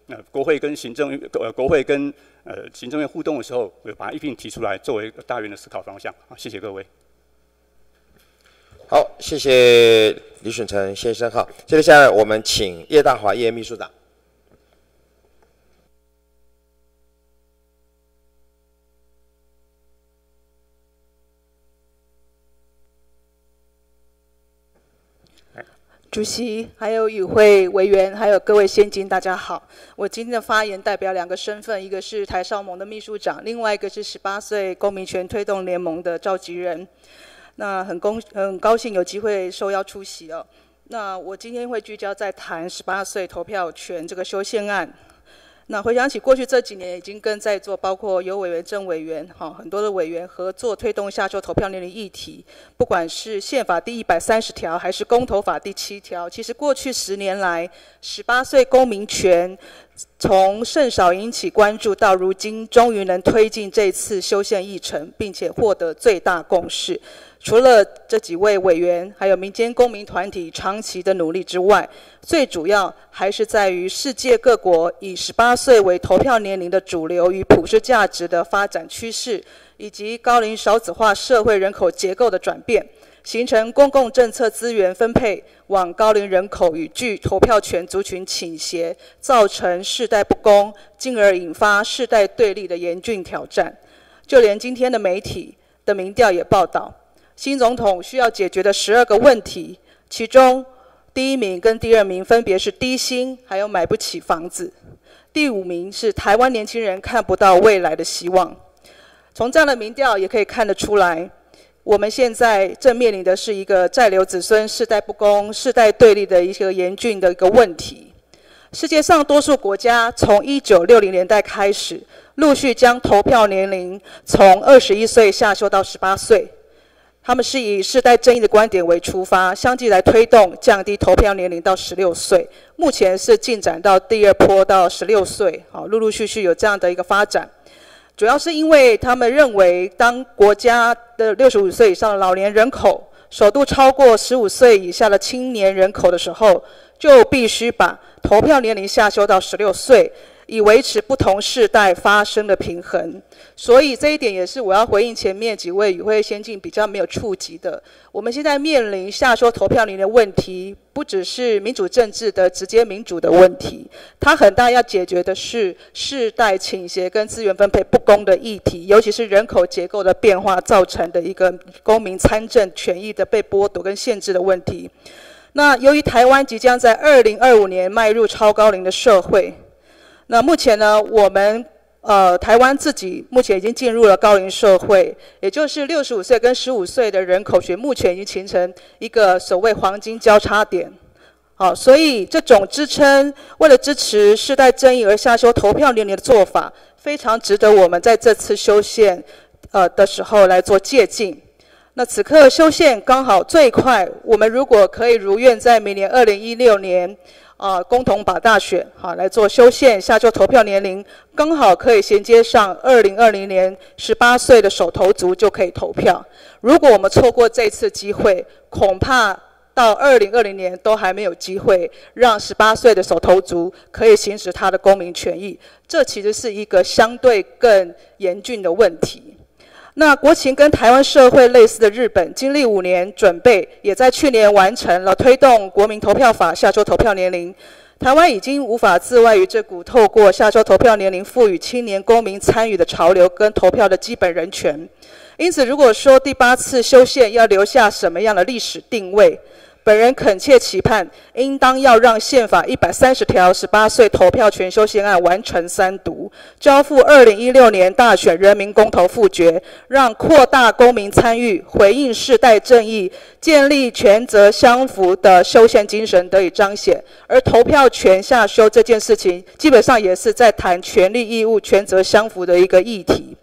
那、呃、国会跟行政呃国会跟呃行政院互动的时候，我把它一并提出来作为大院的思考方向。好，谢谢各位。 好，谢谢李选成先生。好，接下来我们请叶大华叶秘书长。 主席，还有与会委员，还有各位先进，大家好。我今天的发言代表两个身份，一个是台少盟的秘书长，另外一个是十八岁公民权推动联盟的召集人。那很公很高兴有机会受邀出席哦。那我今天会聚焦在谈十八岁投票权这个修宪案。那回想起过去这几年，已经跟在座包括有委员、郑委员，哈，很多的委员合作推动下修投票年龄议题，不管是宪法第一百三十条，还是公投法第七条，其实过去十年来，十八岁公民权从甚少引起关注，到如今终于能推进这次修宪议程，并且获得最大共识。除了这几位委员，还有民间公民团体长期的努力之外，最主要还是在于世界各国以十八岁为投票年龄的主流与普世价值的发展趋势，以及高龄少子化社会人口结构的转变，形成公共政策资源分配往高龄人口与具投票权族群倾斜，造成世代不公，进而引发世代对立的严峻挑战。就连今天的媒体的民调也报道，新总统需要解决的十二个问题，其中第一名跟第二名分别是低薪，还有买不起房子；第五名是台湾年轻人看不到未来的希望。从这样的民调也可以看得出来，我们现在正面临的是一个在留子孙、世代不公、世代对立的一个严峻的一个问题。世界上多数国家从一九六零年代开始，陆续将投票年龄从二十一岁下修到十八岁。他们是以世代正义的观点为出发，相继来推动降低投票年龄到十六岁。目前是进展到第二波到十六岁，好，陆陆续续有这样的一个发展。主要是因为他们认为，当国家的六十五岁以上的老年人口首度超过十五岁以下的青年人口的时候，就必须把投票年龄下修到十六岁。以维持不同世代发生的平衡，所以这一点也是我要回应前面几位与会先进比较没有触及的。我们现在面临下修投票年龄的问题，不只是民主政治的直接民主的问题，它很大要解决的是世代倾斜跟资源分配不公的议题，尤其是人口结构的变化造成的一个公民参政权益的被剥夺跟限制的问题。那由于台湾即将在二零二五年迈入超高龄的社会，那目前呢，我们呃台湾自己目前已经进入了高龄社会，也就是六十五岁跟十五岁的人口学目前已经形成一个所谓黄金交叉点。好，所以这种支撑为了支持世代正义而下修投票年龄的做法，非常值得我们在这次修宪呃的时候来做借鉴。那此刻修宪刚好最快，我们如果可以如愿在明年二零一六年。啊，公投法大选，好来做修宪下修投票年龄，刚好可以衔接上二零二零年十八岁的首投族就可以投票。如果我们错过这次机会，恐怕到二零二零年都还没有机会让十八岁的首投族可以行使他的公民权益。这其实是一个相对更严峻的问题。那国情跟台湾社会类似的日本，经历五年准备，也在去年完成了推动国民投票法下修投票年龄。台湾已经无法自外于这股透过下修投票年龄赋予青年公民参与的潮流跟投票的基本人权。因此，如果说第八次修宪要留下什么样的历史定位，本人恳切期盼，应当要让宪法一百三十条十八岁投票权修宪案完成三读，交付二零一六年大选人民公投复决，让扩大公民参与、回应世代正义、建立权责相符的修宪精神得以彰显。而投票权下修这件事情，基本上也是在谈权利义务、权责相符的一个议题。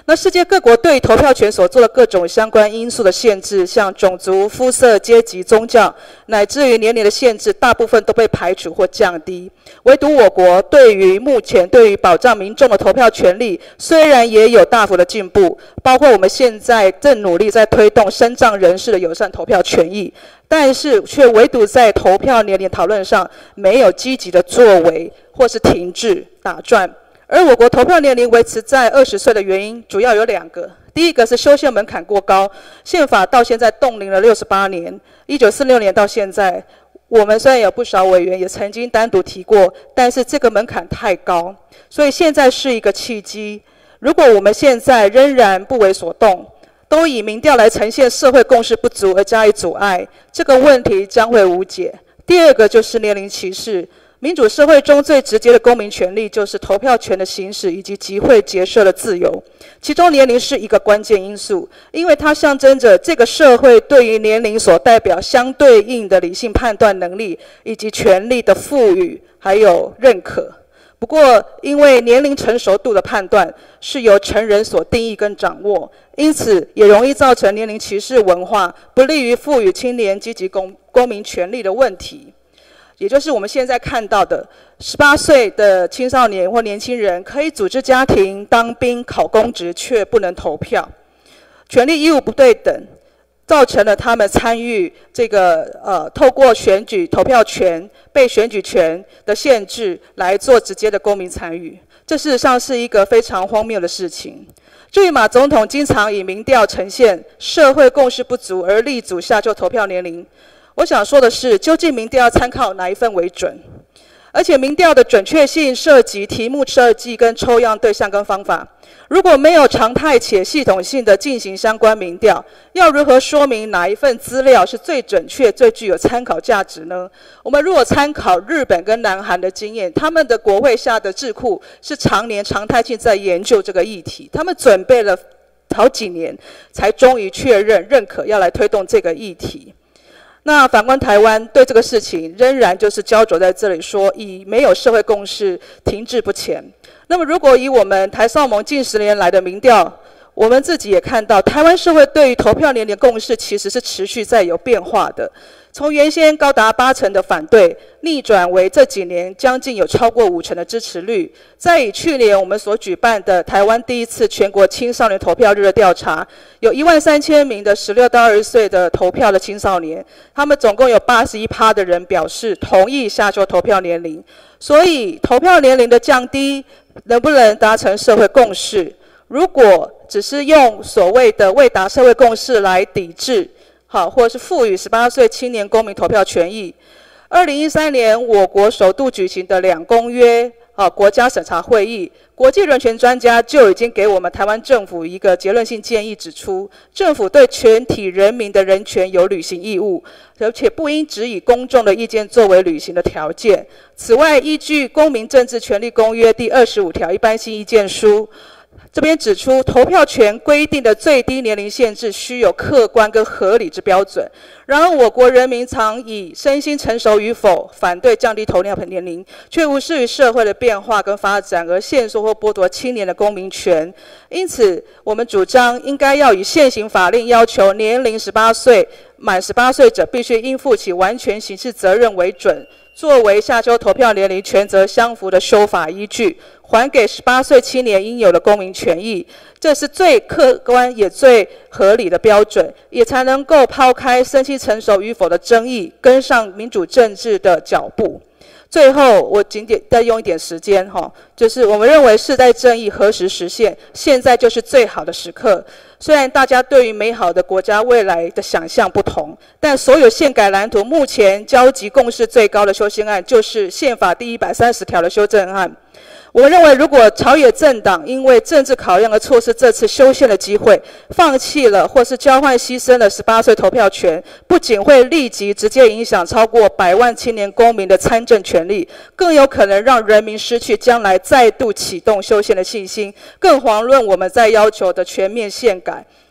那世界各国对投票权所做的各种相关因素的限制，像种族、肤色、阶级、宗教，乃至于年龄的限制，大部分都被排除或降低。唯独我国对于目前对于保障民众的投票权利，虽然也有大幅的进步，包括我们现在正努力在推动身障人士的友善投票权益，但是却唯独在投票年龄讨论上没有积极的作为，或是停滞打转。而我国投票年龄维持在二十岁的原因，主要有两个。第一个是修宪门槛过高，宪法到现在冻龄了六十八年，一九四六年到现在，我们虽然有不少委员也曾经单独提过，但是这个门槛太高，所以现在是一个契机。如果我们现在仍然不为所动，都以民调来呈现社会共识不足而加以阻碍，这个问题将会无解。第二个就是年龄歧视。民主社会中最直接的公民权利就是投票权的行使以及集会结社的自由，其中年龄是一个关键因素，因为它象征着这个社会对于年龄所代表相对应的理性判断能力以及权利的赋予还有认可。不过，因为年龄成熟度的判断是由成人所定义跟掌握，因此也容易造成年龄歧视文化，不利于赋予青年积极公公民权利的问题。也就是我们现在看到的，十八岁的青少年或年轻人可以组织家庭、当兵、考公职，却不能投票，权利义务不对等，造成了他们参与这个呃透过选举投票权、被选举权的限制来做直接的公民参与，这事实上是一个非常荒谬的事情。至于马总统经常以民调呈现社会共识不足而力主下修投票年龄。我想说的是，究竟民调要参考哪一份为准？而且民调的准确性涉及题目设计跟抽样对象跟方法。如果没有常态且系统性的进行相关民调，要如何说明哪一份资料是最准确、最具有参考价值呢？我们如果参考日本跟南韩的经验，他们的国会下的智库是常年常态性在研究这个议题，他们准备了好几年，才终于确认认可要来推动这个议题。那反观台湾，对这个事情仍然就是焦灼在这里说，以没有社会共识停滞不前。那么如果以我们台少盟近十年来的民调，我们自己也看到，台湾社会对于投票年龄共识其实是持续在有变化的。从原先高达八成的反对，逆转为这几年将近有超过五成的支持率。再以去年我们所举办的台湾第一次全国青少年投票日的调查，有一万三千名的十六到二十岁的投票的青少年，他们总共有 百分之八十一 的人表示同意下修投票年龄。所以投票年龄的降低能不能达成社会共识？如果只是用所谓的未达社会共识来抵制，好，或者是赋予十八岁青年公民投票权益。二零一三年，我国首度举行的两公约啊国家审查会议，国际人权专家就已经给我们台湾政府一个结论性建议，指出政府对全体人民的人权有履行义务，而且不应只以公众的意见作为履行的条件。此外，依据《公民政治权利公约》第二十五条一般性意见书，这边指出，投票权规定的最低年龄限制需有客观跟合理之标准。然而，我国人民常以身心成熟与否反对降低投票年龄，却无视于社会的变化跟发展，而限缩或剥夺青年的公民权。因此，我们主张应该要以现行法令要求年龄十八岁满十八岁者必须应负起完全刑事责任为准，作为下修投票年龄权责相符的修法依据，还给十八岁青年应有的公民权益，这是最客观也最合理的标准，也才能够抛开身心成熟与否的争议，跟上民主政治的脚步。最后，我仅点再用一点时间哈，就是我们认为世代正义何时实现？现在就是最好的时刻。虽然大家对于美好的国家未来的想象不同，但所有宪改蓝图目前交集共识最高的修宪案，就是宪法第一百三十条的修正案。我们认为，如果朝野政党因为政治考量而错失这次修宪的机会，放弃了或是交换牺牲了十八岁投票权，不仅会立即直接影响超过百万青年公民的参政权利，更有可能让人民失去将来再度启动修宪的信心，更遑论我们在要求的全面宪改。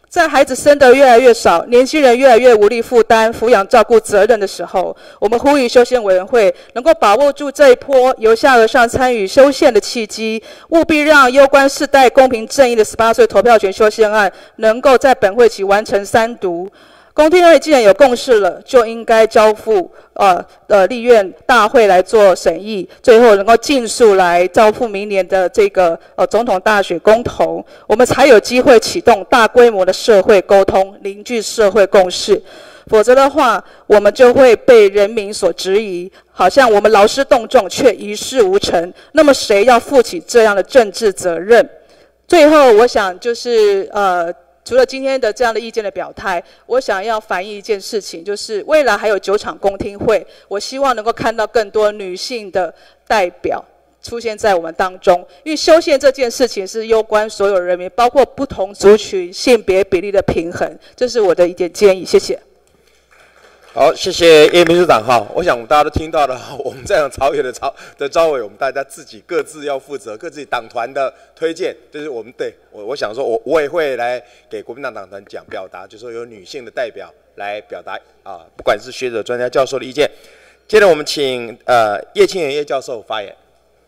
在孩子生得越来越少，年轻人越来越无力负担抚养照顾责任的时候，我们呼吁修宪委员会能够把握住这一波由下而上参与修宪的契机，务必让攸关世代公平正义的十八岁投票权修宪案能够在本会期完成三读。公听会既然有共识了，就应该交付呃呃立院大会来做审议，最后能够尽速来交付明年的这个呃总统大选公投，我们才有机会启动大规模的社会沟通，凝聚社会共识。否则的话，我们就会被人民所质疑，好像我们劳师动众却一事无成。那么谁要负起这样的政治责任？最后，我想就是呃。除了今天的这样的意见的表态，我想要反映一件事情，就是未来还有九场公听会，我希望能够看到更多女性的代表出现在我们当中，因为修宪这件事情是攸关所有人民，包括不同族群性别比例的平衡，这是我的一点建议，谢谢。 好，谢谢叶秘书长哈。我想我们大家都听到了，我们这样朝野的朝的招委，我们大家自己各自要负责，各自党团的推荐，就是我们对我我想说我，我也会来给国民党党团讲表达，就是说有女性的代表来表达啊，不管是学者、专家、教授的意见。接着我们请呃叶庆元叶教授发言。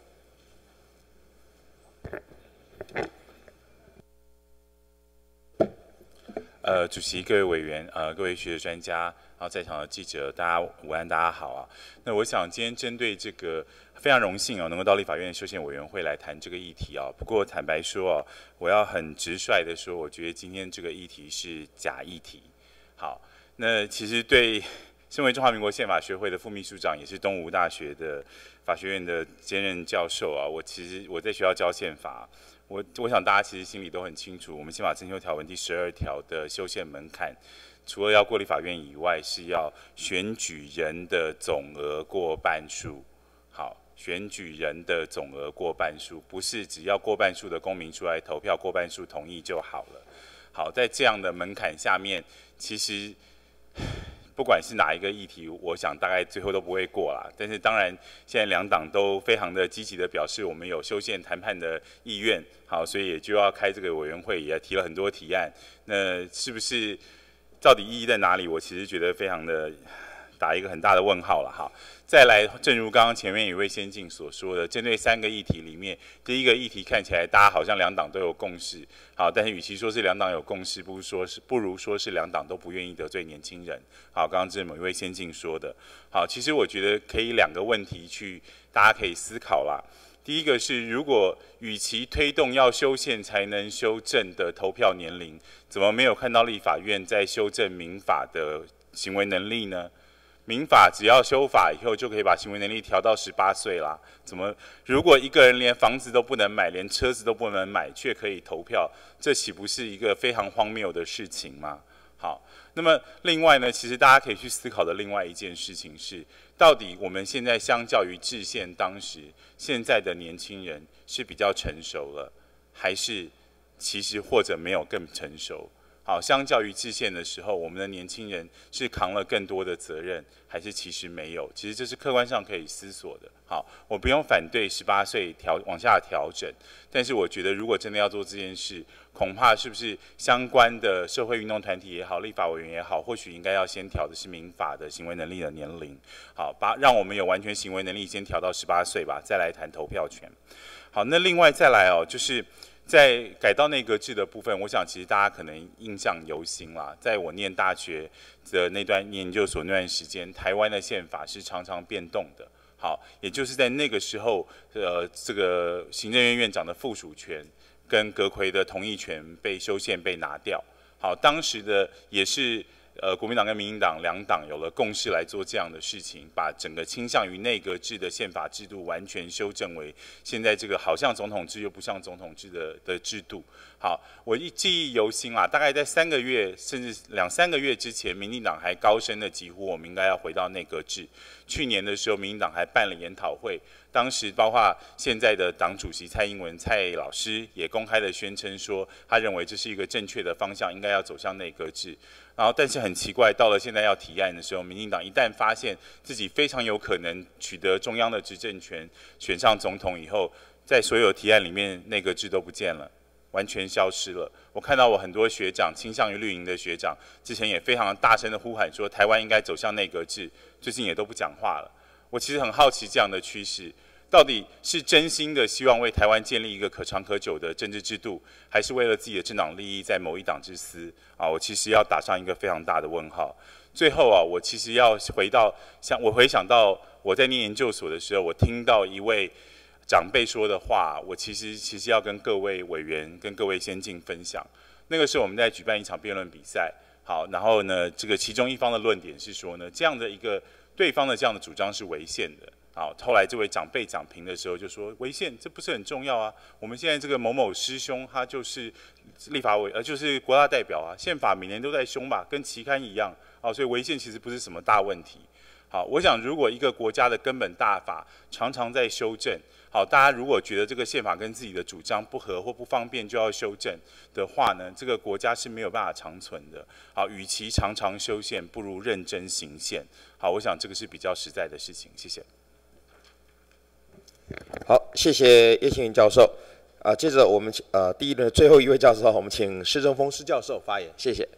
呃，主席、各位委员、呃，各位学者专家，然后在场的记者，大家午安，大家好啊。那我想今天针对这个非常荣幸哦，能够到立法院的修宪委员会来谈这个议题啊。不过坦白说哦，我要很直率的说，我觉得今天这个议题是假议题。好，那其实对身为中华民国宪法学会的副秘书长，也是东吴大学的法学院的兼任教授啊，我其实我在学校教宪法。我我想大家其实心里都很清楚，我们宪法增修条文第十二条的修宪门槛，除了要过立法院以外，是要选举人的总额过半数。好，选举人的总额过半数，不是只要过半数的公民出来投票，过半数同意就好了。好，在这样的门槛下面，其实不管是哪一个议题，我想大概最后都不会过啦。但是当然，现在两党都非常的积极的表示，我们有修宪谈判的意愿。好，所以也就要开这个委员会，也提了很多提案。那是不是到底意义在哪里？我其实觉得非常的打一个很大的问号了哈。再来，正如刚刚前面一位先进所说的，针对三个议题里面，第一个议题看起来大家好像两党都有共识，好，但是与其说是两党有共识，不如说是不如说是两党都不愿意得罪年轻人。好，刚刚这某一位先进说的，好，其实我觉得可以两个问题去大家可以思考啦。第一个是，如果与其推动要修宪才能修正的投票年龄，怎么没有看到立法院在修正民法的行为能力呢？民法只要修法以后，就可以把行为能力调到十八岁啦。怎么？如果一个人连房子都不能买，连车子都不能买，却可以投票，这岂不是一个非常荒谬的事情吗？好，那么另外呢，其实大家可以去思考的另外一件事情是，到底我们现在相较于制宪当时，现在的年轻人是比较成熟了，还是其实或者没有更成熟？好，相较于制宪的时候，我们的年轻人是扛了更多的责任，还是其实没有？其实这是客观上可以思索的。好，我不用反对十八岁调往下调整，但是我觉得如果真的要做这件事，恐怕是不是相关的社会运动团体也好，立法委员也好，或许应该要先调的是民法的行为能力的年龄。好，把让我们有完全行为能力先调到十八岁吧，再来谈投票权。好，那另外再来哦，就是在改道内阁制的部分，我想其实大家可能印象犹新啦。在我念大学的那段念研究所那段时间，台湾的宪法是常常变动的。好，也就是在那个时候，呃，这个行政院院长的附属权跟阁揆的同意权被修宪被拿掉。好，当时的也是呃国民党跟民进党两党有了共识来做这样的事情，把整个倾向于内阁制的宪法制度完全修正为现在这个好像总统制又不像总统制的的制度。好，我一记忆犹新啦，大概在三个月甚至两三个月之前，民进党还高声的疾呼我们应该要回到内阁制。去年的时候，民进党还办了研讨会，当时包括现在的党主席蔡英文蔡老师也公开的宣称说，他认为这是一个正确的方向，应该要走向内阁制。然后，但是很奇怪，到了现在要提案的时候，民进党一旦发现自己非常有可能取得中央的执政权，选上总统以后，在所有提案里面内阁制都不见了。 完全消失了。我看到我很多学长倾向于绿营的学长，之前也非常大声的呼喊说台湾应该走向内阁制，最近也都不讲话了。我其实很好奇这样的趋势，到底是真心的希望为台湾建立一个可长可久的政治制度，还是为了自己的政党利益在某一党之私？啊，我其实要打上一个非常大的问号。最后啊，我其实要回到想，我回想到我在念研究所的时候，我听到一位长辈说的话，我其实其实要跟各位委员、跟各位先进分享。那个时候我们在举办一场辩论比赛，好，然后呢，这个其中一方的论点是说呢，这样的一个对方的这样的主张是违宪的。好，后来这位长辈讲评的时候就说，违宪这不是很重要啊？我们现在这个某某师兄他就是立法委，呃，就是国大代表啊，宪法每年都在修嘛，跟期刊一样。好，所以违宪其实不是什么大问题。好，我想如果一个国家的根本大法常常在修正，好，大家如果觉得这个宪法跟自己的主张不合或不方便就要修正的话呢，这个国家是没有办法长存的。好，与其常常修宪，不如认真行宪。好，我想这个是比较实在的事情。谢谢。 好，谢谢叶庆云教授。啊，接着我们呃第一轮最后一位教授，我们请施正峰施教授发言，谢谢。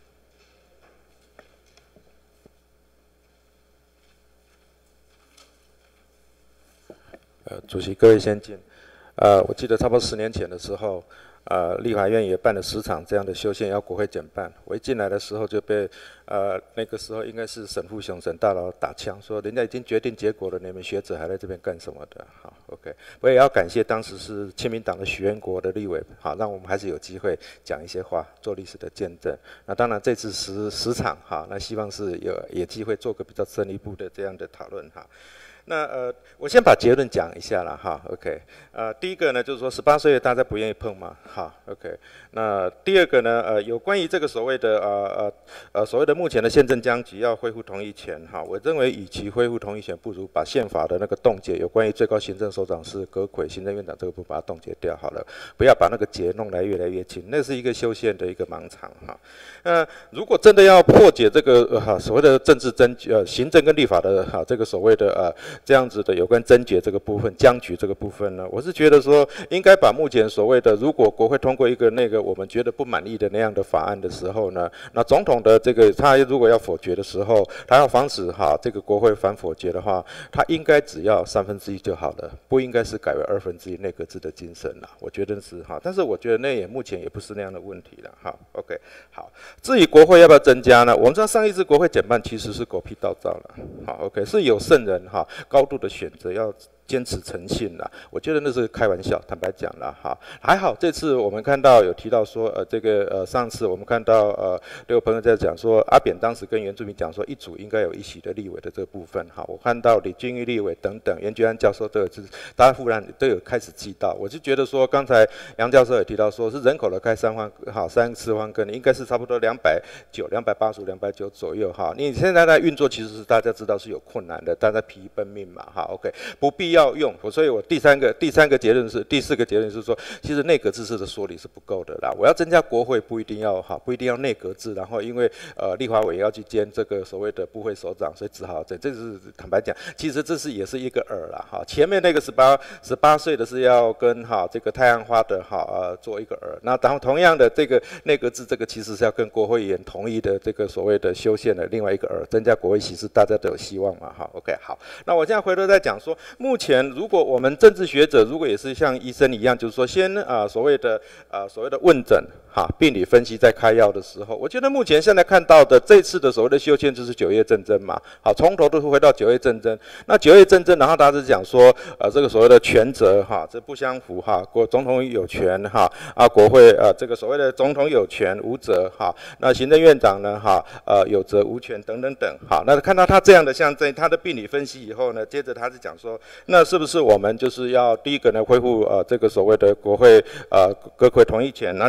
呃，主席，各位先进，呃，我记得差不多十年前的时候，呃，立法院也办了十场这样的修宪要国会减半。我一进来的时候就被，呃，那个时候应该是沈富雄沈大佬打枪，说人家已经决定结果了，你们学者还在这边干什么的？好 ，OK。我也要感谢当时是亲民党的许愿国的立委，好，让我们还是有机会讲一些话，做历史的见证。那当然这次十十场，哈，那希望是有有机会做个比较深一步的这样的讨论，哈。那呃，我先把结论讲一下了哈 ，OK。呃，第一个呢，就是说十八岁的大家不愿意碰嘛，好 ，OK。那第二个呢，呃，有关于这个所谓的呃呃呃所谓的目前的宪政僵局要恢复同意权，哈，我认为与其恢复同意权，不如把宪法的那个冻结，有关于最高行政首长是阁揆、行政院长这个部分把它冻结掉好了，不要把那个结弄来越来越轻，那是一个修宪的一个盲场哈。那如果真的要破解这个呃所谓的政治争呃行政跟立法的哈这个所谓的呃这样子的有关症结这个部分、僵局这个部分呢，我是觉得说应该把目前所谓的，如果国会通过一个那个我们觉得不满意的那样的法案的时候呢，那总统的这个他如果要否决的时候，他要防止哈这个国会反否决的话，他应该只要三分之一就好了，不应该是改为二分之一内阁制的精神啦。我觉得是哈，但是我觉得那也目前也不是那样的问题了哈。OK， 好，至于国会要不要增加呢？我们知道上一次国会减半其实是狗屁倒灶了，好 OK， 是有圣人哈高度的选择要坚持诚信啦，我觉得那是开玩笑，坦白讲啦哈。还好这次我们看到有提到说，呃，这个呃上次我们看到呃这个朋友在讲说，阿扁当时跟原住民讲说，一组应该有一席的立委的这个部分哈。我看到李俊毅立委等等，袁觉安教授都有，大家忽然都有开始记到。我就觉得说，刚才杨教授也提到说，是人口的开三万好三四万个，应该是差不多两百九、两百八十五、两百九左右哈。你现在在运作其实是大家知道是有困难的，大家疲于奔命嘛哈。OK， 不必要。要用，所以我第三个第三个结论是，第四个结论是说，其实内阁制式的说理是不够的啦。我要增加国会，不一定要哈，不一定要内阁制，然后因为呃立法委员要去兼这个所谓的部会首长，所以只好这这是坦白讲，其实这是也是一个饵啦哈。前面那个十八十八岁的是要跟哈这个太阳花的哈呃做一个饵，那然后同样的这个内阁制这个其实是要跟国会议员同意的这个所谓的修宪的另外一个饵，增加国会席次，大家都有希望嘛哈。OK 好，那我现在回头再讲说，目前。如果我们政治学者如果也是像医生一样，就是说先啊、呃、所谓的啊、呃、所谓的问诊哈病理分析再开药的时候，我觉得目前现在看到的这次的所谓的修宪就是九叶政争嘛，好从头都回到九叶政争。那九叶政争，然后大家是讲说呃这个所谓的权责哈这不相符哈，国总统有权哈啊国会呃这个所谓的总统有权无责哈，那行政院长呢哈呃有责无权等等等好，那看到他这样的像这他的病理分析以后呢，接着他是讲说那。那是不是我们就是要第一个呢恢复呃这个所谓的国会呃阁揆同意权，那接着是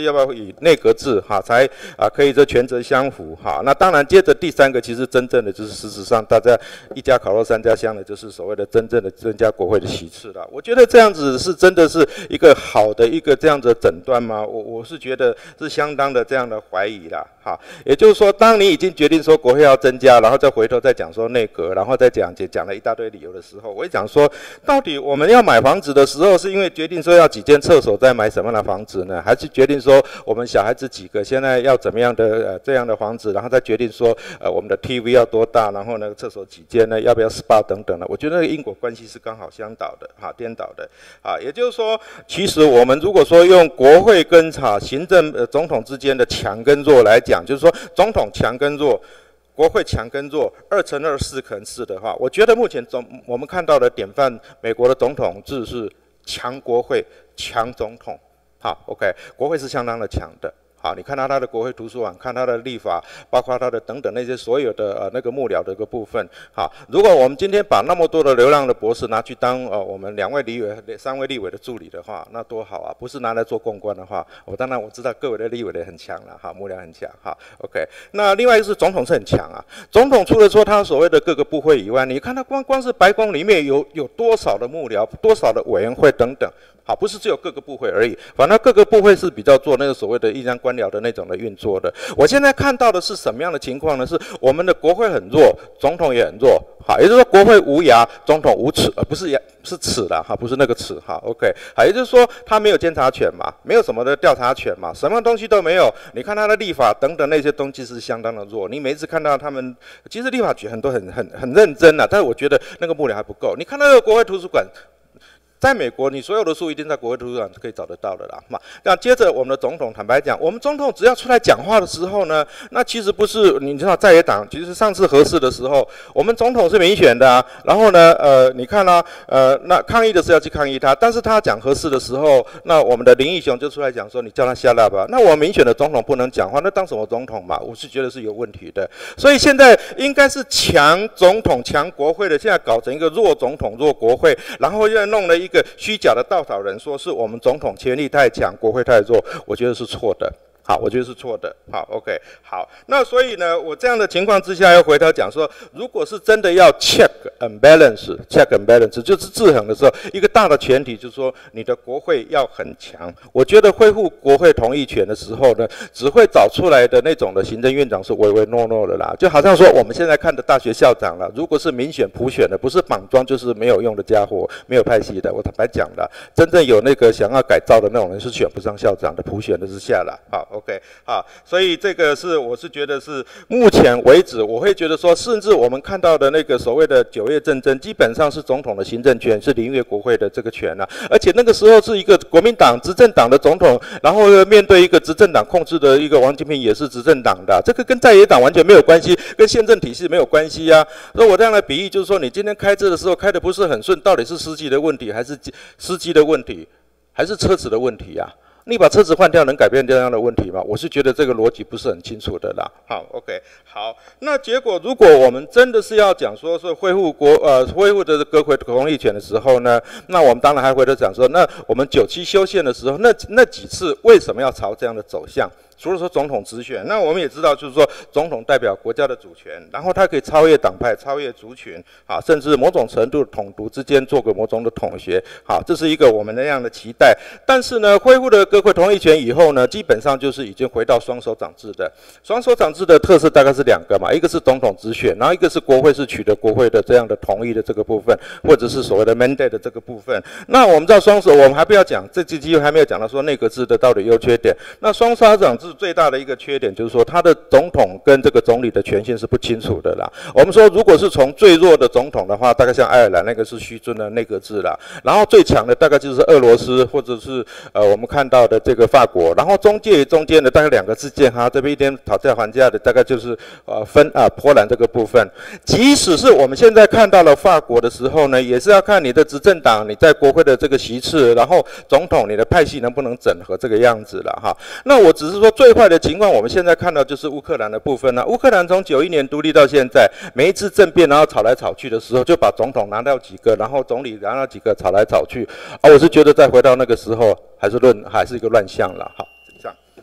是要不要以内阁制哈，才啊可以这权责相符哈。那当然，接着第三个，其实真正的就是事实上大家一家烤肉三家香的，就是所谓的真正的增加国会的席次了。我觉得这样子是真的是一个好的一个这样子的诊断吗？我我是觉得是相当的这样的怀疑啦。好，也就是说，当你已经决定说国会要增加，然后再回头再讲说内阁，然后再讲讲讲了一大堆理由的时候，我也讲说，到底我们要买房子的时候，是因为决定说要几间厕所再买什么样的房子呢？还是决定说我们小孩子几个现在要怎么样的呃这样的房子，然后再决定说呃我们的 T V 要多大，然后呢厕所几间呢？要不要 S P A 等等的？我觉得那个因果关系是刚好相倒的，哈，颠倒的，啊，也就是说，其实我们如果说用国会跟哈行政呃总统之间的强跟弱来讲，就是说总统强跟弱，国会强跟弱，二乘二四乘四的话，我觉得目前总我们看到的典范，美国的总统制是强国会强总统，好 ，OK， 国会是相当的强的。好，你看到他的国会图书馆，看他的立法，包括他的等等那些所有的呃那个幕僚的一个部分。好，如果我们今天把那么多的流浪的博士拿去当呃我们两位立委、三位立委的助理的话，那多好啊！不是拿来做公关的话，我当然我知道各位的立委的很强了，哈，幕僚很强，哈 ，OK。那另外就是总统是很强啊，总统除了说他所谓的各个部会以外，你看他光光是白宫里面有有多少的幕僚，多少的委员会等等。好，不是只有各个部会而已，反正各个部会是比较做那个所谓的一张官僚的那种的运作的。我现在看到的是什么样的情况呢？是我们的国会很弱，总统也很弱。好，也就是说国会无牙，总统无齿，呃，不是牙，是齿啦，哈，不是那个齿，哈 ，OK。好，也就是说他没有监察权嘛，没有什么的调查权嘛，什么东西都没有。你看他的立法等等那些东西是相当的弱。你每一次看到他们，其实立法局很多很很很认真啊，但是我觉得那个幕僚还不够。你看那个国会图书馆。在美国，你所有的书一定在国会图书馆是可以找得到的啦。嘛，那接着我们的总统，坦白讲，我们总统只要出来讲话的时候呢，那其实不是你知道在野党，其实上次核四的时候，我们总统是民选的啊。然后呢，呃，你看啊，呃，那抗议的是要去抗议他，但是他讲核四的时候，那我们的林义雄就出来讲说，你叫他下来吧。那我们民选的总统不能讲话，那当什么总统嘛？我是觉得是有问题的。所以现在应该是强总统、强国会的，现在搞成一个弱总统、弱国会，然后又弄了一个。一个虚假的稻草人说是我们总统权力太强，国会太弱，我觉得是错的。好，我觉得是错的。好 ，OK， 好。那所以呢，我这样的情况之下，要回头讲说，如果是真的要 check and balance，check and balance 就是制衡的时候，一个大的前提就是说，你的国会要很强。我觉得恢复国会同意权的时候呢，只会找出来的那种的行政院长是唯唯诺诺的啦，就好像说我们现在看的大学校长啦，如果是民选普选的，不是绑桩就是没有用的家伙，没有派系的。我坦白讲啦，真正有那个想要改造的那种人是选不上校长的，普选的是下啦。好。OK， 好，所以这个是我是觉得是目前为止，我会觉得说，甚至我们看到的那个所谓的九月政争，基本上是总统的行政权，是凌越国会的这个权啊。而且那个时候是一个国民党执政党的总统，然后面对一个执政党控制的一个王金平，也是执政党的，这个跟在野党完全没有关系，跟宪政体系没有关系啊。所以我这样的比喻就是说，你今天开车的时候开的不是很顺，到底是司机的问题，还是司机的问题，还是车子的问题啊？你把车子换掉能改变这样的问题吗？我是觉得这个逻辑不是很清楚的啦。好 ，OK， 好。那结果如果我们真的是要讲说是恢复国呃恢复的国会同意权的时候呢，那我们当然还回头讲说，那我们九七修宪的时候，那那几次为什么要朝这样的走向？除了说总统直选，那我们也知道，就是说总统代表国家的主权，然后他可以超越党派、超越族群，啊，甚至某种程度统独之间做个某种的统协，好，这是一个我们那样的期待。但是呢，恢复了国会同意权以后呢，基本上就是已经回到双手掌制的。双手掌制的特色大概是两个嘛，一个是总统直选，然后一个是国会是取得国会的这样的同意的这个部分，或者是所谓的 mandate 的这个部分。那我们知道双手，我们还不要讲，这期机会还没有讲到说内阁制的到底优缺点。那双手掌制最大的一个缺点就是说，他的总统跟这个总理的权限是不清楚的啦。我们说，如果是从最弱的总统的话，大概像爱尔兰那个是虚尊的内阁制啦，然后最强的大概就是俄罗斯或者是呃我们看到的这个法国，然后中介中间的大概两个之间哈，这边一点讨价还价的大概就是呃分啊波兰这个部分。即使是我们现在看到了法国的时候呢，也是要看你的执政党你在国会的这个席次，然后总统你的派系能不能整合这个样子了哈。那我只是说最坏的情况，我们现在看到就是乌克兰的部分呢。乌克兰从九一年独立到现在，每一次政变然后吵来吵去的时候，就把总统拿掉几个，然后总理拿到几个，吵来吵去。啊，我是觉得再回到那个时候，还是论还是一个乱象了。好，这样。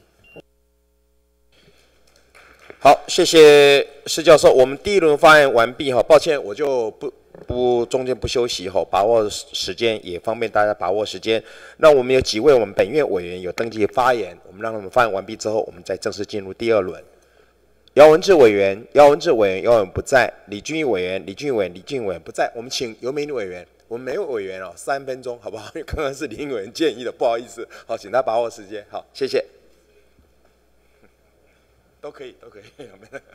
好，谢谢施教授。我们第一轮发言完毕哈，抱歉，我就不不中间不休息哈，把握时间，也方便大家把握时间。那我们有几位我们本院委员有登记发言，我们让他们发言完毕之后，我们再正式进入第二轮。姚文智委员，姚文智委员，姚文不在；李俊毅委员，李俊毅委员，李俊毅委员不在。我们请尤美女委员，我们每位委员哦三分钟，好不好？因为刚刚是李英委员建议的，不好意思，好，请他把握时间。好，谢谢。都可以，都可以，有没有？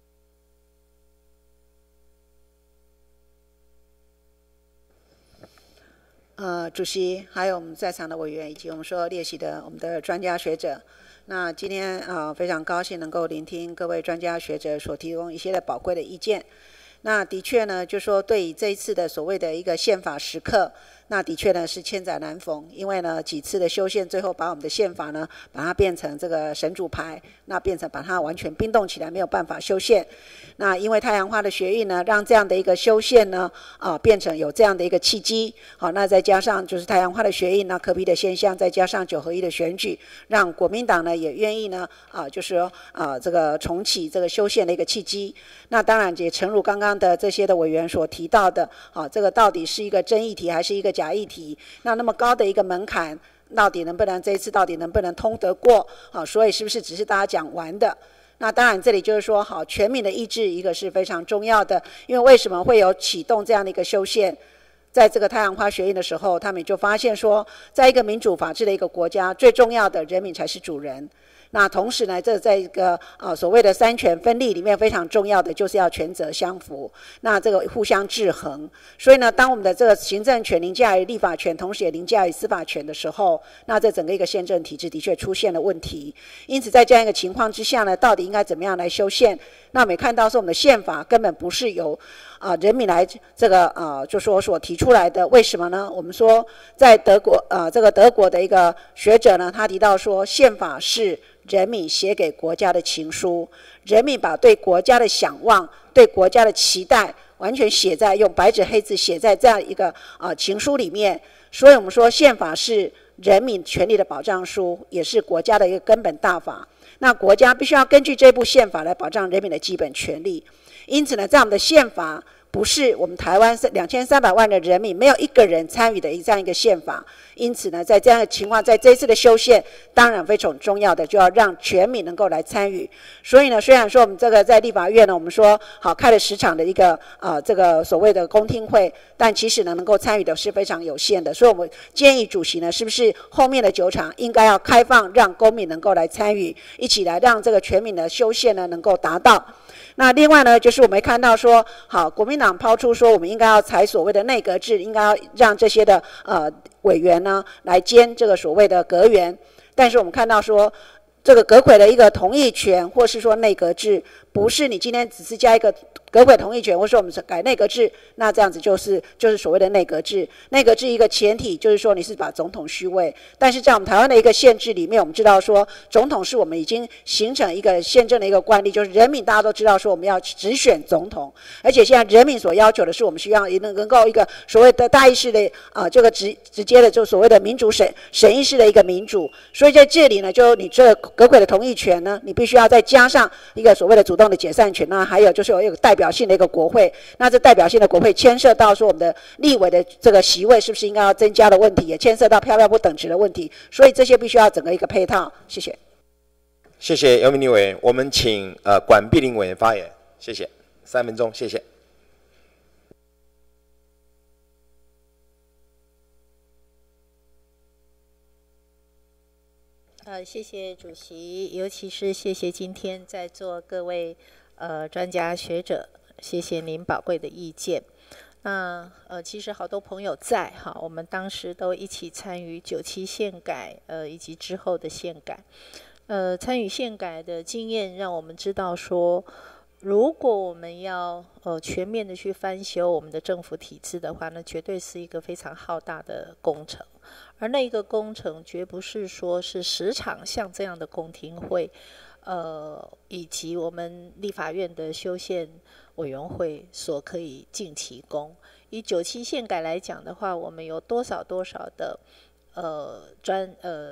呃，主席，还有我们在场的委员，以及我们所有列席的我们的专家学者。那今天啊、呃，非常高兴能够聆听各位专家学者所提供一些的宝贵的意见。那的确呢，就说对于这一次的所谓的一个宪法时刻，那的确呢是千载难逢，因为呢几次的修宪，最后把我们的宪法呢把它变成这个神主牌，那变成把它完全冰冻起来，没有办法修宪。那因为太阳花的学运呢，让这样的一个修宪呢啊、呃、变成有这样的一个契机。好，那再加上就是太阳花的学运，那可比的现象，再加上九合一的选举，让国民党呢也愿意呢啊、呃、就是说啊、呃、这个重启这个修宪的一个契机。那当然也诚如刚刚的这些的委员所提到的，啊这个到底是一个真议题还是一个假议题？那那么高的一个门槛，到底能不能这一次到底能不能通得过？啊，所以是不是只是大家讲完的？那当然，这里就是说，好，全民的意志一个是非常重要的，因为为什么会有启动这样的一个修宪？在这个太阳花学运的时候，他们就发现说，在一个民主法治的一个国家，最重要的人民才是主人。那同时呢，这在一个呃所谓的三权分立里面非常重要的就是要权责相符，那这个互相制衡。所以呢，当我们的这个行政权凌驾于立法权，同时也凌驾于司法权的时候，那这整个一个宪政体制的确出现了问题。因此，在这样一个情况之下呢，到底应该怎么样来修宪？那我们也看到说，我们的宪法根本不是由啊、呃、人民来这个呃就说所提出来的。为什么呢？我们说在德国呃这个德国的一个学者呢，他提到说，宪法是人民写给国家的情书，人民把对国家的想望、对国家的期待，完全写在用白纸黑字写在这样一个啊、呃、情书里面。所以我们说，宪法是人民权利的保障书，也是国家的一个根本大法。那国家必须要根据这部宪法来保障人民的基本权利。因此呢，在我们的宪法不是我们台湾两千三百万的人民没有一个人参与的这样一个宪法。因此呢，在这样的情况，在这一次的修宪，当然非常重要的就要让全民能够来参与。所以呢，虽然说我们这个在立法院呢，我们说好开了十场的一个呃这个所谓的公听会，但其实呢，能够参与的是非常有限的。所以我们建议主席呢，是不是后面的九场应该要开放，让公民能够来参与，一起来让这个全民的修宪呢能够达到。那另外呢，就是我们看到说，好，国民党抛出说，我们应该要采所谓的内阁制，应该要让这些的呃委员呢来兼这个所谓的阁员。但是我们看到说，这个阁揆的一个同意权，或是说内阁制，不是你今天只是加一个阁揆同意权，或者说我们是改内阁制，那这样子就是就是所谓的内阁制。内阁制一个前提就是说你是把总统虚位，但是在我们台湾的一个宪制里面，我们知道说总统是我们已经形成一个宪政的一个惯例，就是人民大家都知道说我们要直选总统，而且现在人民所要求的是我们需要能能够一个所谓的大议式的啊、呃、这个直直接的就所谓的民主审审议式的一个民主。所以在这里呢，就你这个阁揆的同意权呢，你必须要再加上一个所谓的主动的解散权，那还有就是有一个代表性的一个国会，那这代表性的国会牵涉到说我们的立委的这个席位是不是应该要增加的问题，也牵涉到票票不等值的问题，所以这些必须要整个一个配套。谢谢。 谢谢姚明立委员，我们请呃管碧玲委员发言，谢谢，三分钟，谢谢。 呃，谢谢主席，尤其是谢谢今天在座各位呃专家学者，谢谢您宝贵的意见。那呃，其实好多朋友在哈，我们当时都一起参与九七宪改，呃，以及之后的宪改。呃，参与宪改的经验让我们知道说，如果我们要呃全面的去翻修我们的政府体制的话，那绝对是一个非常浩大的工程。而那个工程绝不是说是十场像这样的公听会，呃，以及我们立法院的修宪委员会所可以尽其功。以九七宪改来讲的话，我们有多少多少的呃专呃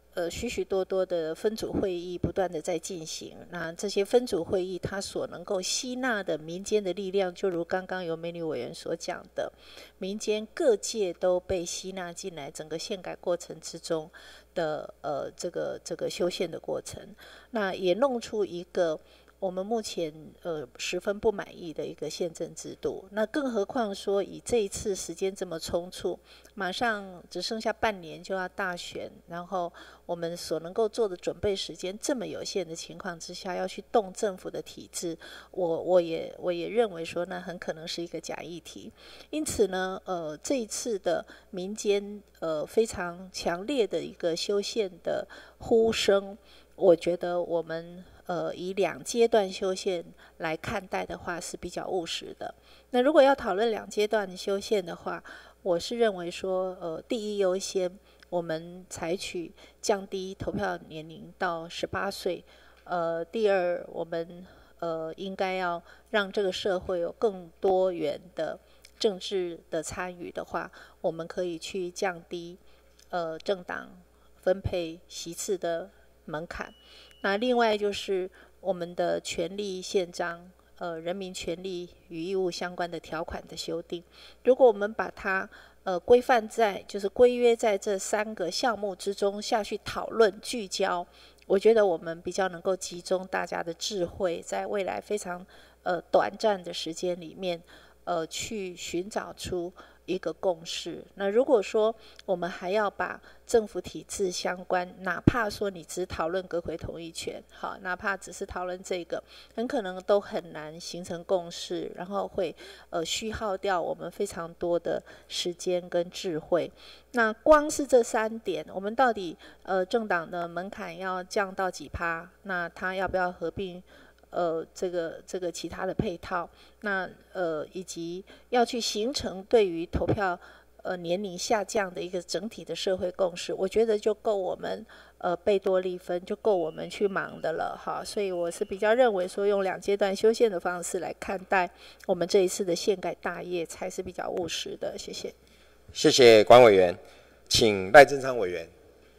呃许许多多的分组会议不断的在进行，那这些分组会议它所能够吸纳的民间的力量，就如刚刚由美女委员所讲的，民间各界都被吸纳进来，整个宪改过程之中的呃这个这个修宪的过程，那也弄出一个我们目前呃十分不满意的一个宪政制度。那更何况说以这一次时间这么匆促，马上只剩下半年就要大选，然后我们所能够做的准备时间这么有限的情况之下，要去动政府的体制，我我也我也认为说那很可能是一个假议题。因此呢，呃这一次的民间呃非常强烈的一个修宪的呼声，我觉得我们呃以两阶段修宪来看待的话是比较务实的。那如果要讨论两阶段修宪的话，我是认为说，呃第一优先，我们采取降低投票年龄到十八岁。呃第二，我们呃应该要让这个社会有更多元的政治的参与的话，我们可以去降低呃政党分配席次的门槛。那另外就是我们的权利宪章，呃，人民权利与义务相关的条款的修订，如果我们把它呃规范在，就是规约在这三个项目之中下去讨论聚焦，我觉得我们比较能够集中大家的智慧，在未来非常呃短暂的时间里面，呃，去寻找出一个共识。那如果说我们还要把政府体制相关，哪怕说你只讨论阁揆同意权，好，哪怕只是讨论这个，很可能都很难形成共识，然后会呃虚耗掉我们非常多的时间跟智慧。那光是这三点，我们到底呃政党的门槛要降到几趴？那它要不要合并？呃，这个这个其他的配套，那呃以及要去形成对于投票呃年龄下降的一个整体的社会共识，我觉得就够我们呃贝多利分，就够我们去忙的了哈。所以我是比较认为说，用两阶段修宪的方式来看待我们这一次的宪改大业，才是比较务实的。谢谢。 谢谢管委员，请赖正昌委员。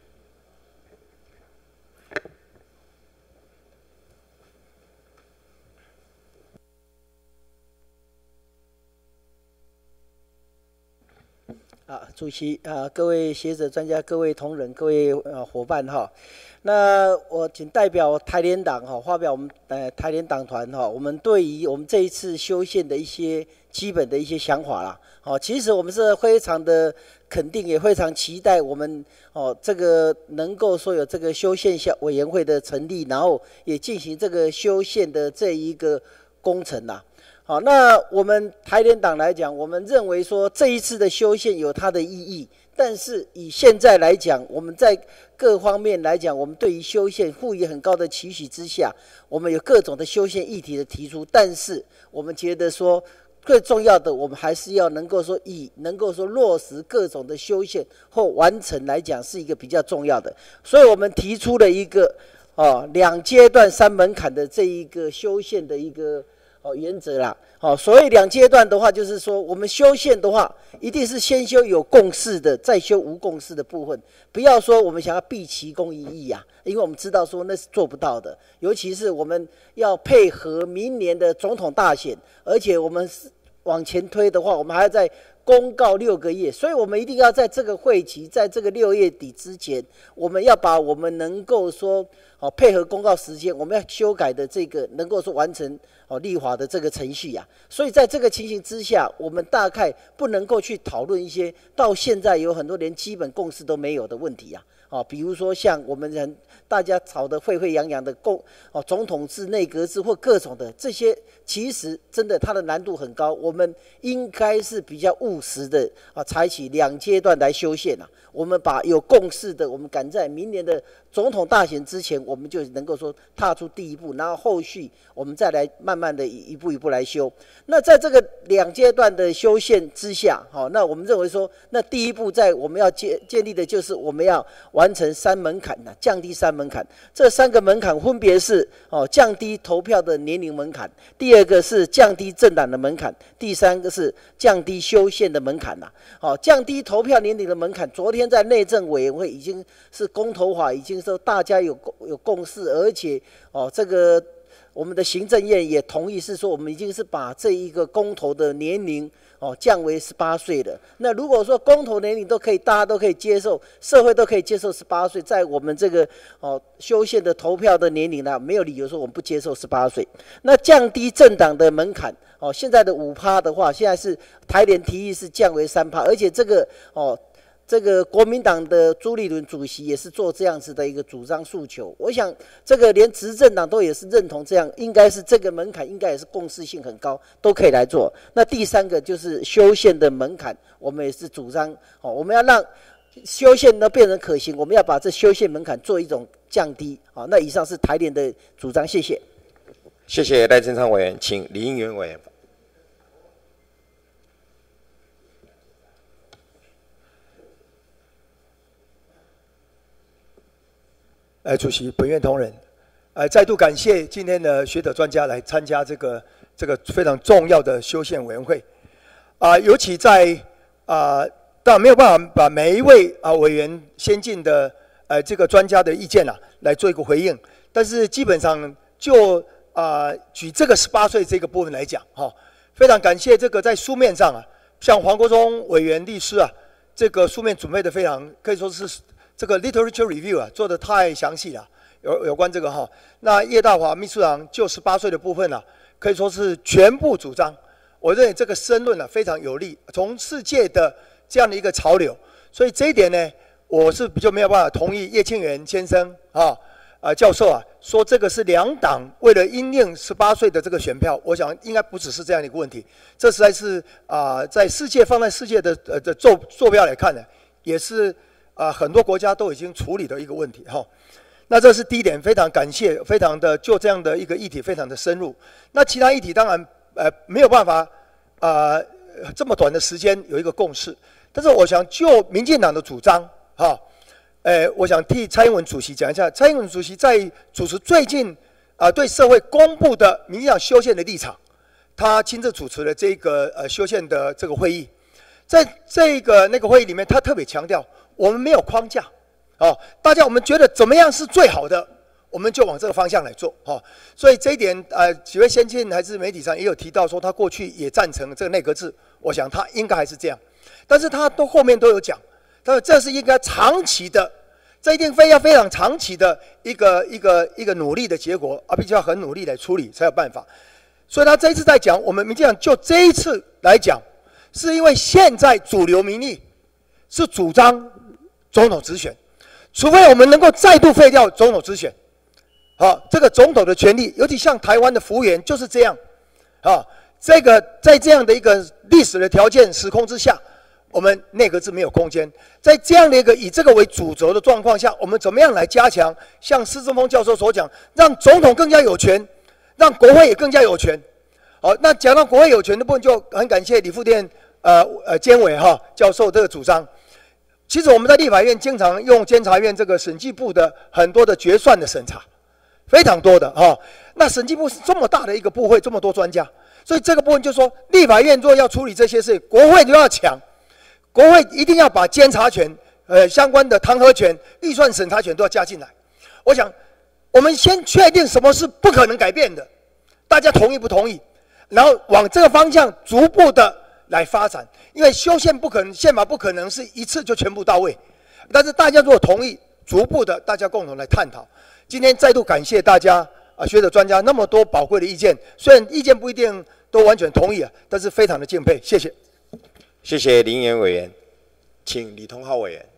啊，主席啊，各位学者、专家、各位同仁、各位呃伙伴哈，那我仅代表台联党哈，发表我们呃台联党团哈，我们对于我们这一次修宪的一些基本的一些想法啦。哦，其实我们是非常的肯定，也非常期待我们哦这个能够说有这个修宪小委员会的成立，然后也进行这个修宪的这一个工程啦。好，那我们台联党来讲，我们认为说这一次的修宪有它的意义，但是以现在来讲，我们在各方面来讲，我们对于修宪赋予很高的期许之下，我们有各种的修宪议题的提出，但是我们觉得说最重要的，我们还是要能够说以能够说落实各种的修宪或完成来讲，是一个比较重要的，所以我们提出了一个哦两阶段三门槛的这一个修宪的一个。哦，原则啦，好、哦，所以两阶段的话，就是说我们修宪的话，一定是先修有共识的，再修无共识的部分，不要说我们想要毕其功于一呀，因为我们知道说那是做不到的，尤其是我们要配合明年的总统大选，而且我们往前推的话，我们还要在公告六个月，所以我们一定要在这个会期，在这个六月底之前，我们要把我们能够说哦配合公告时间，我们要修改的这个能够说完成哦立法的这个程序啊。所以在这个情形之下，我们大概不能够去讨论一些到现在有很多连基本共识都没有的问题啊。哦，比如说像我们人大家吵得沸沸扬扬的共哦总统制、内阁制或各种的这些，其实真的它的难度很高。我们应该是比较务实的啊，采取两阶段来修宪啊。我们把有共识的，我们赶在明年的总统大选之前，我们就能够说踏出第一步，然后后续我们再来慢慢的一步一步来修。那在这个两阶段的修宪之下，好，那我们认为说，那第一步在我们要建建立的就是我们要完。 完成三门槛呐，降低三门槛。这三个门槛分别是哦，降低投票的年龄门槛；第二个是降低政党的门槛；第三个是降低修宪的门槛呐。哦，降低投票年龄的门槛，昨天在内政委员会已经是公投法，已经说大家有有共识，而且哦，这个我们的行政院也同意，是说我们已经是把这一个公投的年龄。哦，降为十八岁的。那如果说公投年龄都可以，大家都可以接受，社会都可以接受十八岁，在我们这个哦修宪的投票的年龄呢，没有理由说我们不接受十八岁。那降低政党的门槛，哦，现在的五趴的话，现在是台联提议是降为三趴，而且这个哦。这个国民党的朱立伦主席也是做这样子的一个主张诉求，我想这个连执政党都也是认同这样，应该是这个门槛应该也是共识性很高，都可以来做。那第三个就是修宪的门槛，我们也是主张哦，我们要让修宪呢变成可行，我们要把这修宪门槛做一种降低。好，那以上是台联的主张，谢谢。 谢谢赖正昌委员，请李英元委员。 呃，主席、本院同仁，呃，再度感谢今天的学者专家来参加这个这个非常重要的修宪委员会。啊、呃，尤其在啊、呃，当然没有办法把每一位啊、呃、委员先进的呃这个专家的意见啊来做一个回应，但是基本上就啊、呃、举这个十八岁这个部分来讲，哈、哦，非常感谢这个在书面上啊，像黄国忠委员律师啊，这个书面准备的非常可以说是。这个 literature review 啊，做的太详细了，有有关这个哈。那叶大华秘书长就十八岁的部分呢、啊，可以说是全部主张。我认为这个申论呢、啊、非常有利，从世界的这样的一个潮流，所以这一点呢，我是比较没有办法同意叶庆元先生啊啊教授啊说这个是两党为了因应十八岁的这个选票，我想应该不只是这样的一个问题，这实在是啊在世界放在世界的呃的坐坐标来看呢，也是。啊、呃，很多国家都已经处理的一个问题哈。那这是第一点，非常感谢，非常的就这样的一个议题非常的深入。那其他议题当然呃没有办法啊、呃、这么短的时间有一个共识，但是我想就民进党的主张哈，呃，我想替蔡英文主席讲一下，蔡英文主席在主持最近啊、呃、对社会公布的民进党修宪的立场，他亲自主持了这个呃修宪的这个会议，在这个那个会议里面，他特别强调。我们没有框架，哦，大家我们觉得怎么样是最好的，我们就往这个方向来做，哦，所以这一点，呃，几位先进还是媒体上也有提到说，他过去也赞成这个内阁制，我想他应该还是这样，但是他都后面都有讲，他说这是应该长期的，这一定非要非常长期的一个一个一个努力的结果，啊，必须要很努力来处理才有办法，所以他这一次在讲，我们民进党就这一次来讲，是因为现在主流民意是主张。总统直选，除非我们能够再度废掉总统直选，好，这个总统的权利，尤其像台湾的服务员就是这样，啊，这个在这样的一个历史的条件时空之下，我们内阁制没有空间，在这样的一个以这个为主轴的状况下，我们怎么样来加强？像施正峰教授所讲，让总统更加有权，让国会也更加有权。好，那讲到国会有权的部分，就很感谢李富店呃呃监委哈教授这个主张。其实我们在立法院经常用监察院这个审计部的很多的决算的审查，非常多的哈、哦。那审计部是这么大的一个部会，这么多专家，所以这个部分就说，立法院若要处理这些事，国会就要抢，国会一定要把监察权、呃相关的弹劾权、预算审查权都要加进来。我想，我们先确定什么是不可能改变的，大家同意不同意，然后往这个方向逐步的。来发展，因为修宪不可能，宪法不可能是一次就全部到位，但是大家如果同意，逐步的大家共同来探讨。今天再度感谢大家啊，学者专家那么多宝贵的意见，虽然意见不一定都完全同意啊，但是非常的敬佩，谢谢。 谢谢林岩委员，请李同浩委员。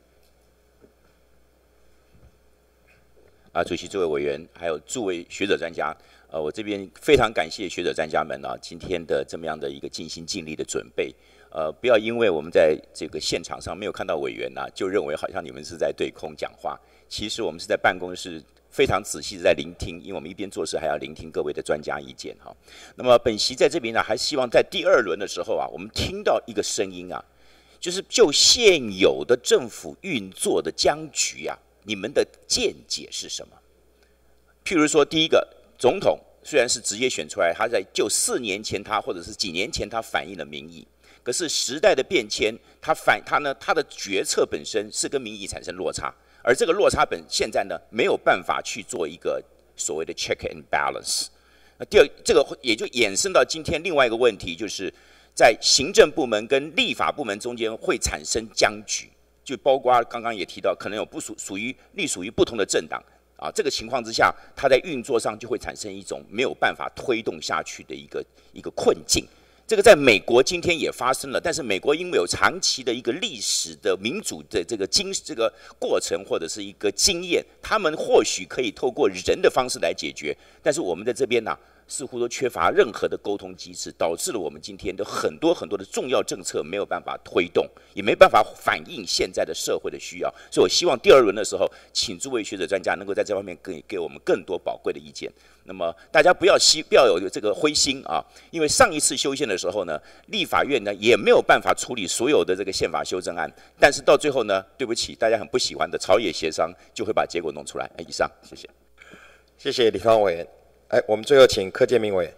啊，主席、诸位委员，还有诸位学者专家。呃，我这边非常感谢学者专家们啊，今天的这么样的一个尽心尽力的准备。呃，不要因为我们在这个现场上没有看到委员呐、啊，就认为好像你们是在对空讲话。其实我们是在办公室非常仔细的在聆听，因为我们一边做事还要聆听各位的专家意见哈。那么本席在这边呢，还希望在第二轮的时候啊，我们听到一个声音啊， 就是就现有的政府运作的僵局啊，你们的见解是什么？譬如说，第一个，总统虽然是直接选出来，他在就四年前他或者是几年前他反映了民意，可是时代的变迁，他反他呢他的决策本身是跟民意产生落差，而这个落差本现在呢没有办法去做一个所谓的 check and balance。那第二，这个也就衍生到今天另外一个问题，就是在行政部门跟立法部门中间会产生僵局，就包括刚刚也提到，可能有不属属于隶属于不同的政党啊，这个情况之下，它在运作上就会产生一种没有办法推动下去的一个一个困境。这个在美国今天也发生了，但是美国因为有长期的一个历史的民主的这个经这个过程或者是一个经验，他们或许可以透过人的方式来解决，但是我们在这边呢、啊，似乎都缺乏任何的沟通机制，导致了我们今天的很多很多的重要政策没有办法推动，也没办法反映现在的社会的需要。所以我希望第二轮的时候，请诸位学者专家能够在这方面给给我们更多宝贵的意见。那么大家不要希不要有这个灰心啊，因为上一次修宪的时候呢，立法院呢也没有办法处理所有的这个宪法修正案，但是到最后呢，对不起，大家很不喜欢的朝野协商就会把结果弄出来。哎，以上，谢谢。 谢谢李方委员。哎，我们最后请柯建铭委员。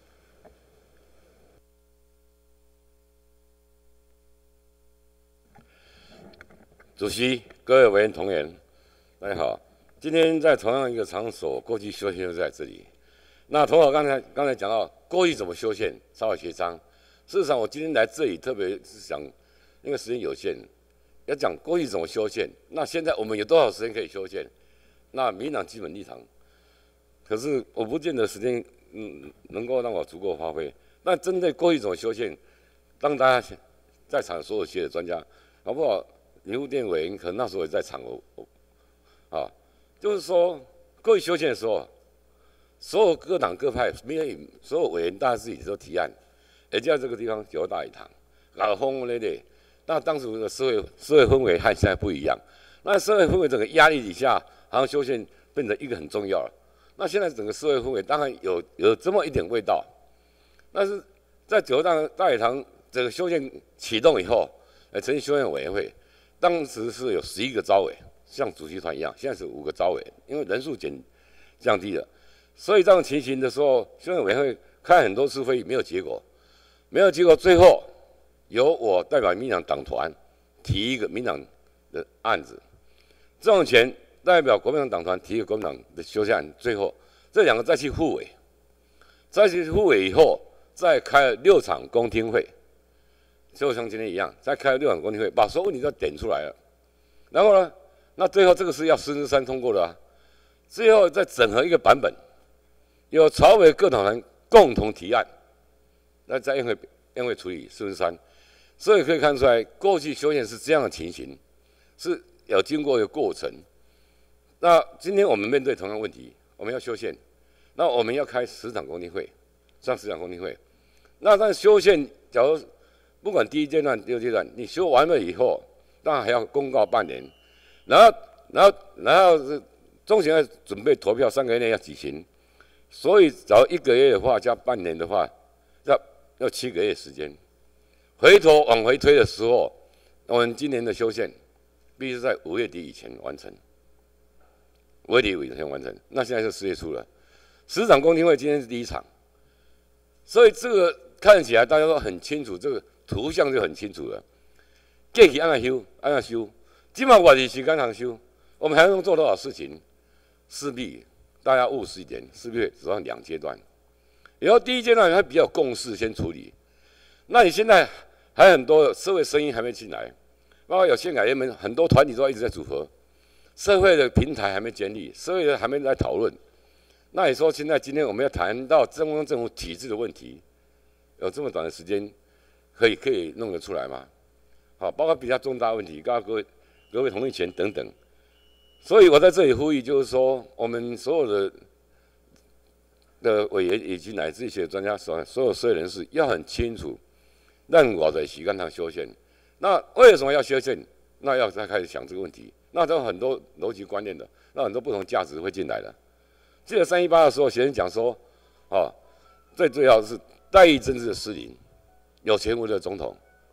主席、各位委员同仁，大家好。今天在同样一个场所，过去修宪就在这里。那同好刚才刚才讲到过去怎么修宪，稍微协商。事实上，我今天来这里，特别是想，因为时间有限，要讲过去怎么修宪。那现在我们有多少时间可以修宪？那民进党基本立场，可是我不见得时间嗯能够让我足够发挥。那针对过去怎么修宪，让大家在场所有学者专家，好不好？林务电委员可能那时候也在场，我我啊。就是说，过去修宪的时候，所有各党各派、没有所有委员，大家自己都提案，也就在这个地方九大一堂，搞风嘞嘞。那当时的社会社会氛围和现在不一样，那社会氛围整个压力底下，好像修宪变成一个很重要了。那现在整个社会氛围当然有有这么一点味道，但是在九大大礼堂整个修宪启动以后，呃，成立修宪委员会，当时是有十一个召委。像主席团一样，现在是五个召委，因为人数减降低了，所以这样情形的时候，修宪委员会开很多次会议没有结果，没有结果，最后由我代表民进党党团提一个民党的案子，郑永前代表国民党党团提一个国民党的修宪案，最后这两个再去互委，再去互委以后，再开了六场公听会，就像今天一样，再开了六场公听会，把所有问题都点出来了，然后呢？那最后这个是要孙中山通过的啊，最后再整合一个版本，由朝委各党团共同提案，那在院会院会处理孙中山，所以可以看出来，过去修宪是这样的情形，是有经过一个过程。那今天我们面对同样问题，我们要修宪，那我们要开十场公听会，上十场公听会，那但修宪，假如不管第一阶段、第二阶段，你修完了以后，当然还要公告半年。然后，然后，然后是中选要准备投票，三个月内要举行，所以早一个月的话加半年的话，要要七个月时间。回头往回推的时候，我们今年的修宪必须在五月底以前完成，五月底以前完成。那现在是十月初了，十场公听会今天是第一场，所以这个看起来大家都很清楚，这个图像就很清楚了。过去按怎修，按怎修。今晚我的时间长修，我们还能做多少事情？势必大家务实一点，势必只算两阶段。然后第一阶段还比较共识先处理。那你现在还有很多社会声音还没进来，包括有宪改联盟很多团体都一直在组合，社会的平台还没建立，社会的还没在讨论。那你说现在今天我们要谈到中央政府体制的问题，有这么短的时间可以可以弄得出来吗？好，包括比较重大问题，刚刚各位。各位同意权等等，所以我在这里呼吁，就是说，我们所有的的委员以及乃至一些专家所所有社会人士要很清楚，让我在时间上修宪。那为什么要修宪？那要再开始想这个问题，那都有很多逻辑观念的，那很多不同价值会进来的。记得三一八的时候，学生讲说，哦，最重要的是代议政治的失灵，有权无的总统，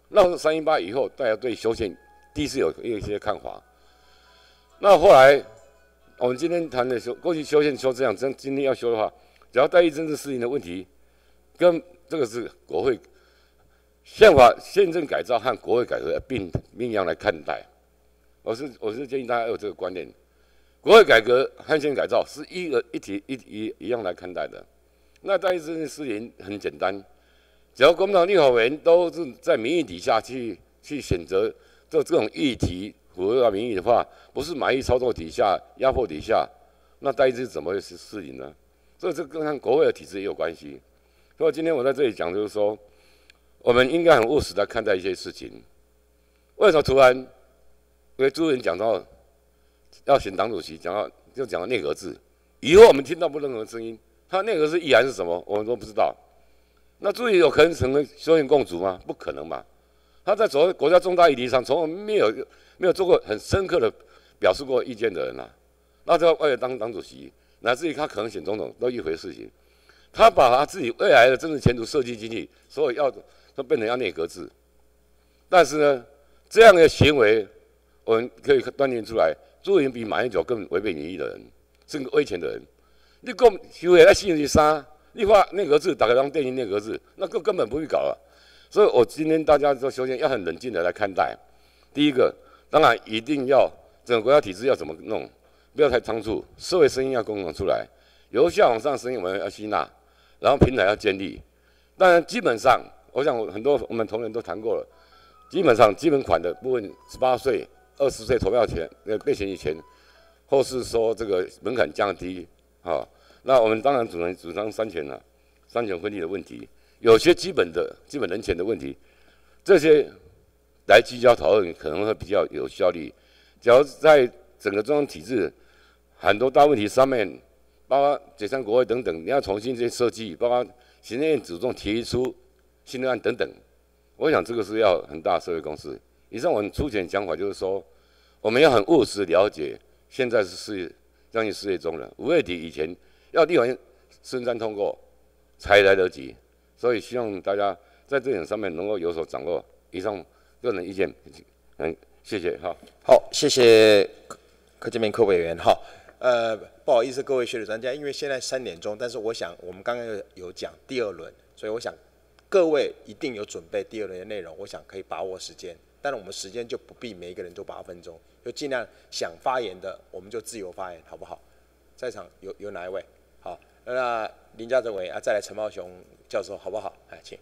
那三一八以后，大家对修宪第一次有有一些看法。那后来我们今天谈的修过去修宪修这样，真今天要修的话，只要代议政治适应的问题，跟这个是国会宪法宪政改造和国会改革并并样来看待。我是我是建议大家有这个观念，国会改革和宪改造是一个一体一一一样来看待的。那代议政治适应很简单，只要国民党立法委员都是在民意底下去去选择这这种议题符合民意的话，不是满意操作底下压迫底下，那代议制怎么会是适应呢？这这跟国会的体制也有关系。所以今天我在这里讲，就是说，我们应该很务实的看待一些事情。为什么突然因为朱人讲到要选党主席，讲到就讲到内阁制，以后我们听到不任何声音，他内阁制意涵是什么，我们都不知道。那朱人有可能成为修宪共主吗？不可能吧？他在所谓国家重大议题上，从来没有没有做过很深刻的表示过意见的人啊。那他为了当党主席，乃至于他可能选总统，都一回事情。他把他自己未来的政治前途设计进去，所以要都变成要内阁制。但是呢，这样的行为，我们可以断定出来，朱云比马英九更违背民意的人，是个威权的人。你讲修宪在四十三，你画内阁制，打开当电影内阁制，那个根本不会搞了。所以我今天大家做修宪要很冷静的来看待。第一个，当然一定要整个国家体制要怎么弄，不要太仓促，社会声音要共同出来，由下往上的声音我们要吸纳，然后平台要建立。当然，基本上，我想很多我们同仁都谈过了，基本上基本款的部分，十八岁、二十岁投票前，呃，被选举前，或是说这个门槛降低，啊、哦，那我们当然主张主张三权了、啊，三权分立的问题，有些基本的基本人权的问题，这些来聚焦讨论可能会比较有效率。只要在整个中央体制很多大问题上面，包括解散国会等等，你要重新这些设计，包括行政院主动提出新的案等等，我想这个是要很大的社会共识。以上我们粗浅讲法就是说，我们要很务实了解，现在是四月将近四月中了，五月底以前要立法院深瞻通过才来得及，所以希望大家在这点上面能够有所掌握。以上个人意见，嗯，谢谢哈。 好，谢谢柯建铭柯委员哈。呃，不好意思，各位学者专家，因为现在三点钟，但是我想我们刚刚有讲第二轮，所以我想各位一定有准备第二轮的内容，我想可以把握时间。但是我们时间就不必每一个人都八分钟，就尽量想发言的我们就自由发言，好不好？在场有有哪一位？好，那林家哲委员啊，再来陈茂雄教授，好不好？哎，请。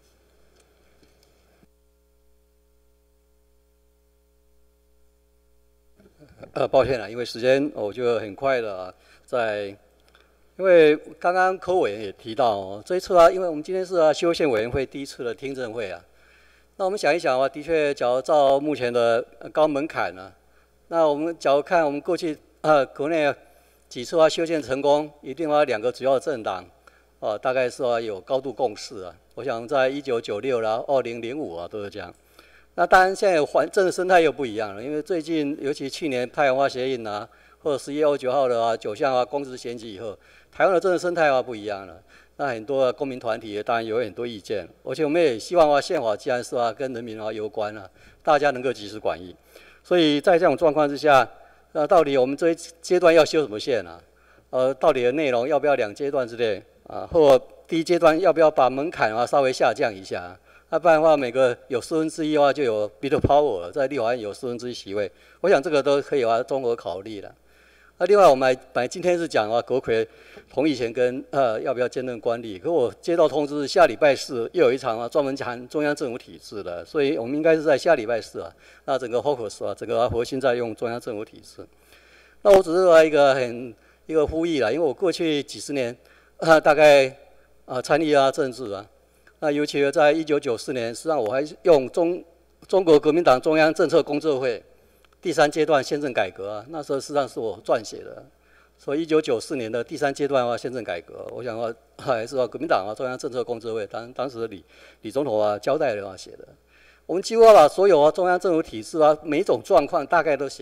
呃，抱歉了，因为时间，我就很快的在，因为刚刚柯委员也提到哦，这一次啊，因为我们今天是啊修宪委员会第一次的听证会啊，那我们想一想啊，的确，假如照目前的高门槛呢、啊，那我们假如看我们过去呃国内几次啊修宪成功，一定要两个主要政党啊，大概是啊有高度共识啊。我想在一九九六啦、二零零五啊都是这样。那当然，现在环政治生态又不一样了，因为最近，尤其去年太阳花协议啊，或者十一月二十九号的啊九项啊公职选举以后，台湾的政治生态啊不一样了。那很多公民团体当然有很多意见，而且我们也希望啊宪法既然是啊跟人民啊有关啊，大家能够集思广益。所以在这种状况之下，那到底我们这一阶段要修什么宪啊？呃，到底的内容要不要两阶段之类啊？或第一阶段要不要把门槛啊稍微下降一下？那、啊、不然的话，每个有四分之一的话，就有 veto power， 在立法院有四分之一席位。我想这个都可以啊综合考虑的。那、啊、另外，我们本来今天是讲啊国魁同意权跟呃要不要兼任官吏，可我接到通知，下礼拜四又有一场啊专门讲中央政府体制的，所以我们应该是在下礼拜四啊，那整个 focus 啊，整个核心在用中央政府体制。那我只是说一个很一个呼吁啦，因为我过去几十年啊大概啊参与啊政治啊。那尤其在一九九四年，实际上我还用中中国国民党中央政策工作会第三阶段宪政改革啊，那时候实际上是我撰写的，所以一九九四年的第三阶段啊宪政改革，我想啊还是啊国民党啊中央政策工作会当当时的李李总统啊交代的啊写的，我们几乎要把所有啊中央政府体制啊每一种状况大概都写了，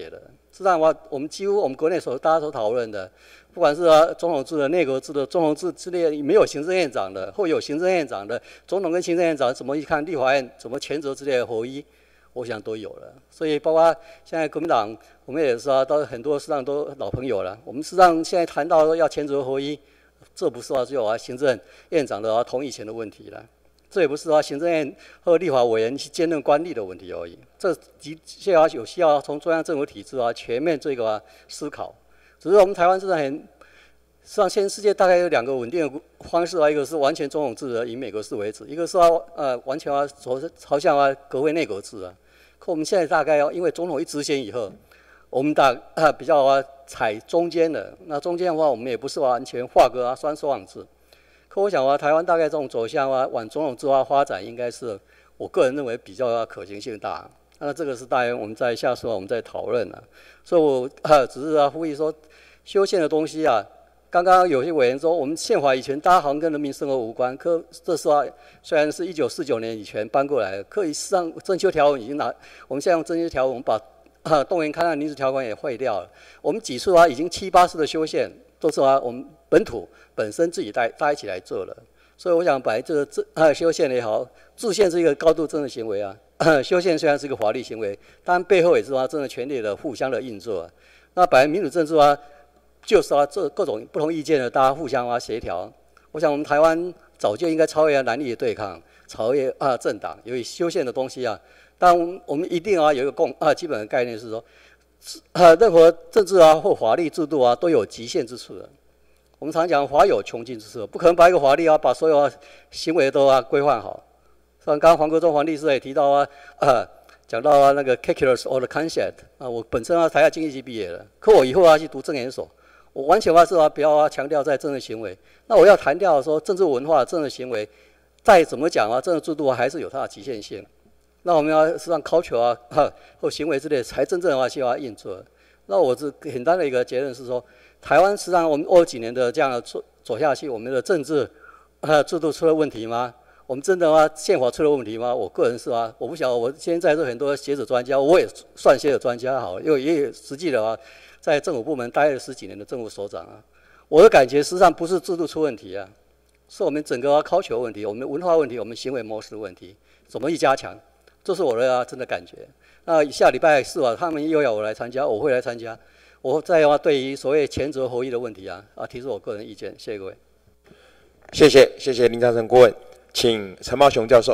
实际上的话，我们几乎我们国内所大家所讨论的，不管是啊总统制的、内阁制的、总统制之类没有行政院长的，或有行政院长的，总统跟行政院长怎么一看立法院怎么前责之类的合一，我想都有了。所以包括现在国民党，我们也是啊，到很多实际上都老朋友了。我们实际上现在谈到要前责合一，这不是啊只有啊行政院长的啊同意权的问题了。这也不是啊，行政院和立法委员去兼任官吏的问题而已。这的确啊，有需要从中央政府体制啊全面这个、啊、思考。只是我们台湾真的很，实际上现在世界大概有两个稳定的方式啊，一个是完全总统制的，以美国式为主；一个是啊呃完全啊朝朝向啊国会内阁制啊。可我们现在大概啊，因为总统一执行以后，我们大啊比较啊采中间的。那中间的话，我们也不是完全划割啊双双制。可我想啊，台湾大概这种走向啊，往总统制化发展，应该是我个人认为比较可行性大。那这个是当然我们在下述我们在讨论了。所以我啊，只是啊呼吁说，修宪的东西啊，刚刚有些委员说，我们宪法以前大家好像跟人民生活无关，可这是啊，虽然是一九四九年以前搬过来，可以实际上征修条文已经拿，我们现在用征修条文，我们把啊动员戡乱临时条款也废掉了。我们几次啊，已经七八次的修宪，都是啊我们本土本身自己带大家一起来做了，所以我想把这个制啊修宪也好，制宪是一个高度政治行为啊，修宪虽然是一个法律行为，但背后也是啊政治权力的互相的运作、啊。那本来民主政治啊，就是啊这各种不同意见的大家互相啊协调。我想我们台湾早就应该超越蓝绿的对抗，超越啊政党，由于修宪的东西啊，但我们一定啊有一个共啊基本的概念是说，啊任何政治啊或法律制度啊都有极限之处的。我们常讲法有穷尽之处，不可能把一个法律啊，把所有、啊、行为都啊规范好。像刚刚黄国忠黄律师也提到啊，呃，讲到啊那个 calculus or the concept 啊，我本身啊台大经济系毕业的，可我以后要去读政研所，我完全啊是啊不要啊强调在政治行为，那我要强调说政治文化、政治行为，再怎么讲啊，政治制度啊还是有它的极限性。那我们要实际上要求啊或行为之类，才真正的话需要运作。那我是简单的一个结论是说。台湾实际上，我们二几年的这样走走下去，我们的政治呃制度出了问题吗？我们真的啊宪法出了问题吗？我个人是啊，我不晓得。我现在这很多学者专家，我也算学者专家好，因为也有实际的啊，在政府部门待了十几年的政府首长啊，我的感觉实际上不是制度出问题啊，是我们整个要求问题，我们文化问题，我们行为模式的问题，怎么去加强？这是我的啊真的感觉。那下礼拜四啊，他们又要我来参加，我会来参加。我再要对于所谓前责合一的问题啊啊提出我个人意见，谢谢各位。 谢谢谢谢林长成顾问，请陈茂雄教授。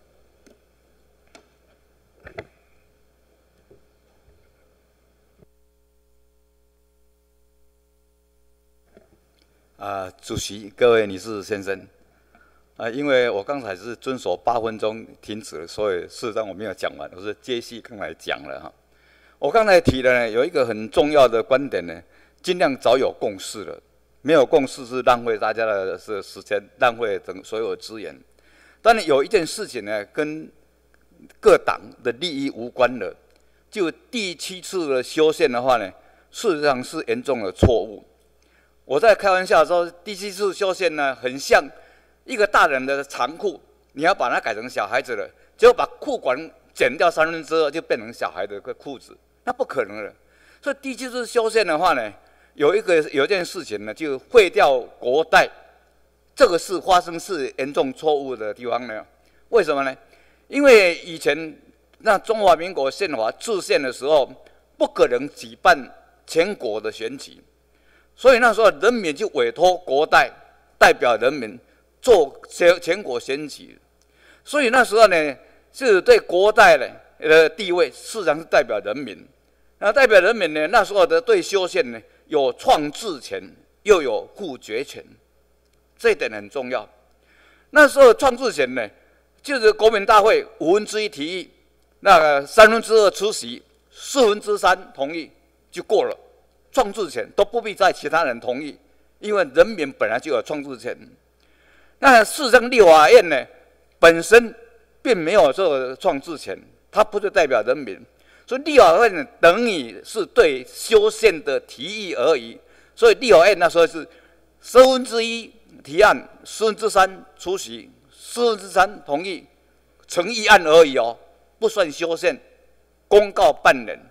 啊，主席、各位女士先生，啊，因为我刚才是遵守八分钟停止了，所以事实上我没有讲完，我是接续刚才讲了哈。我刚才提的呢，有一个很重要的观点呢，尽量早有共识了。没有共识是浪费大家的是时间，浪费整所有的资源。当然有一件事情呢，跟各党的利益无关了。就第七次的修宪的话呢，事实上是严重的错误。我在开玩笑说，第七次修宪呢，很像一个大人的长裤，你要把它改成小孩子了，结果把裤管剪掉三分之二，就变成小孩的个裤子。那不可能的，所以第七次修宪的话呢，有一个有一件事情呢，就废掉国代，这个是发生是严重错误的地方呢。为什么呢？因为以前那中华民国宪法制宪的时候，不可能举办全国的选举，所以那时候人民就委托国代代表人民做全全国选举，所以那时候呢，是对国代呢的地位，事实上是代表人民。那代表人民呢，那时候的对修宪呢，有创制权，又有复决权，这一点很重要。那时候创制权呢，就是国民大会五分之一提议，那个三分之二出席，四分之三同意就过了。创制权都不必在其他人同意，因为人民本来就有创制权。那事实上，立法院呢本身并没有这个创制权，它不是代表人民。所以立法院等于是对修宪的提议而已，所以立法院那时候是四分之一提案，四分之三出席，四分之三同意，成议案而已哦，不算修宪。公告半年，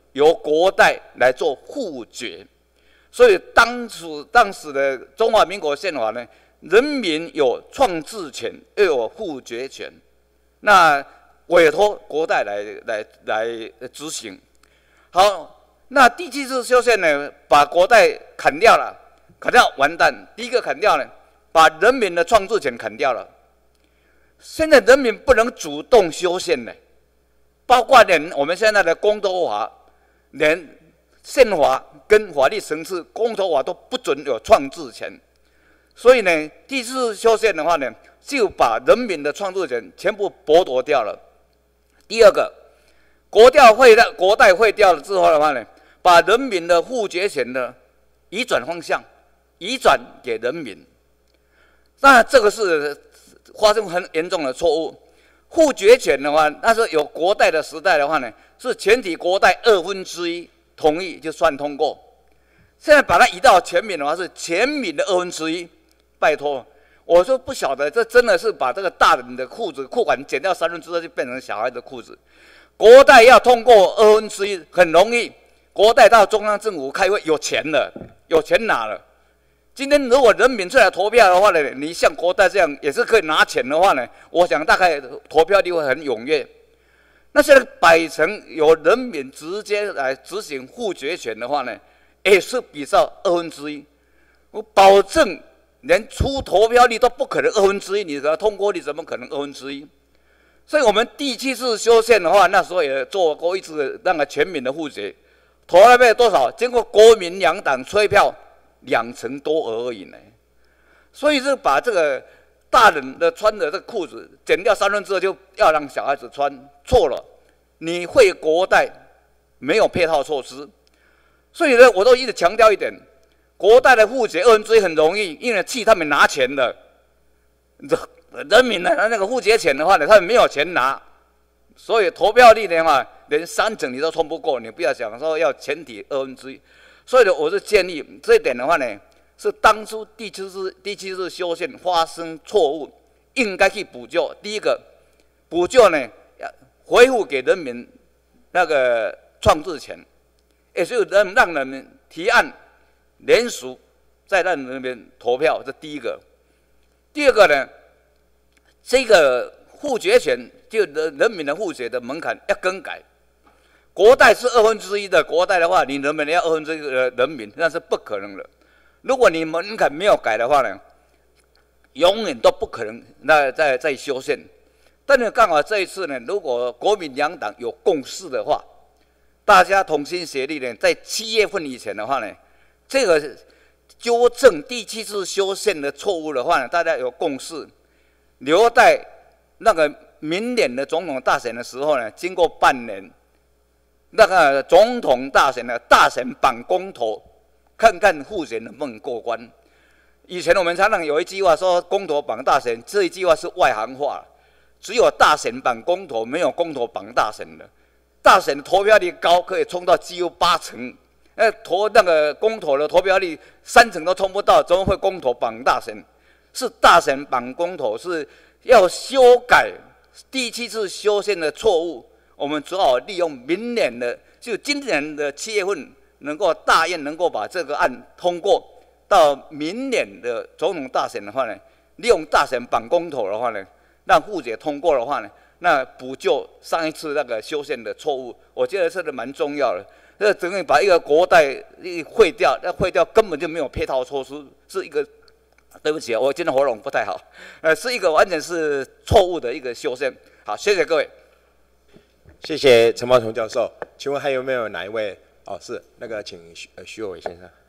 由国代来做复决。所以当时当时的中华民国宪法呢，人民有创制权，又有复决权，那委托国代来来来执行。好，那第七次修宪呢，把国代砍掉了，砍掉完蛋。第一个砍掉呢，把人民的创制权砍掉了。现在人民不能主动修宪呢，包括连我们现在的公投法，连宪法跟法律层次，公投法都不准有创制权。所以呢，第四次修宪的话呢，就把人民的创制权全部剥夺掉了。第二个，国调会的国代会掉了之后的话呢，把人民的复决权呢移转方向，移转给人民。那这个是发生很严重的错误。复决权的话，那时候有国代的时代的话呢，是全体国代二分之一同意就算通过。现在把它移到全民的话，是全民的二分之一。拜托，我说不晓得，这真的是把这个大人的裤子裤管剪掉三分之二，就变成小孩的裤子。国代要通过二分之一很容易，国代到中央政府开会有钱了，有钱拿了。今天如果人民出来投票的话呢，你像国代这样也是可以拿钱的话呢，我想大概投票率会很踊跃。那现在摆成由人民直接来执行复决权的话呢，也是比照二分之一。我保证，连出投票率都不可能二分之一，你的通过率怎么可能二分之一？所以我们第七次修宪的话，那时候也做过一次那个全民的复决，投了票多少？经过国民两党催票，两成多而已呢。所以是把这个大人的穿的这个裤子剪掉三分之二，就要让小孩子穿，错了。你会国代没有配套措施，所以呢，我都一直强调一点。国代的复决二分之一很容易，因为替他们拿钱的，人民的那个复决钱的话呢，他们没有钱拿，所以投票率的话，连三成你都冲不过，你不要想说要全体二分之一。所以呢，我是建议这一点的话呢，是当初第七次第七次修宪发生错误，应该去补救。第一个补救呢，恢复给人民那个创制权，也就是让让人民提案。联署，再让人民投票，这第一个。第二个呢，这个复决权就人人民的复决的门槛要更改。国代是二分之一的国代的话，你能不能要二分之一的人民？那是不可能的。如果你门槛没有改的话呢，永远都不可能那再再修宪。但是刚好这一次呢，如果国民两党有共识的话，大家同心协力呢，在七月份以前的话呢。这个纠正第七次修宪的错误的话呢，大家有共识，留待那个明年的总统大选的时候呢，经过半年，那个总统大选的大选版公投，看看复决能不能过关。以前我们常常有一句话说，公投榜大选，这一句话是外行话，只有大选版公投，没有公投榜大选的。大选的投票率高，可以冲到几乎八成。那投那个公投的投票率三成都冲不到，怎么会公投绑大选？是大选绑公投，是要修改第七次修宪的错误。我们只好利用明年的，就今年的七月份，能够大院能够把这个案通过，到明年的总统大选的话呢，利用大选绑公投的话呢，让复决通过的话呢，那补救上一次那个修宪的错误，我觉得这个蛮重要的。这整个把一个国代废掉，那废掉根本就没有配套措施，是一个，对不起，我今天喉咙不太好，呃，是一个完全是错误的一个修宪。好，谢谢各位。 谢谢陈茂雄教授。请问还有没有哪一位？哦，是那个，请徐呃徐有为先生。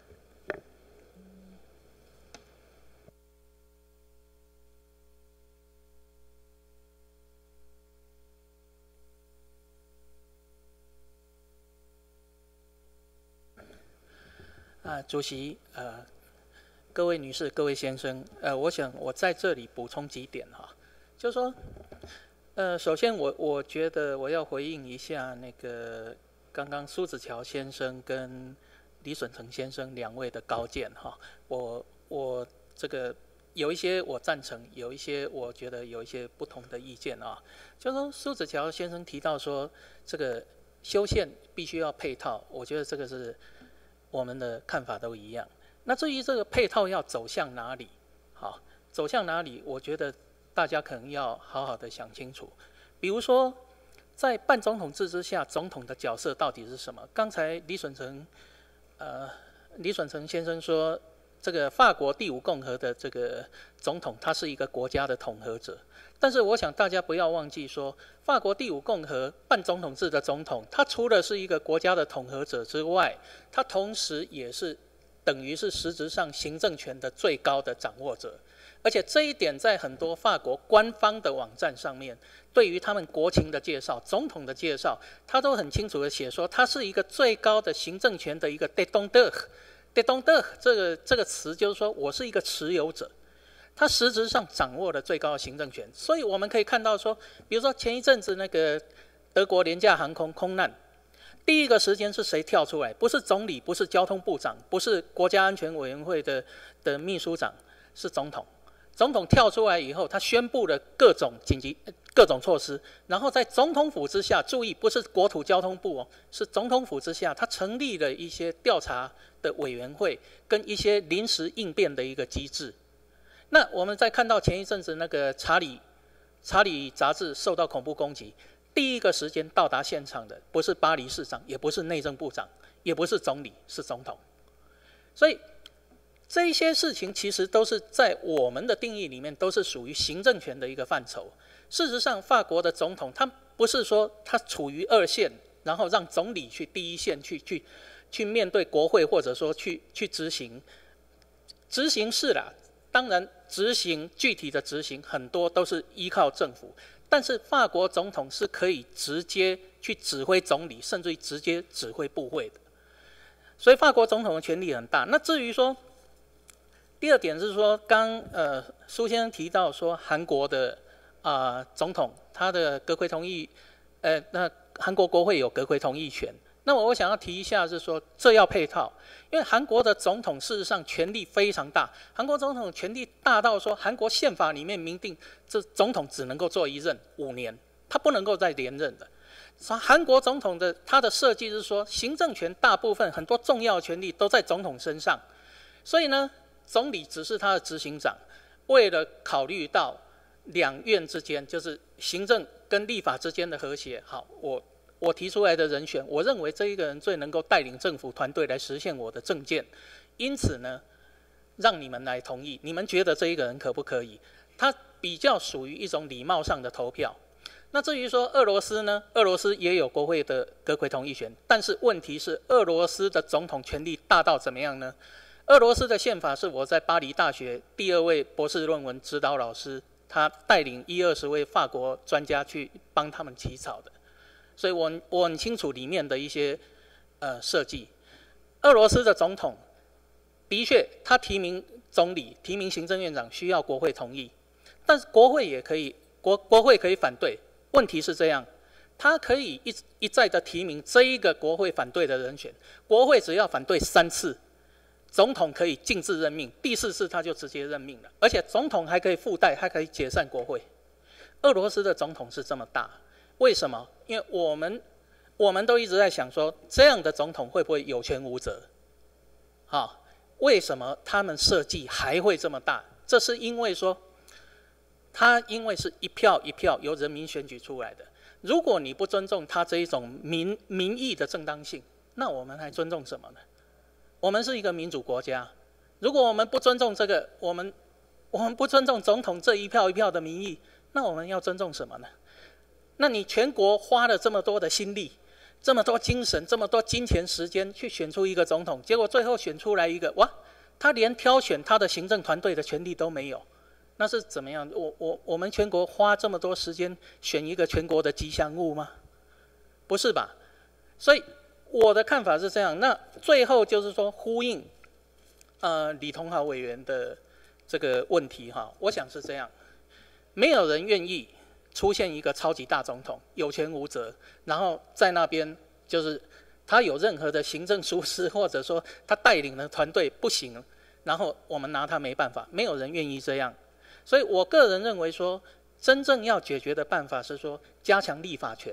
啊，主席，呃，各位女士、各位先生，呃，我想我在这里补充几点哈，就是说，呃，首先我我觉得我要回应一下那个刚刚苏子乔先生跟李隼成先生两位的高见哈，我我这个有一些我赞成，有一些我觉得有一些不同的意见啊，就是说苏子乔先生提到说这个修宪必须要配套，我觉得这个是我们的看法都一样。那至于这个配套要走向哪里，好，走向哪里，我觉得大家可能要好好的想清楚。比如说，在半总统制之下，总统的角色到底是什么？刚才李隼成，呃，李隼成先生说，这个法国第五共和的这个总统，他是一个国家的统合者。但是我想大家不要忘记说，法国第五共和半总统制的总统，他除了是一个国家的统合者之外，他同时也是等于是实质上行政权的最高的掌握者。而且这一点在很多法国官方的网站上面，对于他们国情的介绍、总统的介绍，他都很清楚的写说，他是一个最高的行政权的一个 détenteur。détenteur 这个这个词就是说我是一个持有者。他实质上掌握了最高的行政权，所以我们可以看到说，比如说前一阵子那个德国廉价航空空难，第一个时间是谁跳出来？不是总理，不是交通部长，不是国家安全委员会的的秘书长，是总统。总统跳出来以后，他宣布了各种紧急各种措施，然后在总统府之下，注意不是国土交通部哦，是总统府之下，他成立了一些调查的委员会跟一些临时应变的一个机制。那我们再看到前一阵子那个查理查理杂志受到恐怖攻击，第一个时间到达现场的不是巴黎市长，也不是内政部长，也不是总理，是总统。所以这一些事情其实都是在我们的定义里面都是属于行政权的一个范畴。事实上，法国的总统他不是说他处于二线，然后让总理去第一线去去去面对国会，或者说去去执行执行是啦。当然，执行具体的执行很多都是依靠政府，但是法国总统是可以直接去指挥总理，甚至于直接指挥部会的。所以法国总统的权力很大。那至于说第二点是说，刚呃苏先生提到说韩国的啊、呃、总统他的阁揆同意，呃那韩国国会有阁揆同意权。那我想要提一下是说，这要配套，因为韩国的总统事实上权力非常大，韩国总统权力大到说，韩国宪法里面明定，这总统只能够做一任五年，他不能够再连任的。韩国总统的他的设计是说，行政权大部分很多重要权力都在总统身上，所以呢，总理只是他的执行长。为了考虑到两院之间，就是行政跟立法之间的和谐，好，我。我提出来的人选，我认为这一个人最能够带领政府团队来实现我的政见，因此呢，让你们来同意，你们觉得这一个人可不可以？他比较属于一种礼貌上的投票。那至于说俄罗斯呢，俄罗斯也有国会的阁揆同意权，但是问题是俄罗斯的总统权力大到怎么样呢？俄罗斯的宪法是我在巴黎大学第二位博士论文指导老师，他带领一二十位法国专家去帮他们起草的。所以我我很清楚里面的一些呃设计。俄罗斯的总统的确，他提名总理、提名行政院长需要国会同意，但是国会也可以国国会可以反对。问题是这样，他可以一一再的提名这一个国会反对的人选，国会只要反对三次，总统可以禁止任命，第四次他就直接任命了，而且总统还可以附带，还可以解散国会。俄罗斯的总统是这么大。为什么？因为我们我们都一直在想说，这样的总统会不会有权无责？好，为什么他们设计还会这么大？这是因为说，他因为是一票一票由人民选举出来的。如果你不尊重他这一种民民意的正当性，那我们还尊重什么呢？我们是一个民主国家，如果我们不尊重这个，我们我们不尊重总统这一票一票的民意，那我们要尊重什么呢？那你全国花了这么多的心力，这么多精神，这么多金钱时间去选出一个总统，结果最后选出来一个，哇，他连挑选他的行政团队的权利都没有，那是怎么样？我我我们全国花这么多时间选一个全国的吉祥物吗？不是吧？所以我的看法是这样。那最后就是说呼应，呃，李同豪委员的这个问题哈，我想是这样，没有人愿意出现一个超级大总统，有权无责，然后在那边就是他有任何的行政疏失，或者说他带领的团队不行，然后我们拿他没办法，没有人愿意这样。所以我个人认为说，真正要解决的办法是说加强立法权。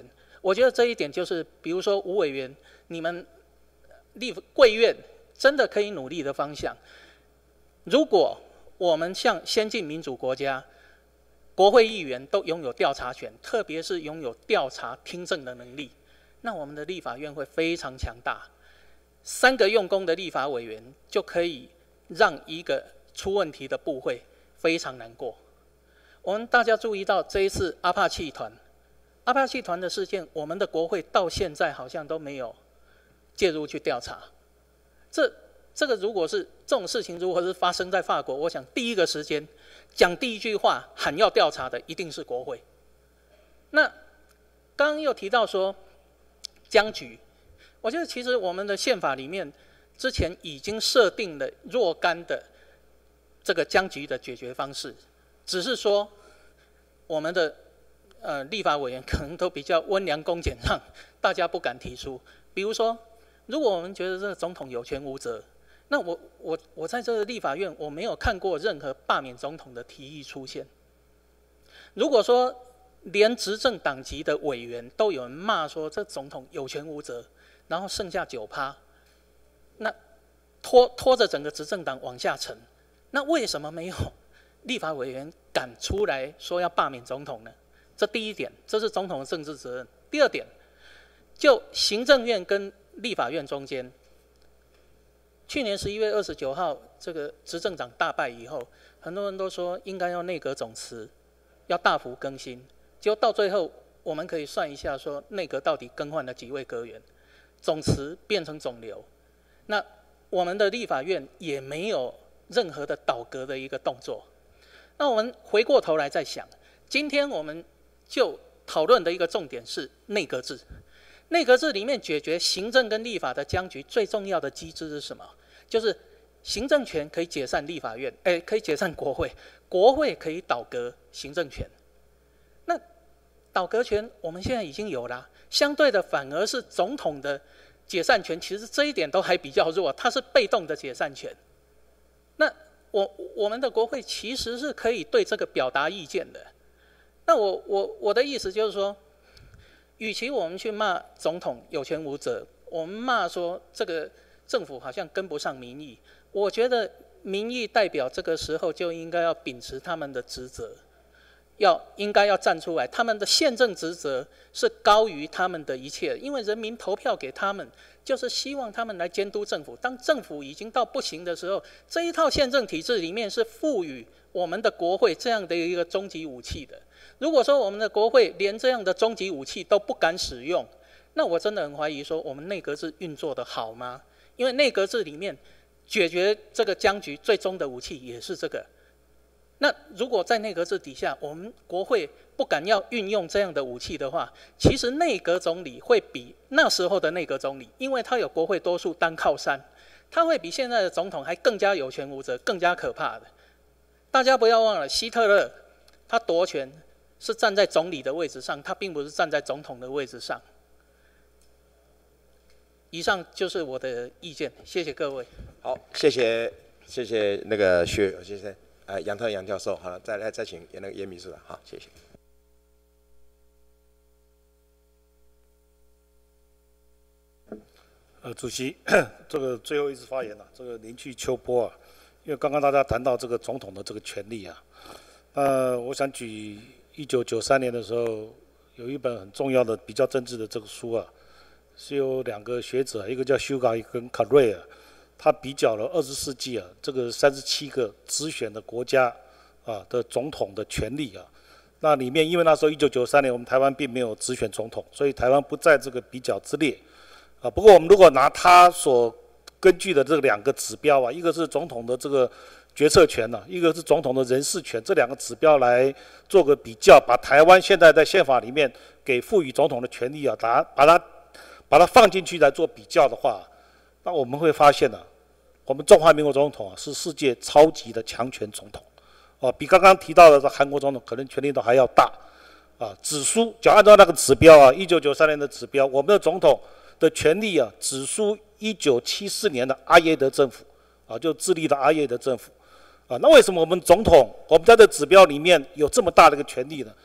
我觉得这一点就是，比如说吴委员，你们立贵院真的可以努力的方向。如果我们像先进民主国家，国会议员都拥有调查权，特别是拥有调查听证的能力，那我们的立法院会非常强大。三个用功的立法委员就可以让一个出问题的部会非常难过。我们大家注意到这一次阿帕契团，阿帕契团的事件，我们的国会到现在好像都没有介入去调查。这这个如果是这种事情，如果是发生在法国，我想第一个时间讲第一句话喊要调查的一定是国会。那刚刚又提到说僵局，我觉得其实我们的宪法里面之前已经设定了若干的这个僵局的解决方式，只是说我们的呃立法委员可能都比较温良恭俭让，大家不敢提出。比如说，如果我们觉得这个总统有权无责，那我我我在这个立法院我没有看过任何罢免总统的提议出现。如果说连执政党籍的委员都有人骂说这总统有权无责，然后剩下九趴，那拖拖着整个执政党往下沉，那为什么没有立法委员敢出来说要罢免总统呢？这第一点，这是总统的政治责任。第二点，就行政院跟立法院中间，去年十一月二十九号，这个执政党大败以后，很多人都说应该要内阁总辞，要大幅更新。结果到最后，我们可以算一下，说内阁到底更换了几位阁员，总辞变成总留。那我们的立法院也没有任何的倒阁的一个动作。那我们回过头来再想，今天我们就讨论的一个重点是内阁制。内阁制里面解决行政跟立法的僵局最重要的机制是什么？就是行政权可以解散立法院，哎，可以解散国会，国会可以倒阁行政权。那倒阁权我们现在已经有了，相对的反而是总统的解散权，其实这一点都还比较弱，它是被动的解散权。那我我们的国会其实是可以对这个表达意见的。那我我我的意思就是说，与其我们去骂总统有权无责，我们骂说这个政府好像跟不上民意，我觉得民意代表这个时候就应该要秉持他们的职责，要应该要站出来，他们的宪政职责是高于他们的一切，因为人民投票给他们，就是希望他们来监督政府。当政府已经到不行的时候，这一套宪政体制里面是赋予我们的国会这样的一个终极武器的。如果说我们的国会连这样的终极武器都不敢使用，那我真的很怀疑说我们内阁制运作的好吗？因为内阁制里面解决这个僵局最终的武器也是这个。那如果在内阁制底下，我们国会不敢要运用这样的武器的话，其实内阁总理会比那时候的内阁总理，因为他有国会多数当靠山，他会比现在的总统还更加有权无责，更加可怕的。大家不要忘了，希特勒他夺权是站在总理的位置上，他并不是站在总统的位置上。以上就是我的意见，谢谢各位。 好，谢谢谢谢那个薛友先生。呃，杨特杨教授，好了，再来再请那个严秘书长，好，谢谢。 呃，主席，这个最后一次发言了、啊，这个临去秋波啊，因为刚刚大家谈到这个总统的这个权利啊，呃，我想举一九九三年的时候有一本很重要的比较政治的这个书啊，是由两个学者，一个叫休嘎，一个跟卡瑞尔。他比较了二十世纪啊，这个三十七个直选的国家啊的总统的权利啊，那里面因为那时候一九九三年我们台湾并没有直选总统，所以台湾不在这个比较之列啊。不过我们如果拿他所根据的这两个指标啊，一个是总统的这个决策权呢、啊，一个是总统的人事权，这两个指标来做个比较，把台湾现在在宪法里面给赋予总统的权利啊，把把它把它放进去来做比较的话。那我们会发现呢、啊，我们中华民国总统啊是世界超级的强权总统，哦，比刚刚提到的这韩国总统可能权力都还要大，啊，只输，只要按照那个指标啊，一九九三年的指标，我们的总统的权力啊只输一九七四年的阿耶德政府，啊，就智利的阿耶德政府，啊，那为什么我们总统我们在这指标里面有这么大的一个权力呢？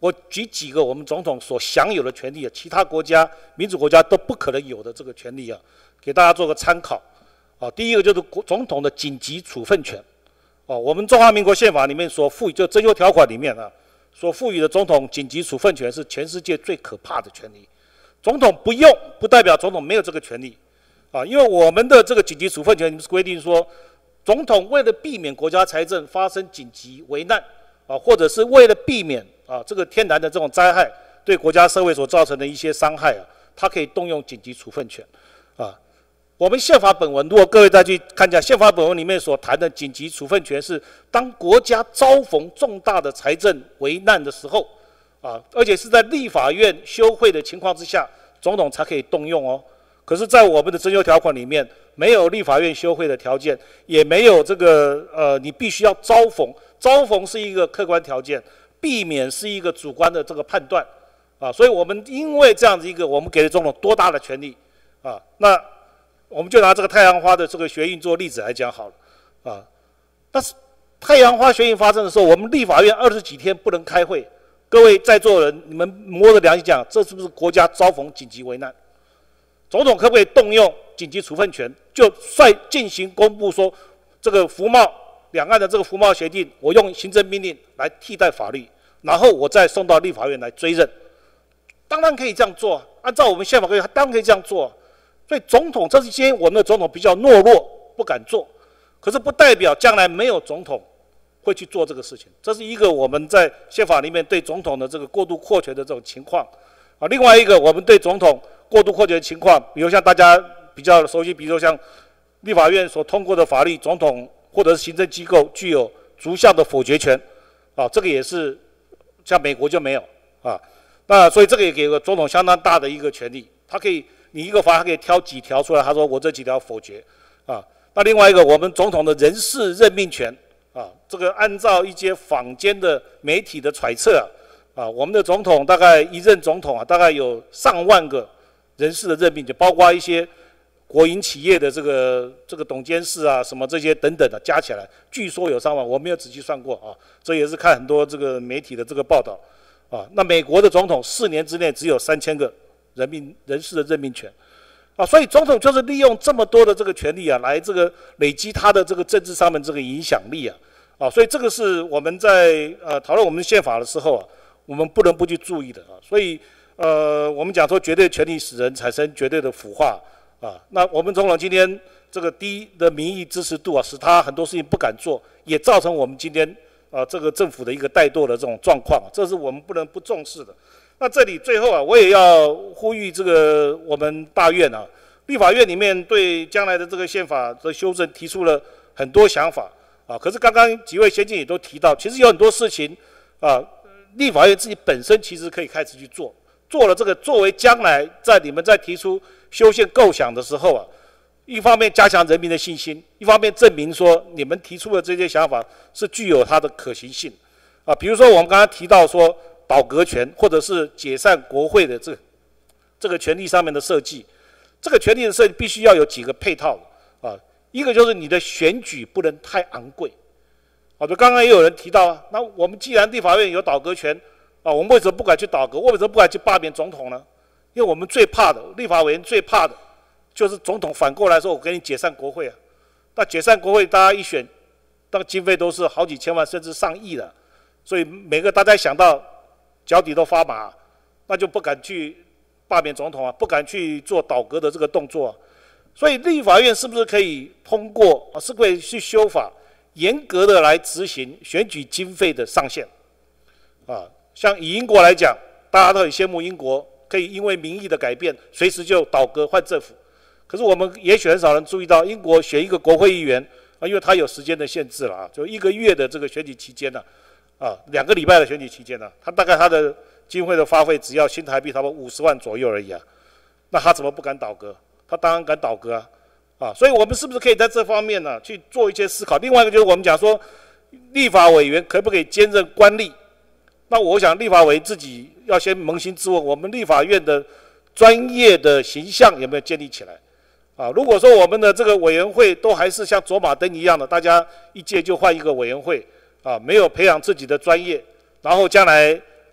我举几个我们总统所享有的权利啊，其他国家民主国家都不可能有的这个权利啊，给大家做个参考。啊，第一个就是总统的紧急处分权。哦，我们中华民国宪法里面所赋予，就征修条款里面啊，所赋予的总统紧急处分权是全世界最可怕的权利。总统不用，不代表总统没有这个权利。啊，因为我们的这个紧急处分权是规定说，总统为了避免国家财政发生紧急危难，啊，或者是为了避免啊这个天然的这种灾害对国家社会所造成的一些伤害啊，他可以动用紧急处分权。啊，我们宪法本文，如果各位再去看一下宪法本文里面所谈的紧急处分权，是当国家遭逢重大的财政危难的时候，啊，而且是在立法院休会的情况之下，总统才可以动用哦。可是，在我们的征修条款里面，没有立法院休会的条件，也没有这个呃，你必须要遭逢，遭逢是一个客观条件，避免是一个主观的这个判断，啊，所以我们因为这样子一个，我们给了总统多大的权利，啊，那我们就拿这个太阳花的这个学运做例子来讲好了，啊，但是太阳花学运发生的时候，我们立法院二十几天不能开会，各位在座人，你们摸着良心讲，这是不是国家遭逢紧急危难？总统可不可以动用紧急处分权，就率进行公布说，这个服贸两岸的这个服贸协定，我用行政命令来替代法律，然后我再送到立法院来追认？当然可以这样做，按照我们宪法规定，当然可以这样做。所以总统，这是今天我们的总统比较懦弱，不敢做，可是不代表将来没有总统会去做这个事情。这是一个我们在宪法里面对总统的这个过度扩权的这种情况啊。另外一个，我们对总统过度扩权的情况，比如像大家比较熟悉，比如说像立法院所通过的法律，总统或者是行政机构具有逐项的否决权，啊，这个也是像美国就没有啊。那所以这个也给了总统相当大的一个权利，他可以你一个法，他可以挑几条出来，他说我这几条否决啊。那另外一个，我们总统的人事任命权啊，这个按照一些坊间的媒体的揣测啊，啊，我们的总统大概一任总统啊，大概有上万个人事的任命，就包括一些国营企业的这个这个董监事啊，什么这些等等的，加起来据说有上万，我没有仔细算过啊，这也是看很多这个媒体的这个报道啊。那美国的总统四年之内只有三千个人命人事的任命权啊，所以总统就是利用这么多的这个权利啊，来这个累积他的这个政治上面这个影响力啊啊，所以这个是我们在呃讨论我们宪法的时候啊，我们不能不去注意的啊，所以。呃，我们讲说绝对权力使人产生绝对的腐化啊。那我们总统今天这个低的民意支持度啊，使他很多事情不敢做，也造成我们今天啊这个政府的一个怠惰的这种状况，这是我们不能不重视的。那这里最后啊，我也要呼吁这个我们大院啊，立法院里面对将来的这个宪法的修正提出了很多想法啊。可是刚刚几位先进也都提到，其实有很多事情啊，立法院自己本身其实可以开始去做。做了这个，作为将来在你们在提出修宪构想的时候啊，一方面加强人民的信心，一方面证明说你们提出的这些想法是具有它的可行性啊。比如说我们刚才提到说倒阁权，或者是解散国会的这个这个权利上面的设计，这个权利的设计必须要有几个配套啊。一个就是你的选举不能太昂贵啊。就刚刚也有人提到啊，那我们既然立法院有倒阁权。啊，我们为什么不敢去倒阁？为什么不敢去罢免总统呢？因为我们最怕的，立法委员最怕的，就是总统反过来说：“我给你解散国会啊！”那解散国会，大家一选，那个经费都是好几千万甚至上亿的，所以每个大家想到脚底都发麻，那就不敢去罢免总统啊，不敢去做倒阁的这个动作啊。所以立法院是不是可以通过啊？是不是可以去修法，严格的来执行选举经费的上限啊？像以英国来讲，大家都很羡慕英国可以因为民意的改变，随时就倒戈换政府。可是我们也许很少人注意到，英国选一个国会议员啊，因为他有时间的限制了啊，就一个月的这个选举期间呢，啊，两个礼拜的选举期间呢，他大概他的经费的花费只要新台币差不多五十万左右而已啊。那他怎么不敢倒戈？他当然敢倒戈啊！啊，所以我们是不是可以在这方面呢去做一些思考？另外一个就是我们讲说，立法委员可不可以兼任官吏？那我想立法委员自己要先扪心自问，我们立法院的专业的形象有没有建立起来？啊，如果说我们的这个委员会都还是像走马灯一样的，大家一届就换一个委员会，啊，没有培养自己的专业，然后将来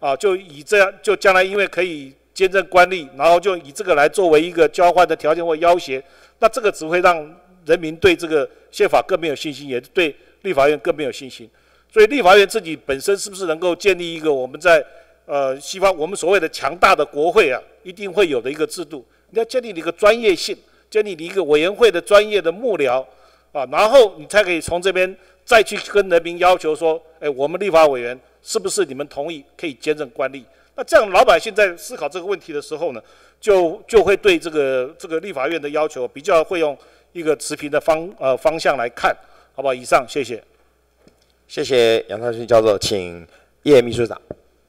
啊，就以这样就将来因为可以兼任官吏，然后就以这个来作为一个交换的条件或要挟，那这个只会让人民对这个宪法更没有信心，也对立法院更没有信心。所以立法院自己本身是不是能够建立一个我们在呃西方我们所谓的强大的国会啊，一定会有的一个制度？你要建立一个专业性，建立一个委员会的专业的幕僚啊，然后你才可以从这边再去跟人民要求说，哎，我们立法委员是不是你们同意可以兼任官吏？那这样老百姓在思考这个问题的时候呢，就就会对这个这个立法院的要求比较会用一个持平的方呃方向来看，好不好？以上，谢谢。 谢谢杨超勋教授，请叶秘书长。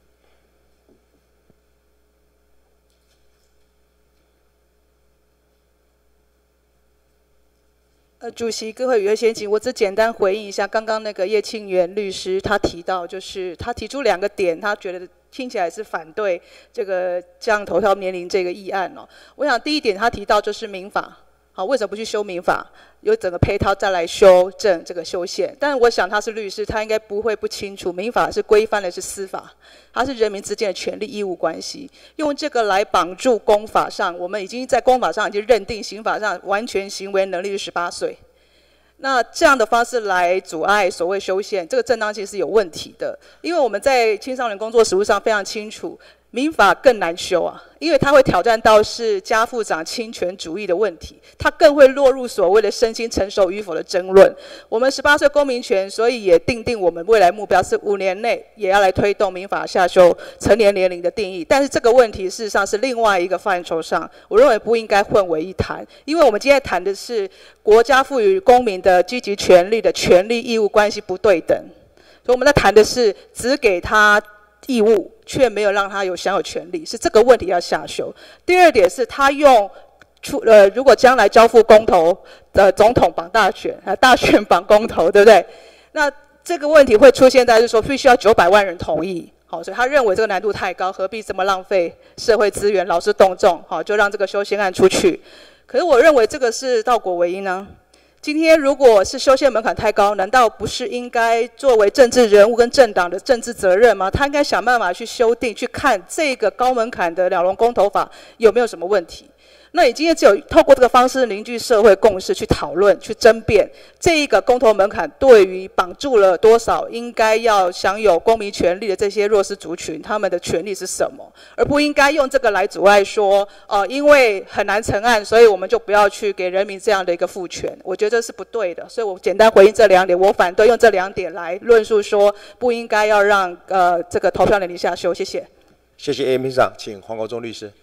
呃，主席，各位委员先请，我只简单回应一下刚刚那个叶庆元律师他提到，就是他提出两个点，他觉得听起来是反对这个降投票年龄这个议案哦。我想第一点他提到就是民法，好，为什么不去修民法？有整个配套再来修正这个修宪。但是我想他是律师，他应该不会不清楚，民法是规范的是司法，它是人民之间的权利义务关系。用这个来绑住公法上，我们已经在公法上已经认定，刑法上完全行为能力是十八岁。那这样的方式来阻碍所谓修宪，这个正当性是有问题的。因为我们在青少年工作实务上非常清楚，民法更难修啊，因为它会挑战到是家父长亲权主义的问题，它更会落入所谓的身心成熟与否的争论。我们十八岁公民权，所以也定定我们未来目标是五年内也要来推动民法下修成年年龄的定义。但是这个问题事实上是另外一个范畴上，我认为不应该混为一谈，因为我们今天谈的是国家赋予公民的积极权利的权利义务关系不对等，所以我们在谈的是只给他义务，却没有让他有享有权利，是这个问题要下修。第二点是他用出呃，如果将来交付公投的总统绑大选，啊大选绑公投，对不对？那这个问题会出现在是说必须要九百万人同意，好，所以他认为这个难度太高，何必这么浪费社会资源，劳师动众，好，就让这个修宪案出去。可是我认为这个是倒果为因呢。今天如果是修宪门槛太高，难道不是应该作为政治人物跟政党的政治责任吗？他应该想办法去修订，去看这个高门槛的两容公投法有没有什么问题。那你今天只有透过这个方式凝聚社会共识，去讨论、去争辩这一个公投门槛对于绑住了多少应该要享有公民权利的这些弱势族群，他们的权利是什么，而不应该用这个来阻碍说，呃，因为很难成案，所以我们就不要去给人民这样的一个赋权。我觉得这是不对的，所以我简单回应这两点，我反对用这两点来论述说不应该要让呃这个投票年龄下修。谢谢。 谢谢叶秘书长，请黄国忠律师。